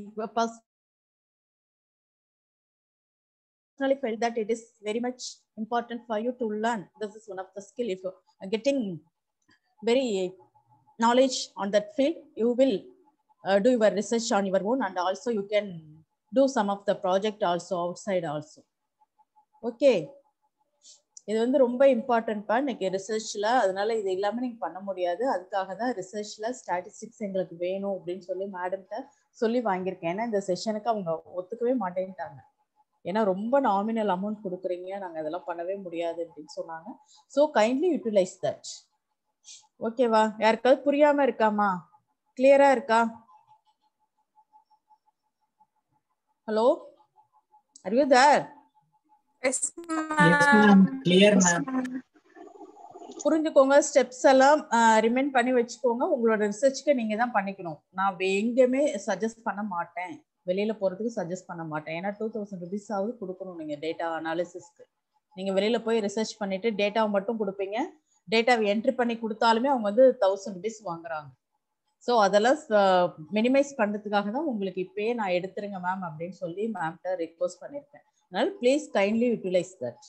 personally felt that it is very much important for you to learn. This is one of the skill. If you are getting very knowledge on that field, you will uh, do your research on your own, and also you can do some of the project also outside also. Okay, இது வந்து ரொம்ப இம்பார்ட்டன்ட்பா இன்னைக்கு ரிசர்ச்ல. அதனால இது இல்லாம நீங்க பண்ண முடியாது. அதுக்காக தான் ரிசர்ச்ல ஸ்டாட்டிஸ்டிக்ஸ் எங்களுக்கு வேணும் அப்படின்னு சொல்லி மேடம்கிட்ட சொல்லி வாங்கியிருக்கேன். ஏன்னா இந்த செஷனுக்கு அவங்க ஒத்துக்கவே மாட்டேன்ட்டாங்க. ஏன்னா ரொம்ப நாமினல் அமௌண்ட் கொடுக்குறீங்க, நாங்க அதெல்லாம் பண்ணவே முடியாது அப்படின்னு சொன்னாங்க. So kindly utilize that. ஓகேவா? யாருக்காவது புரியாம இருக்காமா? கிளியரா இருக்கா? Hello, are you there? Yes, ma'am. Clear, ma'am. புரிஞ்சுக்கோங்க, ஸ்டெப்ஸ் எல்லாம் ரிமைண்ட் பண்ணி வச்சுக்கோங்க. உங்களோட ரிசர்ச்க்கு நீங்க தான் பண்ணிக்கணும். நான் எங்கேயுமே சஜஸ்ட் பண்ண மாட்டேன், வெளியில போறதுக்கு சஜஸ்ட் பண்ண மாட்டேன். ஏன்னா டூ தௌசண்ட் ருபீஸ் ஆகுது கொடுக்கணும் நீங்க டேட்டா அனாலிசிஸ்க்கு. நீங்க வெளியில போய் ரிசர்ச் பண்ணிட்டு டேட்டாவை மட்டும் கொடுப்பீங்க. டேட்டாவை என்ட்ரி பண்ணி கொடுத்தாலுமே அவங்க வந்து தௌசண்ட் ருபீஸ் வாங்குறாங்க. ஸோ அதெல்லாம் மினிமைஸ் பண்ணுறதுக்காக தான் உங்களுக்கு இப்பயே நான் எடுத்துருங்க மேம் அப்படின்னு சொல்லி மேம்கிட்ட ரிக்வஸ்ட் பண்ணியிருக்கேன். அதனால ப்ளீஸ் கைண்ட்லி யூட்டிலைஸ் தட்.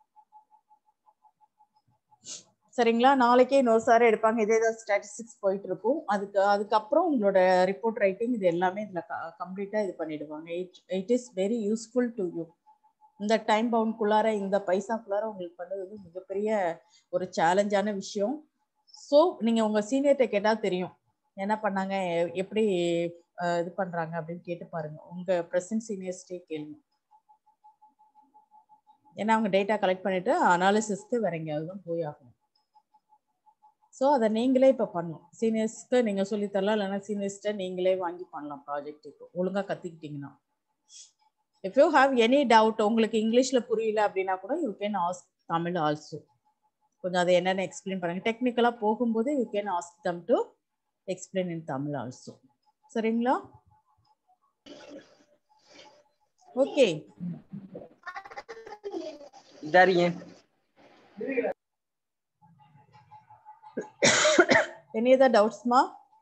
சரிங்களா? நாளைக்கே இன்னொரு சார் எடுப்பாங்க, இதே தான் ஸ்டாட்டிஸ்டிக்ஸ் போயிட்டு இருக்கும். அதுக்கு அதுக்கப்புறம் உங்களோட ரிப்போர்ட் ரைட்டிங் இது எல்லாமே இதில் கம்ப்ளீட்டாக இது பண்ணிடுவாங்க. It it is very useful to you. இந்த டைம் பவுண்ட்குள்ளார இந்த பைசாக்குள்ளார உங்களுக்கு பண்ணுறது மிகப்பெரிய ஒரு சேலஞ்சான விஷயம். ஸோ நீங்கள் உங்கள் சீனியர்கிட்ட கேட்டால் தெரியும் என்ன பண்ணாங்க, எப்படி இது பண்ணுறாங்க அப்படின்னு கேட்டு பாருங்க. உங்கள் ப்ரெசன்ட் சீனியர்ஸ்டே கேளுங்க. ஏன்னா அவங்க டேட்டா கலெக்ட் பண்ணிட்டு அனாலிசிஸ்க்கு வேற எங்கேயாவது தான் போய் ஆகணும். ஸோ அதை நீங்களே இப்போ பண்ணணும். சீனியர்ஸ்க்கு நீங்கள் சொல்லித்தரலாம், இல்லைன்னா சீனியர்ஸ்ட்டை நீங்களே வாங்கி பண்ணலாம் ப்ராஜெக்ட்டுக்கு ஒழுங்காக கற்றுக்கிட்டிங்கன்னா. If you have any doubt, உங்களுக்கு இங்கிலீஷில் புரியல அப்படின்னா கூட you can ask Tamil also. கொஞ்சம் அதை என்னென்னு எக்ஸ்பிளைன் பண்ணுங்க. டெக்னிக்கலாக போகும்போது you can ask them to explain in Tamil also. சரிங்களா? Okay. Any other doubts, ma?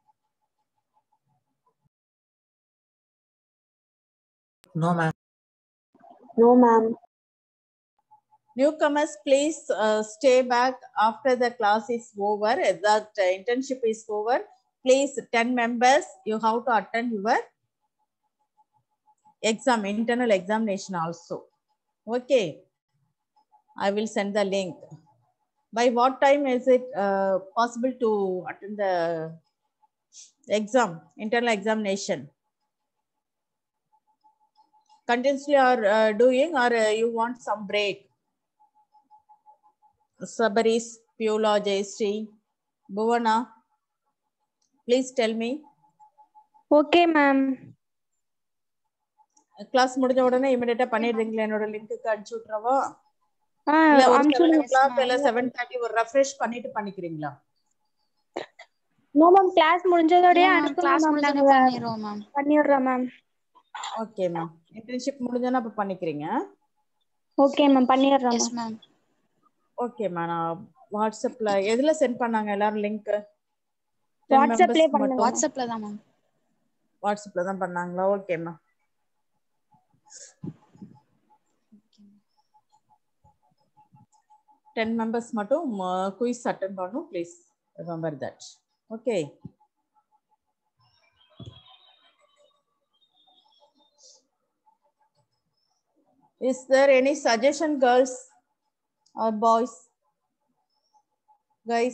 No, ma'am. No, ma'am. Newcomers, please uh, stay back after the class is over. That uh, internship is over. Please, ten members, you have to attend your exam, internal examination also. Okay. I will send the link. By what time is it uh, possible to attend the exam, internal examination? Continuously are uh, doing, or uh, you want some break? Sabaris, Piola, Jayashree, Bhuvana, please tell me. Okay, ma'am. Class முடிஞ்ச உடனே இமிடியேட்டா பண்ணிடுறீங்களா என்னோட லிங்க்குக்கு அனுப்பிச்சு விட்டுறவா? Ah, இல்ல ஒரு I'm seven o sure. Clock இல்ல seven thirty ஒரு refresh பண்ணிட்டு பண்ணிக்கிறீங்களா? No, ma'am. Class முடிஞ்சதோடயே Yeah, அனுப்புங்க class ma'am. முடிஞ்சோனே நாங்க பண்ணிடுறோம் மேம். பண்ணிடுறோம் ma'am. Okay ma'am. இன்டர்ன்ஷிப் முடிஞ்சோன்னா அப்ப பண்ணிக்கிறீங்க. Okay, ma'am. பண்ணிடுறோம் S ma'am. Ma'am. Okay ma'am. நான் வாட்ஸ்அப்ல எதுல சென்ட் பண்ணாங்க எல்லாரும் லிங்க்? வாட்ஸ்அப்லயே பண்ணுங்க. வாட்ஸ்அப்ல தான் மேம். வாட்ஸ்அப்ல தான் பண்ணாங்களா? Okay ma'am. ten members மட்டும் குயிஸ் அட்டெண்ட் பண்ணனும். Please remember that. Okay. Is there any suggestion, girls or boys? Guys?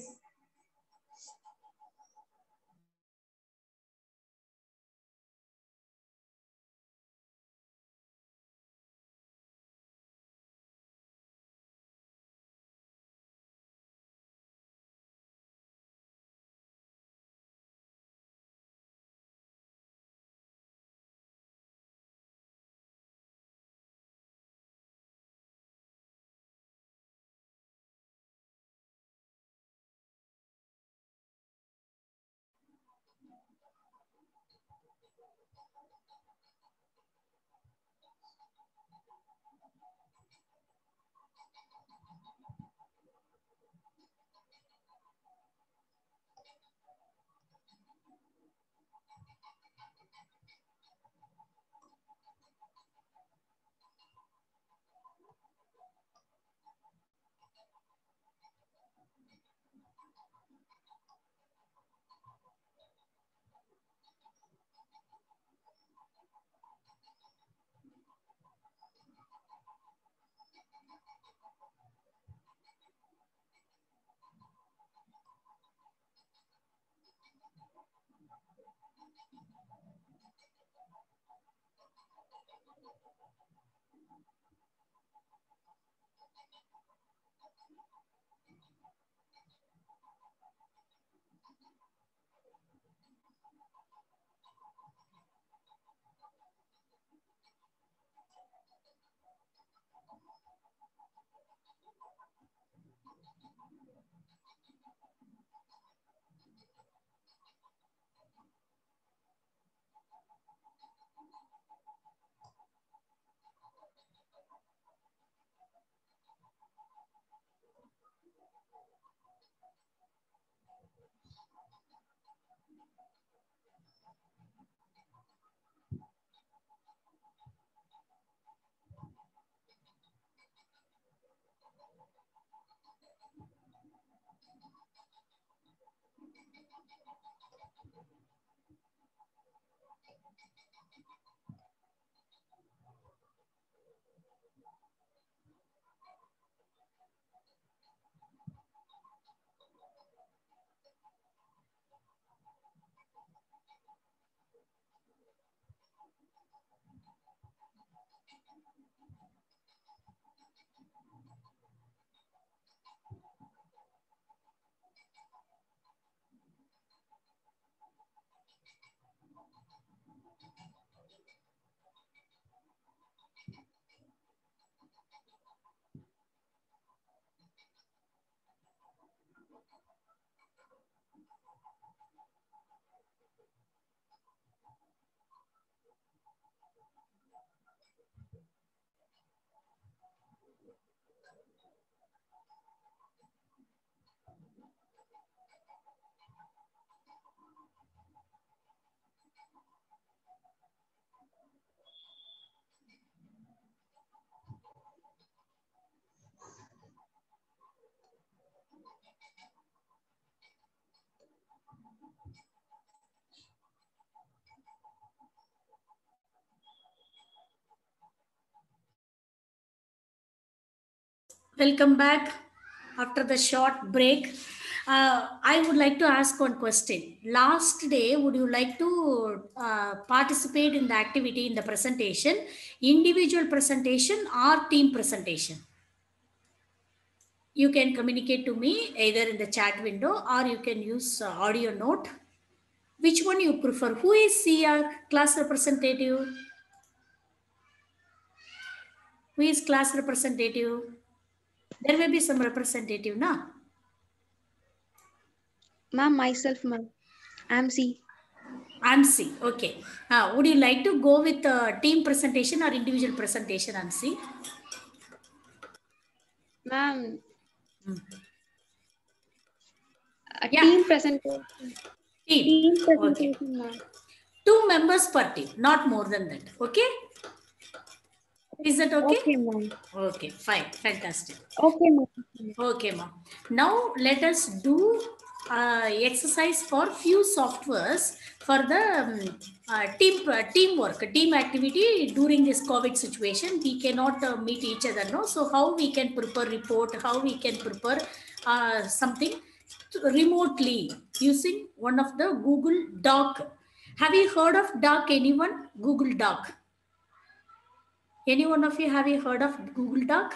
Welcome back after the short break. Uh, I would like to ask one question. Last day, would you like to uh, participate in the activity in the presentation, individual presentation or team presentation? You can communicate to me either in the chat window or you can use uh, audio note. Which one you prefer? Who is your class representative? Who is class representative? There may be some representative, na? Ma'am, myself, ma'am. I'm C. I'm C. Okay. Uh, would you like to go with uh, team presentation or individual presentation, I'm C? Ma'am. Hmm. A Yeah. team presentation. Team. Team Okay. presentation, ma'am. Two members per team, not more than that. Okay? Is that okay? Okay, ma'am. Okay, fine. Fantastic. Okay, ma'am. Okay, ma'am. Now let us do uh, exercise for few softwares for the um, uh, team uh, teamwork, team activity during this COVID situation. We cannot uh, meet each other, no? So how we can prepare report, how we can prepare uh, something remotely using one of the Google Doc. Have you heard of Doc, anyone? Google Doc. Any one of you, have you heard of Google Doc?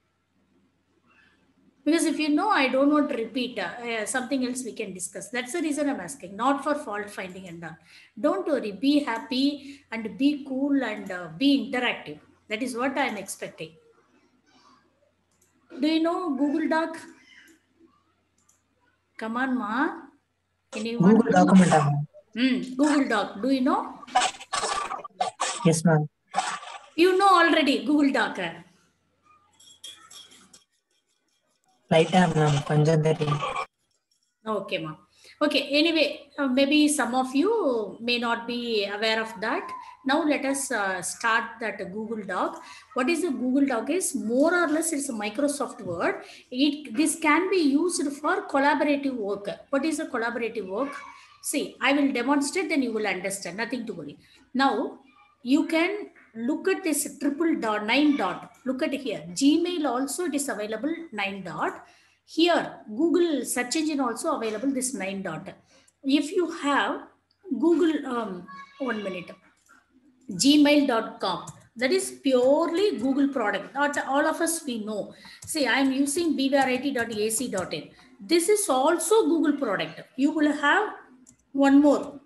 Because if you know, I don't want to repeat. Uh, uh, something else we can discuss. That's the reason I'm asking, not for fault finding and all. Don't worry. Be happy and be cool and uh, be interactive. That is what I'm expecting. Do you know Google Doc? Come on, ma. Anyone? Google document, ma'am. Mm, Google Doc. Do you know? Yes, ma'am. You know already Google Doc. Uh? Right, ma'am. Panjadari. Okay, ma'am. Okay, anyway, uh, maybe some of you may not be aware of that. Now let us uh, start that Google Doc. What is a Google Doc is more or less it's a Microsoft Word. It This can be used for collaborative work. What is a collaborative work? See, I will demonstrate, then you will understand. Nothing to worry. Now, you can look at this triple dot, nine dot. Look at here. Gmail also it is available, nine dot. Here, Google search engine also available, this nine dot. If you have Google, um, one minute, gmail dot com, that is purely Google product. Not all of us we know. See, I am using b v r i t dot a c dot in. This is also Google product. You will have one more,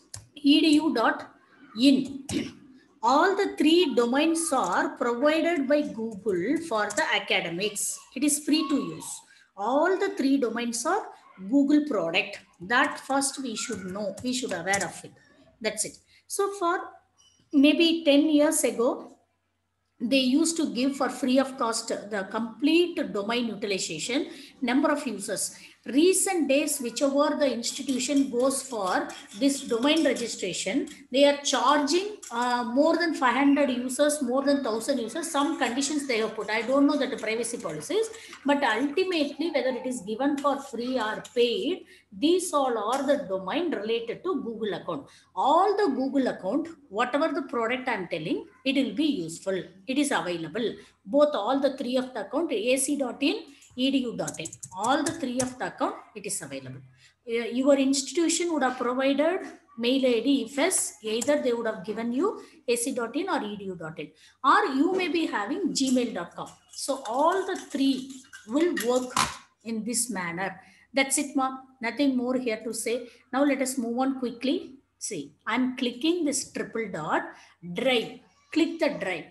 edu dot in. All the three domains are provided by Google for the academics. It is free to use. All the three domains are Google product. That first we should know, we should aware of it. That's it. So for maybe ten years ago, they used to give for free of cost the complete domain utilization, number of users. Recent days, whichever the institution goes for this domain registration, they are charging uh, more than five hundred users, more than one thousand users. Some conditions they have put. I don't know that the privacy policies, but ultimately whether it is given for free or paid, these all are the domain related to Google account. All the Google account, whatever the product I'm telling, it will be useful. It is available. Both all the three of the account, a c dot in, edu dot in, all the three of the account, it is available. Your institution would have provided mail I D, if yes, either they would have given you a c dot in or edu dot in, or you may be having gmail dot com. So all the three will work in this manner. That's it, ma'am. Nothing more here to say. Now let us move on quickly. See, I'm clicking this triple dot, drive. Click the drive.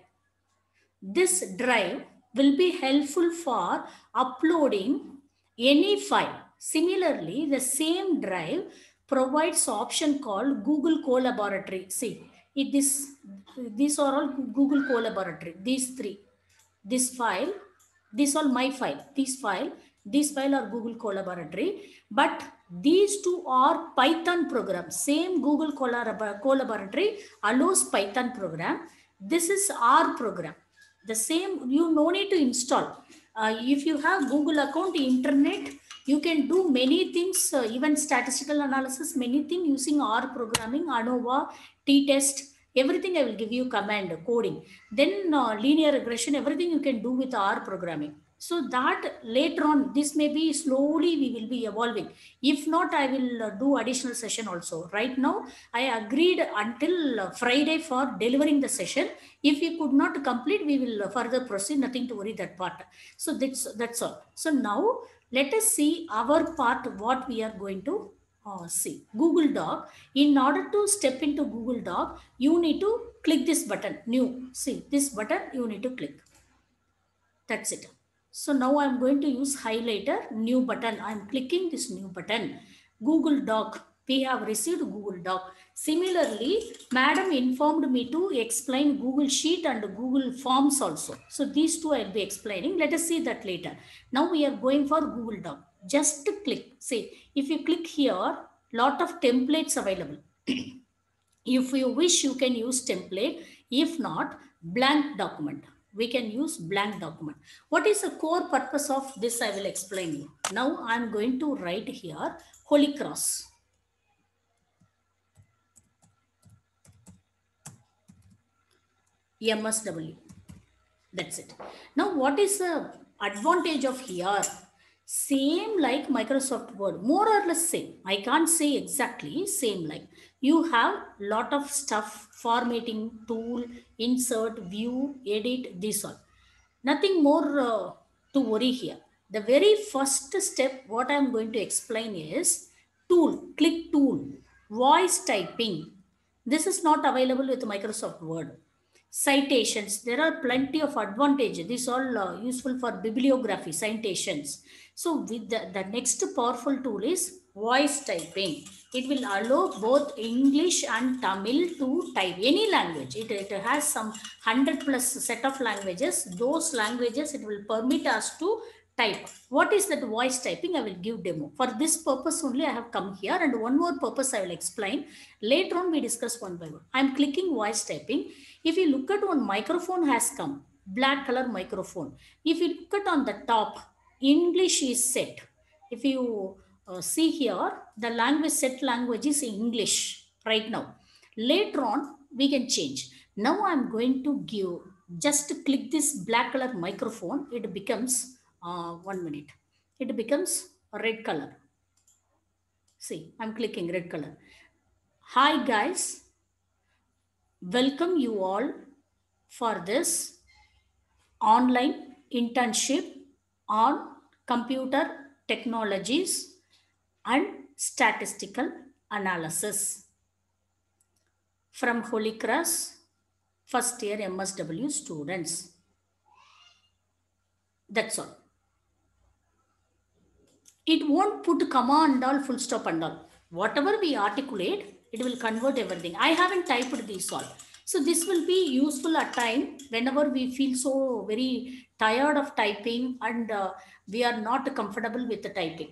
This drive will be helpful for uploading any file. Similarly, the same drive provides option called Google Colaboratory. See, it is, these are all Google Colaboratory. These three. This file, this all my file, this file, this file are Google Colaboratory, but these two are Python programs. Same Google Colaboratory allows Python program. This is R program. The same, you no need to install. Uh, if you have Google account, internet, you can do many things, uh, even statistical analysis, many things using R programming, ANOVA, T-test, everything I will give you command, coding. Then uh, linear regression, everything you can do with R programming. So that later on, this may be slowly we will be evolving. If not, I will uh, do additional session also. Right now, I agreed until uh, Friday for delivering the session. If we could not complete, we will uh, further proceed. Nothing to worry that part. So that's that's all. So now let us see our part. What we are going to uh, see. Google Doc. In order to step into Google Doc, you need to click this button. New. See this button. You need to click. That's it. So now I'm going to use highlighter, new button. I'm clicking this new button. Google Doc. We have received Google Doc. Similarly, madam informed me to explain Google Sheet and Google Forms also. So these two I'll be explaining. Let us see that later. Now we are going for Google Doc. Just click. See, if you click here, lot of templates available. If you wish, you can use template. If not, blank document. We can use blank document. What is the core purpose of this? I will explain you. Now I'm going to write here Holy Cross. M S W. That's it. Now what is the advantage of here? Same like Microsoft Word, more or less same. I can't say exactly same like. You have lot of stuff, formatting tool, insert, view, edit, this all. Nothing more uh, to worry here. The very first step, what I'm going to explain is tool, click tool, voice typing. This is not available with Microsoft Word. Citations, there are plenty of advantages. These all uh, useful for bibliography, citations. So with the, the next powerful tool is voice typing. It will allow both English and Tamil to type any language. It, it has some one hundred plus set of languages. Those languages it will permit us to type. What is that voice typing? I will give demo. For this purpose only I have come here, and one more purpose I will explain. Later on we discuss one by one. I am clicking voice typing. If you look at one microphone has come, black color microphone. If you look at on the top, English is set. If you uh, see here, the language set language is English right now. Later on, we can change. Now I'm going to give, just click this black color microphone. It becomes, uh, one minute. It becomes red color. See, I'm clicking red color. Hi guys. Welcome you all for this online internship on computer technologies and statistical analysis from Holy Cross first year M S W students. That's all. It won't put comma and all, full stop and all. Whatever we articulate, it will convert everything. I haven't typed these all. So this will be useful at time whenever we feel so very tired of typing and uh, we are not comfortable with the typing.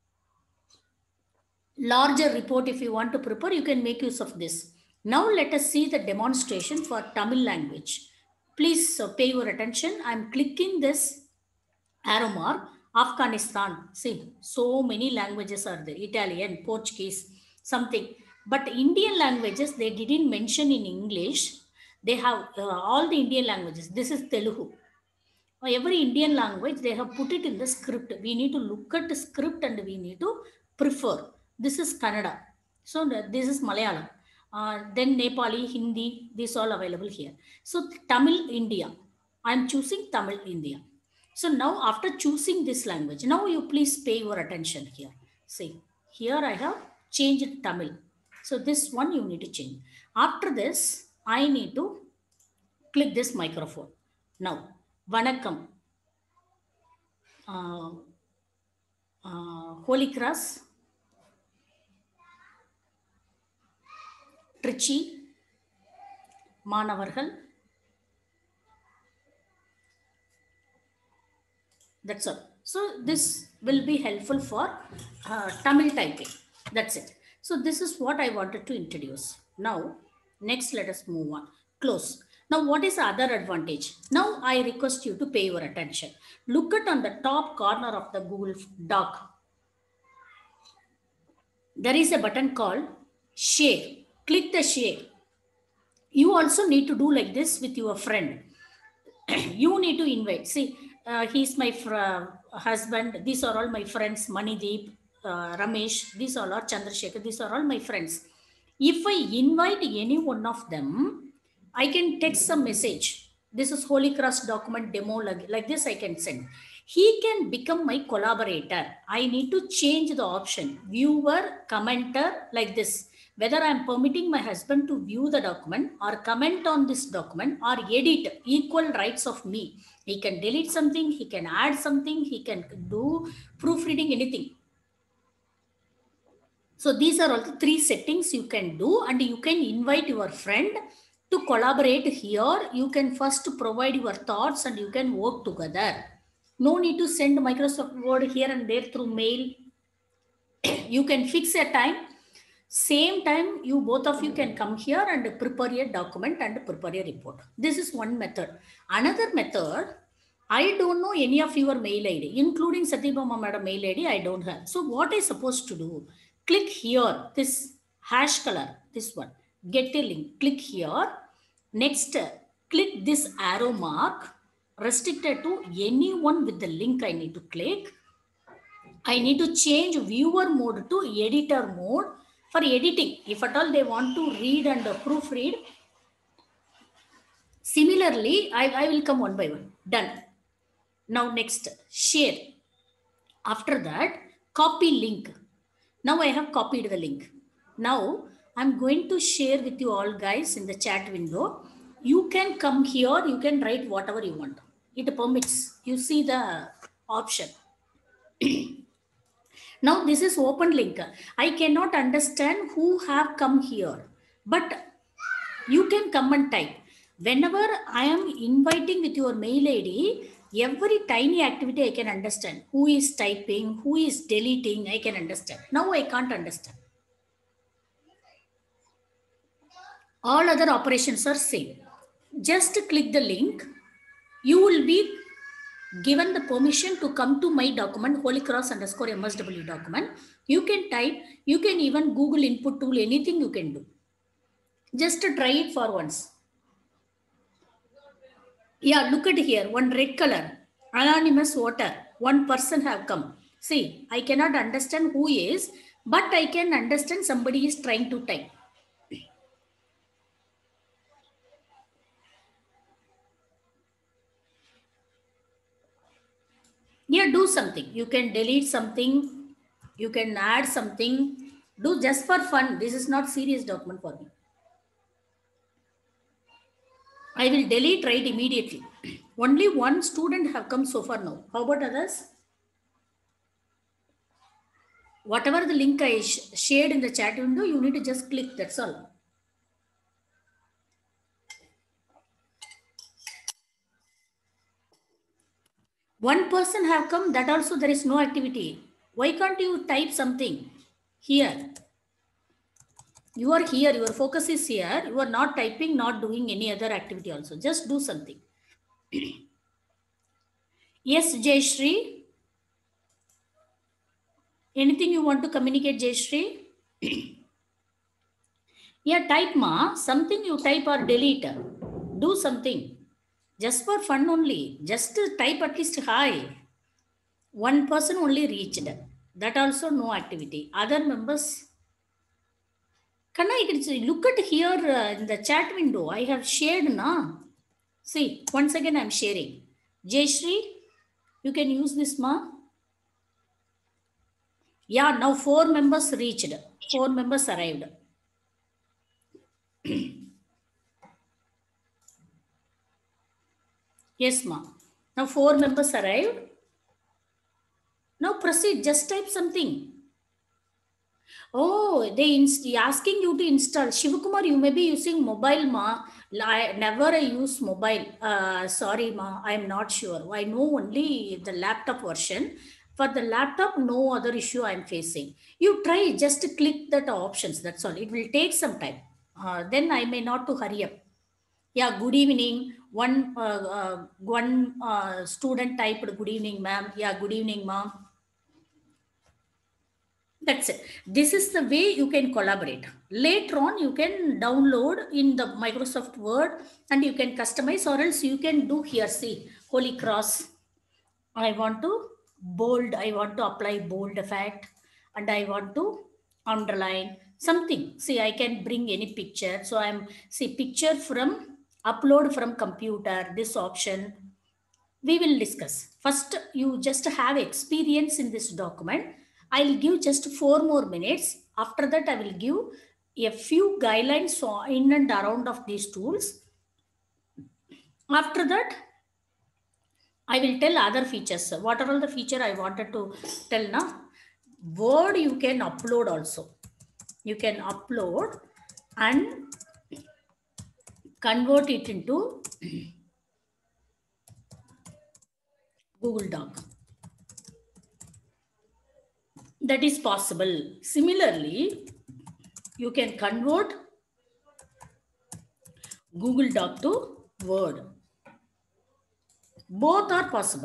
Larger report, if you want to prepare, you can make use of this. Now let us see the demonstration for Tamil language. Please uh, pay your attention. I'm clicking this arrow mark. Afghanistan. See, so many languages are there. Italian, Portuguese, something. But Indian languages, they didn't mention in English. They have uh, all the Indian languages. This is Telugu. Every Indian language, they have put it in the script. We need to look at the script and we need to prefer. This is Kannada. So this is Malayalam. Uh, then Nepali, Hindi, this all available here. So Tamil India. I'm choosing Tamil India. So now after choosing this language, now you please pay your attention here. See, here I have changed Tamil. So this one you need to change. After this, I need to click this microphone. Now, Vanakkam. Uh, uh, Holy Cross. Trichy. Manavargal. That's all. So this will be helpful for uh, Tamil typing. That's it. So this is what I wanted to introduce. Now, next let us move on. Close. Now, what is the other advantage? Now, I request you to pay your attention. Look at on the top corner of the Google Doc. There is a button called share. Click the share. You also need to do like this with your friend. You need to invite. See, uh, he's my fr- husband. These are all my friends. Manideep, uh, Ramesh. These all are Chandrasekhar. These are all my friends. If I invite any one of them, I can text some message. This is Holy Cross document demo, like, like this I can send. He can become my collaborator. I need to change the option, viewer, commenter, like this. Whether I'm permitting my husband to view the document or comment on this document or edit, equal rights of me. He can delete something, he can add something, he can do proofreading, anything. So these are all the three settings you can do, and you can invite your friend to collaborate here. You can first provide your thoughts and you can work together. No need to send Microsoft Word here and there through mail. You can fix a time. Same time, you both of you can come here and prepare a document and prepare a report. This is one method. Another method, I don't know any of your mail I D, including Satyabama Madam mail I D, I don't have. So what I supposed to do? Click here, this hash color, this one, get a link, click here. Next, click this arrow mark, restricted to anyone with the link I need to click. I need to change viewer mode to editor mode for editing. If at all they want to read and proofread. Similarly, I, I will come one by one. Done. Now next, share. After that, copy link. Now I have copied the link. Now I'm going to share with you all guys in the chat window. You can come here, you can write whatever you want. It permits. You see the option. Now this is open link. I cannot understand who have come here, but you can come and type. Whenever I am inviting with your mail I D, every tiny activity I can understand. Who is typing, who is deleting, I can understand. Now I can't understand. All other operations are same. Just click the link. You will be given the permission to come to my document, Holy Cross underscore M S W document. You can type, you can even Google input tool, anything you can do. Just try it for once. Yeah, look at here, one red color, anonymous voter, one person have come. See, I cannot understand who is, but I can understand somebody is trying to type. Yeah, do something. You can delete something. You can add something. Do just for fun. This is not serious document for me. I will delete right immediately. Only one student have come so far now. How about others? Whatever the link I sh shared in the chat window, you need to just click. That's all. One person have come, that also there is no activity. Why can't you type something here? You are here, your focus is here. You are not typing, not doing any other activity also. Just do something. Yes, Jayashree. Anything you want to communicate, Jayashree? Yeah, type ma. Something you type or delete. Do something. Just for fun only. Just type at least hi. One person only reached. That also no activity. Other members. Can I look at here uh, in the chat window? I have shared na. See, once again I'm sharing. Jayashree, you can use this ma. Yeah, now four members reached. Four members arrived. Yes, ma. Now four members arrived. Now proceed. Just type something. Oh, they asking you to install. Shivakumar, you may be using mobile, ma. I, never I use mobile. Uh, sorry, ma. I'm not sure. I know only the laptop version. For the laptop, no other issue I'm facing. You try, just click that options. That's all. It will take some time. Uh, then I may not to hurry up. Yeah, good evening. One uh, uh, one uh, student typed good evening, ma'am. Yeah, good evening, ma'am. That's it. This is the way you can collaborate. Later on, you can download in the Microsoft Word and you can customize, or else you can do here. See, Holy Cross. I want to bold, I want to apply bold effect, and I want to underline something. See, I can bring any picture. So I'm, see, picture from upload from computer, this option we will discuss. First, you just have experience in this document. I'll give just four more minutes. After that, I will give a few guidelines in and around of these tools. After that, I will tell other features. What are all the feature I wanted to tell now? Word you can upload also. You can upload and convert it into Google Doc. That is possible. Similarly, you can convert Google Doc to Word. Both are possible.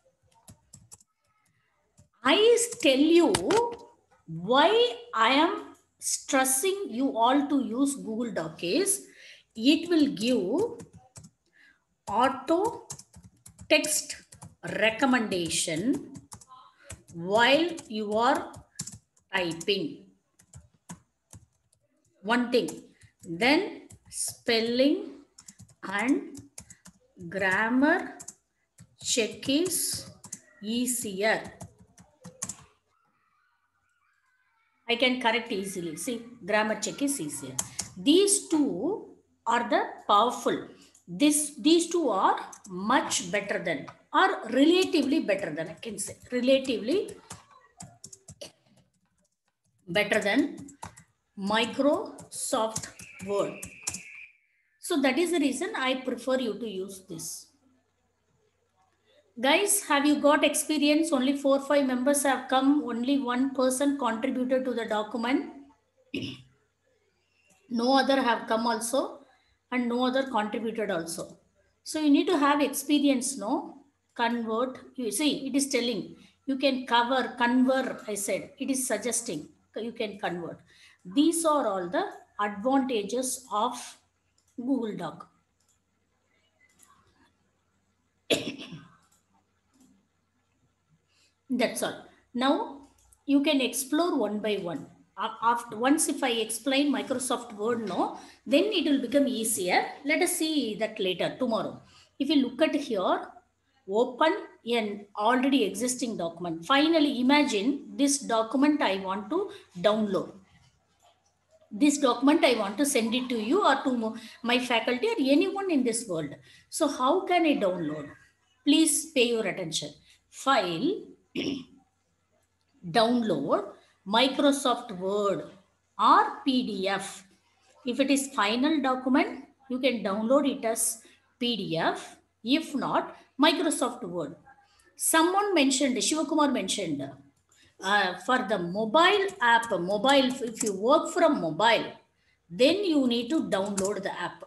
I tell you why I am stressing you all to use Google Doc is it will give auto text recommendation while you are typing. One thing. Then spelling and grammar check is easier. I can correct easily. See, grammar check is easier. These two are the powerful. This, these two are much better than, or relatively better than, I can say. Relatively better than Microsoft Word. So that is the reason I prefer you to use this. Guys, have you got experience? Only four, five members have come. Only one person contributed to the document. No other have come also, and no other contributed also. So you need to have experience, no? Convert. You see, it is telling you can cover, convert. I said it is suggesting you can convert. These are all the advantages of Google Doc. That's all. Now you can explore one by one. After once if I explain Microsoft Word, no, then it will become easier. Let us see that later tomorrow. If you look at here, open an already existing document. Finally, imagine this document I want to download. This document I want to send it to you or to my faculty or anyone in this world. So how can I download? Please pay your attention. File, download Microsoft Word or P D F. If it is final document, you can download it as P D F. If not, Microsoft Word. Someone mentioned, Shivakumar mentioned, uh, for the mobile app, mobile, if you work from mobile, then you need to download the app.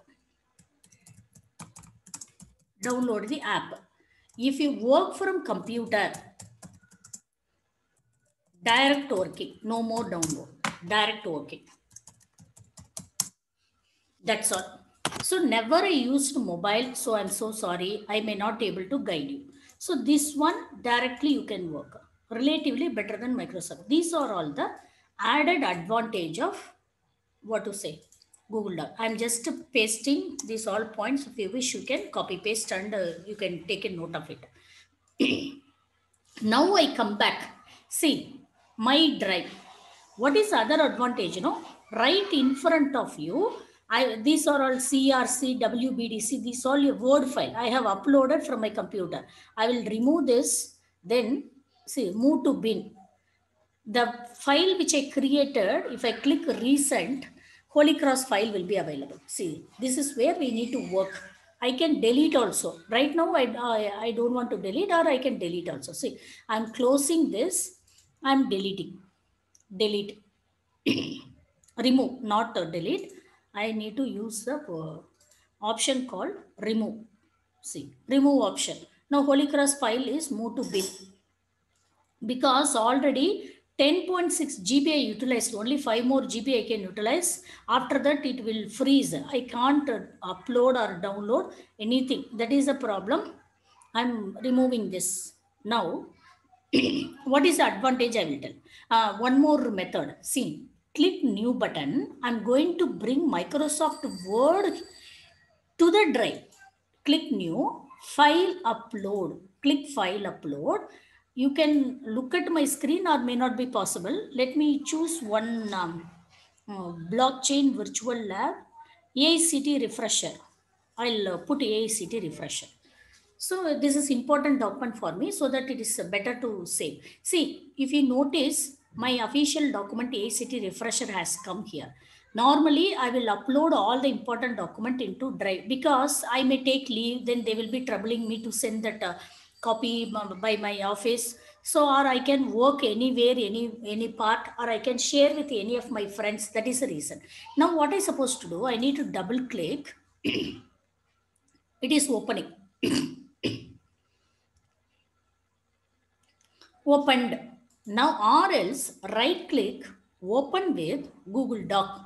Download the app. If you work from computer, direct working, no more download, direct working. That's all. So never I used mobile, so I'm so sorry. I may not be able to guide you. So this one directly you can work. Relatively better than Microsoft. These are all the added advantage of what to say Google Doc. I'm just pasting these all points. If you wish, you can copy paste and uh, you can take a note of it. Now I come back. See my drive. What is other advantage? You know, right in front of you. I, these are all C R C, W B D C, these are all your Word file. I have uploaded from my computer. I will remove this, then see, move to bin. The file which I created, if I click recent, Holy Cross file will be available. See, this is where we need to work. I can delete also. Right now, I, I, I don't want to delete, or I can delete also. See, I'm closing this, I'm deleting. Delete. Remove, not uh, delete. I need to use the uh, option called remove. See, remove option. Now Holy Cross file is moved to bin. Because already ten point six G B I utilized, only five more G B I can utilize. After that it will freeze. I can't uh, upload or download anything. That is the problem. I'm removing this. Now, what is the advantage I will tell? Uh, one more method. See, click new button. I'm going to bring Microsoft Word to the drive. Click new, file upload. Click file upload. You can look at my screen or may not be possible. Let me choose one um, uh, blockchain virtual lab, A I C T refresher. I'll uh, put A I C T refresher. So this is important document for me so that it is better to save. See, if you notice, my official document A I C T refresher has come here. Normally, I will upload all the important document into Drive because I may take leave, then they will be troubling me to send that uh, copy by my office. So, or I can work anywhere, any any part, or I can share with any of my friends. That is the reason. Now, what I supposed to do? I need to double click. It is opening. Opened. Now, or else right click, open with Google Doc.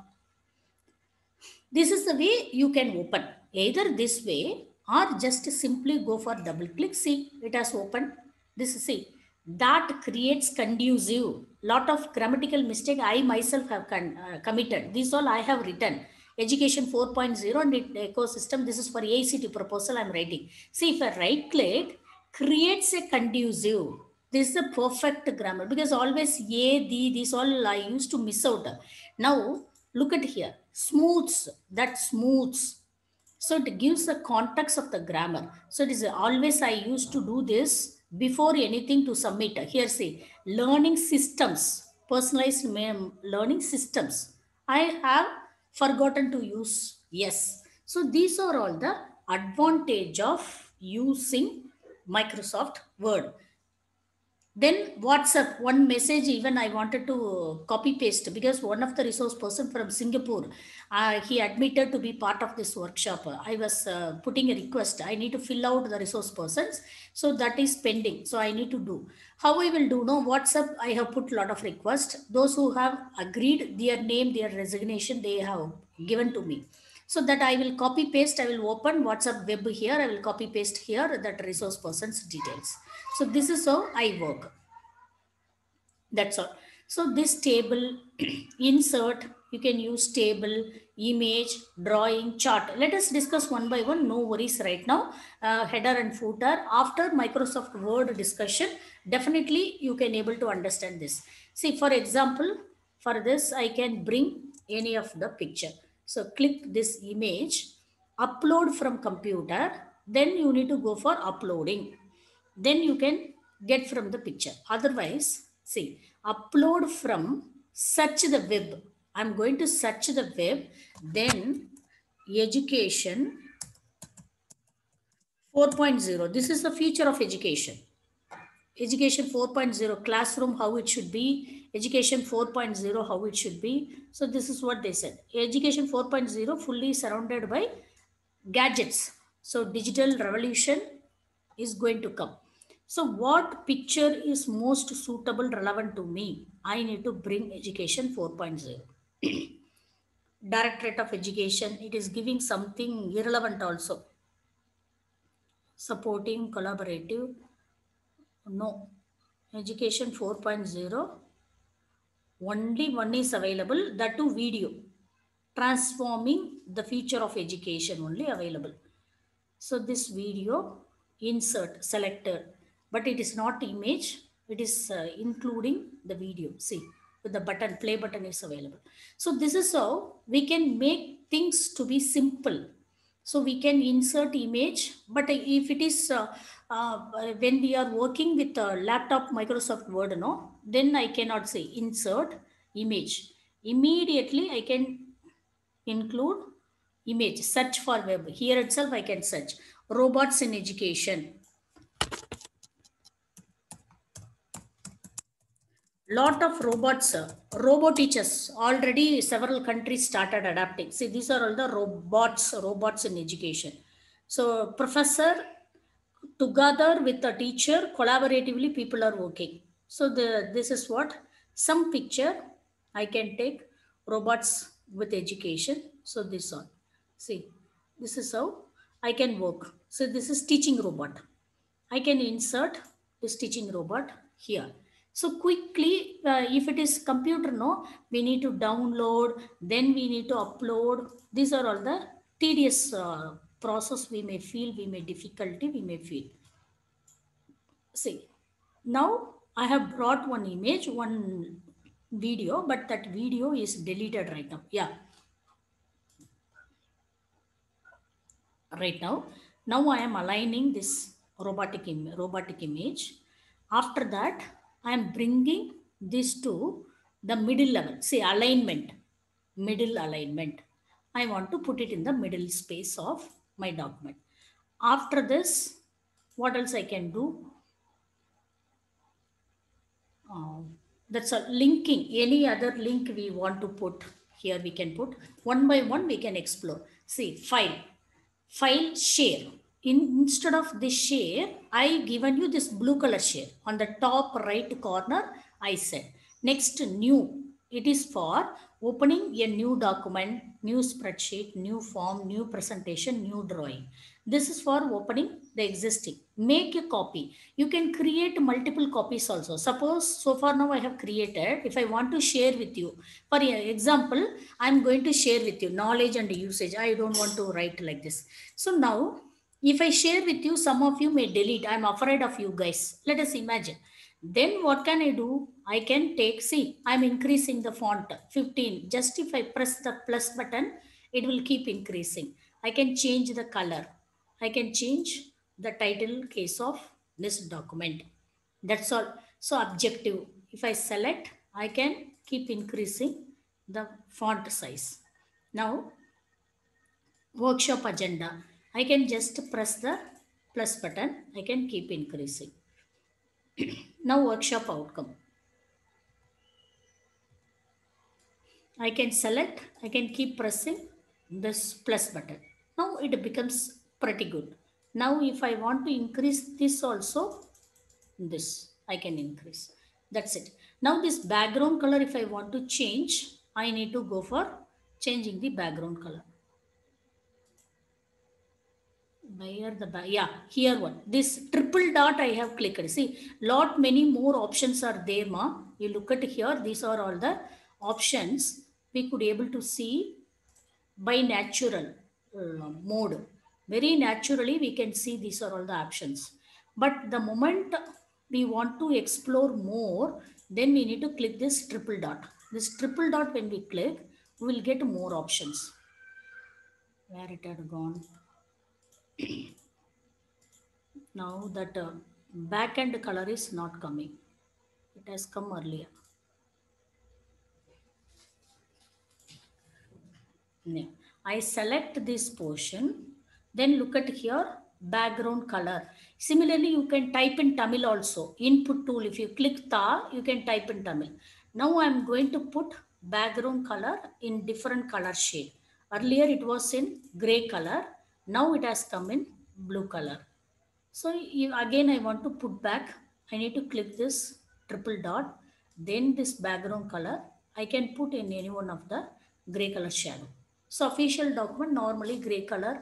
This is the way you can open. Either this way or just simply go for double click. See, it has opened. This is see. That creates conducive. Lot of grammatical mistake I myself have con- uh, committed. This all I have written. Education four point oh and it, ecosystem. This is for A I C T proposal I'm writing. See, if I right click, creates a conducive. This is a perfect grammar because always a, the, this all I used to miss out. Now, look at here. Smooths, that smooths. So it gives the context of the grammar. So it is always I used to do this before anything to submit. Here see, learning systems, personalized learning systems. I have forgotten to use yes. So these are all the advantage of using Microsoft Word. Then WhatsApp, one message even I wanted to copy paste because one of the resource person from Singapore, uh, he admitted to be part of this workshop. I was uh, putting a request. I need to fill out the resource persons. So that is pending. So I need to do. How I will do? No, WhatsApp, I have put a lot of requests. Those who have agreed their name, their resignation, they have given to me. So that I will copy paste, I will open WhatsApp web here. I will copy paste here that resource person's details. So this is how I work. That's all. So this table, insert, you can use table, image, drawing, chart. Let us discuss one by one. No worries right now. Uh, header and footer. After Microsoft Word discussion, definitely you can able to understand this. See, for example, for this, I can bring any of the picture. So click this image, upload from computer. Then you need to go for uploading. Then you can get from the picture. Otherwise, see, upload from search the web. I'm going to search the web. Then education four point oh. This is the future of education. Education four point oh, classroom, how it should be. Education four point oh, how it should be. So this is what they said. Education four point oh fully surrounded by gadgets. So digital revolution is going to come. So what picture is most suitable, relevant to me? I need to bring education four point oh. Directorate of Education, it is giving something irrelevant also. Supporting, collaborative, no. Education four point oh, only one is available, that too video. Transforming the future of education only available. So this video, insert, selected, but it is not image, it is uh, including the video. See, with the button, play button is available. So this is how we can make things to be simple. So we can insert image, but if it is uh, uh, when we are working with a laptop Microsoft Word, no, then I cannot say insert image. Immediately I can include image, search for web. Here itself I can search robots in education. Lot of robots, uh, robo teachers, already several countries started adapting. See, these are all the robots, robots in education. So professor together with the teacher, collaboratively people are working. So the this is what some picture I can take, robots with education. So this one, see, this is how I can work. So this is teaching robot. I can insert this teaching robot here. So quickly, uh, if it is computer, no, we need to download, then we need to upload. These are all the tedious uh, process we may feel, we may difficulty, we may feel. See, now I have brought one image, one video, but that video is deleted right now. Yeah. Right now, now I am aligning this robotic, Im robotic image. After that, I am bringing this to the middle level. See, alignment, middle alignment. I want to put it in the middle space of my document. After this, what else I can do? Uh, that's a linking. Any other link we want to put here, we can put one by one. We can explore. See, file, file, share. In, instead of this share, I given you this blue color share on the top right corner. I said next new. It is for opening a new document, new spreadsheet, new form, new presentation, new drawing. This is for opening the existing. Make a copy. You can create multiple copies also. Suppose so far now I have created. If I want to share with you, for example, I'm going to share with you knowledge and usage. I don't want to write like this. So now if I share with you, some of you may delete. I'm afraid of you guys. Let us imagine. Then what can I do? I can take, see, I'm increasing the font fifteen. Just if I press the plus button, it will keep increasing. I can change the color. I can change the title case of this document. That's all. So objective. If I select, I can keep increasing the font size. Now, workshop agenda. I can just press the plus button. I can keep increasing. Now workshop outcome. I can select, I can keep pressing this plus button. Now it becomes pretty good. Now if I want to increase this also, this I can increase. That's it. Now this background color, if I want to change, I need to go for changing the background color. Where the back, yeah, here one. This triple dot I have clicked. See, lot many more options are there, ma. You look at here, these are all the options we could able to see by natural uh, mode. Very naturally, we can see these are all the options. But the moment we want to explore more, then we need to click this triple dot. This triple dot, when we click, we will get more options. Where it had gone. Now that uh, back end color is not coming. It has come earlier. Yeah. I select this portion, then look at here, background color. Similarly, you can type in Tamil also. Input tool, if you click Ta, you can type in Tamil. Now I'm going to put background color in different color shade. Earlier it was in gray color. Now it has come in blue color. So you, again, I want to put back. I need to click this triple dot. Then this background color, I can put in any one of the gray color shadow. So official document, normally gray color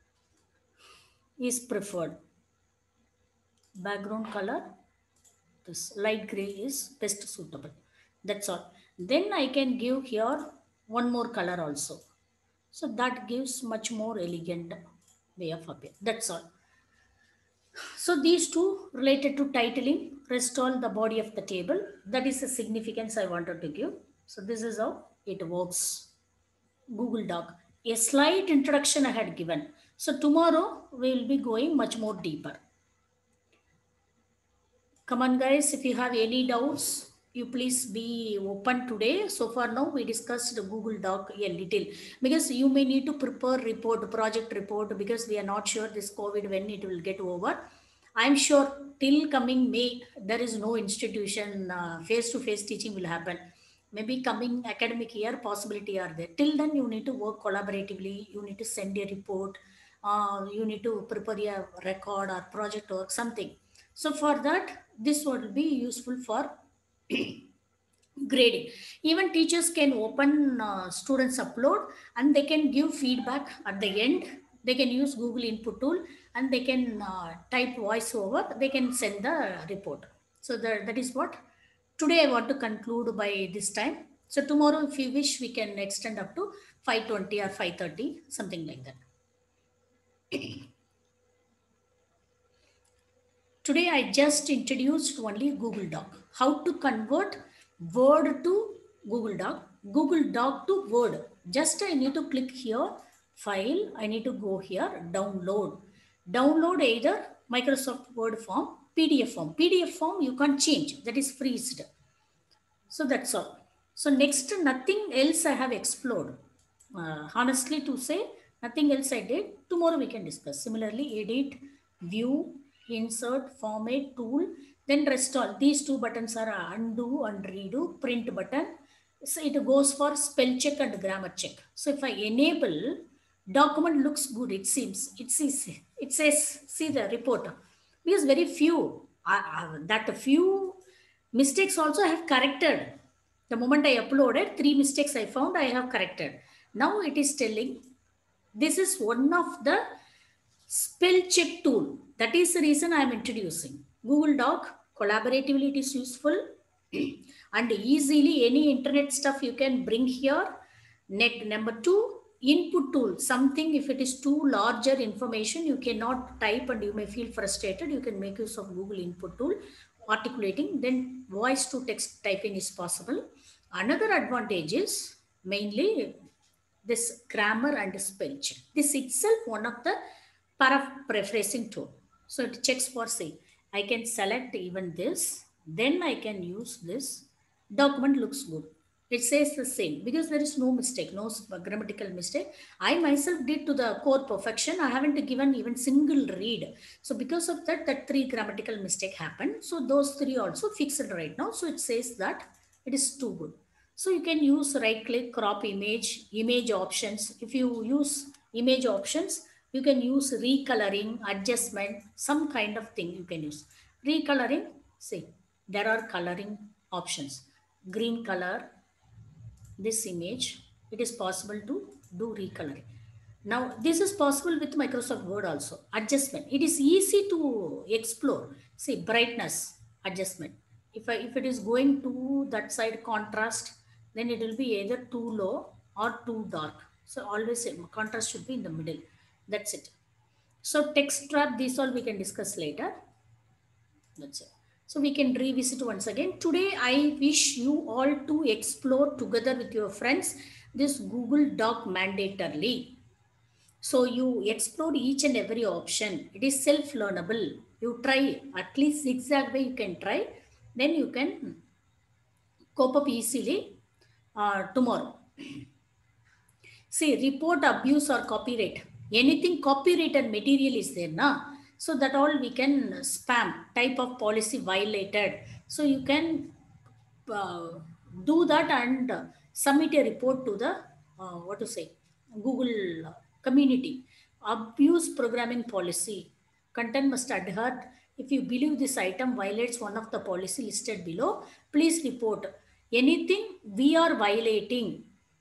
is preferred. Background color, this light gray is best suitable. That's all. Then I can give here one more color also. So that gives much more elegant way of appear. That's all. So these two related to titling, rest all the body of the table. That is the significance I wanted to give. So this is how it works. Google Doc. A slight introduction I had given. So tomorrow we will be going much more deeper. Come on guys, if you have any doubts, you please be open today. So far now we discussed the Google Doc a little, because you may need to prepare report, project report, because we are not sure this COVID when it will get over. I'm sure till coming May, there is no institution, uh, face-to-face teaching will happen. Maybe coming academic year, possibility are there. Till then you need to work collaboratively, you need to send a report, uh, you need to prepare a record or project work, something. So for that, this will be useful for grading. Even teachers can open uh, students upload and they can give feedback at the end. They can use Google input tool and they can uh, type voiceover. They can send the report. So that, that is what today I want to conclude by this time. So tomorrow, if you wish, we can extend up to five twenty or five thirty, something like that. Today, I just introduced only Google Doc. How to convert Word to Google Doc, Google Doc to Word. Just I need to click here, File. I need to go here, Download. Download either Microsoft Word form, P D F form. P D F form you can't change. That is freezed. So that's all. So next, nothing else I have explored. Uh, honestly to say, nothing else I did. Tomorrow we can discuss. Similarly, edit, view, insert, format, tool, then rest all. These two buttons are undo and redo, print button. So it goes for spell check and grammar check. So if I enable, document looks good, it seems. It says, it says see the report. Because very few, uh, uh, that few mistakes also I have corrected. The moment I uploaded, three mistakes I found, I have corrected. Now it is telling this is one of the spell check tool. That is the reason I am introducing. Google Doc, collaboratively it is useful and easily any internet stuff you can bring here. Net number two, input tool. Something if it is too larger information, you cannot type and you may feel frustrated. You can make use of Google input tool, articulating, then voice to text typing is possible. Another advantage is mainly this grammar and spell check. This itself one of the paraphrasing tool. So it checks for say, I can select even this, then I can use this. Document looks good. It says the same because there is no mistake, no grammatical mistake. I myself did to the core perfection. I haven't given even single read. So because of that, that three grammatical mistake happened. So those three also fixed right now. So it says that it is too good. So you can use right click, crop image, image options. If you use image options, you can use recoloring, adjustment, some kind of thing you can use. Recoloring, see, there are coloring options. Green color, this image, it is possible to do recoloring. Now, this is possible with Microsoft Word also. Adjustment, it is easy to explore. See, brightness, adjustment. If, I, if it is going to that side contrast, then it will be either too low or too dark. So always contrast should be in the middle. That's it. So text trap, these all we can discuss later. That's it. So we can revisit once again. Today, I wish you all to explore together with your friends this Google Doc mandatorily. So you explore each and every option. It is self-learnable. You try at least zigzag way you can try. Then you can cope up easily uh, tomorrow. See, report abuse or copyright. Anything copyrighted material is there, na? So that all we can spam, type of policy violated. So you can uh, do that and submit a report to the, uh, what to say, Google community. Abuse programming policy. Content must adhere. If you believe this item violates one of the policy listed below, please report. Anything we are violating,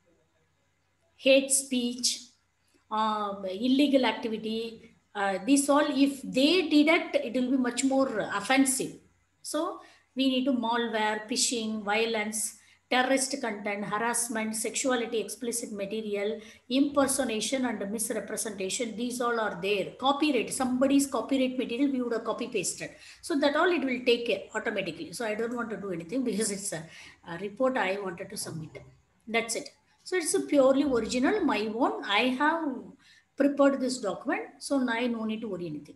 hate speech, um, illegal activity, uh, this all, if they deduct, it will be much more offensive. So we need to malware, phishing, violence, terrorist content, harassment, sexuality, explicit material, impersonation and misrepresentation. These all are there. Copyright, somebody's copyright material, we would have copy pasted. So that all it will take care automatically. So I don't want to do anything because it's a, a report I wanted to submit. That's it. So it's a purely original, my own. I have prepared this document. So now I no need to worry anything.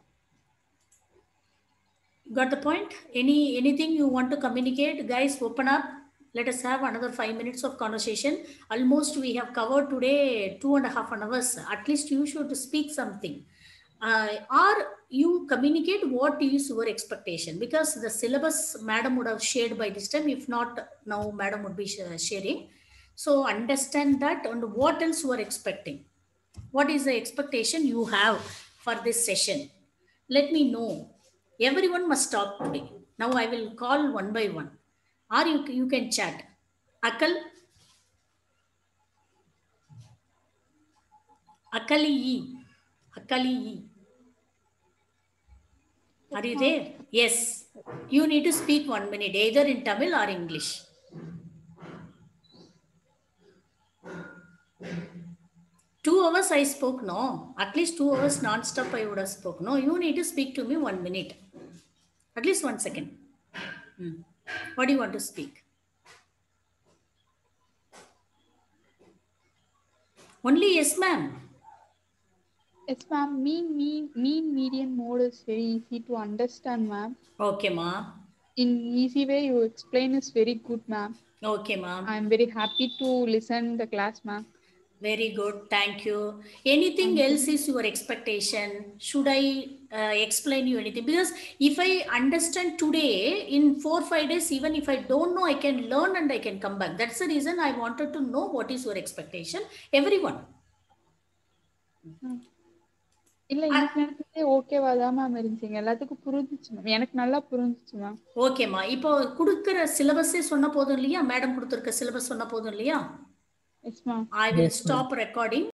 Got the point? Any anything you want to communicate? Guys, open up. Let us have another five minutes of conversation. Almost we have covered today two and a half hours. At least you should speak something. Uh, or you communicate what is your expectation, because the syllabus madam would have shared by this time. If not, now madam would be sharing. So understand that and what else you are expecting. What is the expectation you have for this session? Let me know. Everyone must talk today. Now I will call one by one. Or you, you can chat. Akal. Akali. Akali. Are you ma'am. there? Yes. You need to speak one minute, either in Tamil or English. Two hours I spoke, no? At least two hours non-stop I would have spoken. No, you need to speak to me one minute. At least one second. Hmm. What do you want to speak? Only yes, ma'am. Yes, ma'am. Mean, mean, mean median mode is very easy to understand, ma'am. Okay, ma. In easy way, you explain is very good, ma'am. Okay, ma'am. I'm very happy to listen the class, ma'am. Very good. Thank you. Anything Thank else you. is your expectation? Should I uh, explain you anything? Because if I understand today, in four five days, even if I don't know, I can learn and I can come back. That's the reason I wanted to know what is your expectation. Everyone. இல்ல இன்னைக்கு நடந்ததே ஓகேவா தான் ma'am இருந்துச்சுங்க. எல்லாத்துக்கும் புரிஞ்சிச்சு ma'am. எனக்கு நல்லா புரிஞ்சிச்சு மேம். ஓகேம்மா. இப்போ கொடுக்கிற சிலபஸே சொன்ன போதும் இல்லையா? மேடம் கொடுத்துருக்க சிலபஸ் சொன்ன போதும் இல்லையா? Yes ma'am. I will Yes, ma'am. stop recording.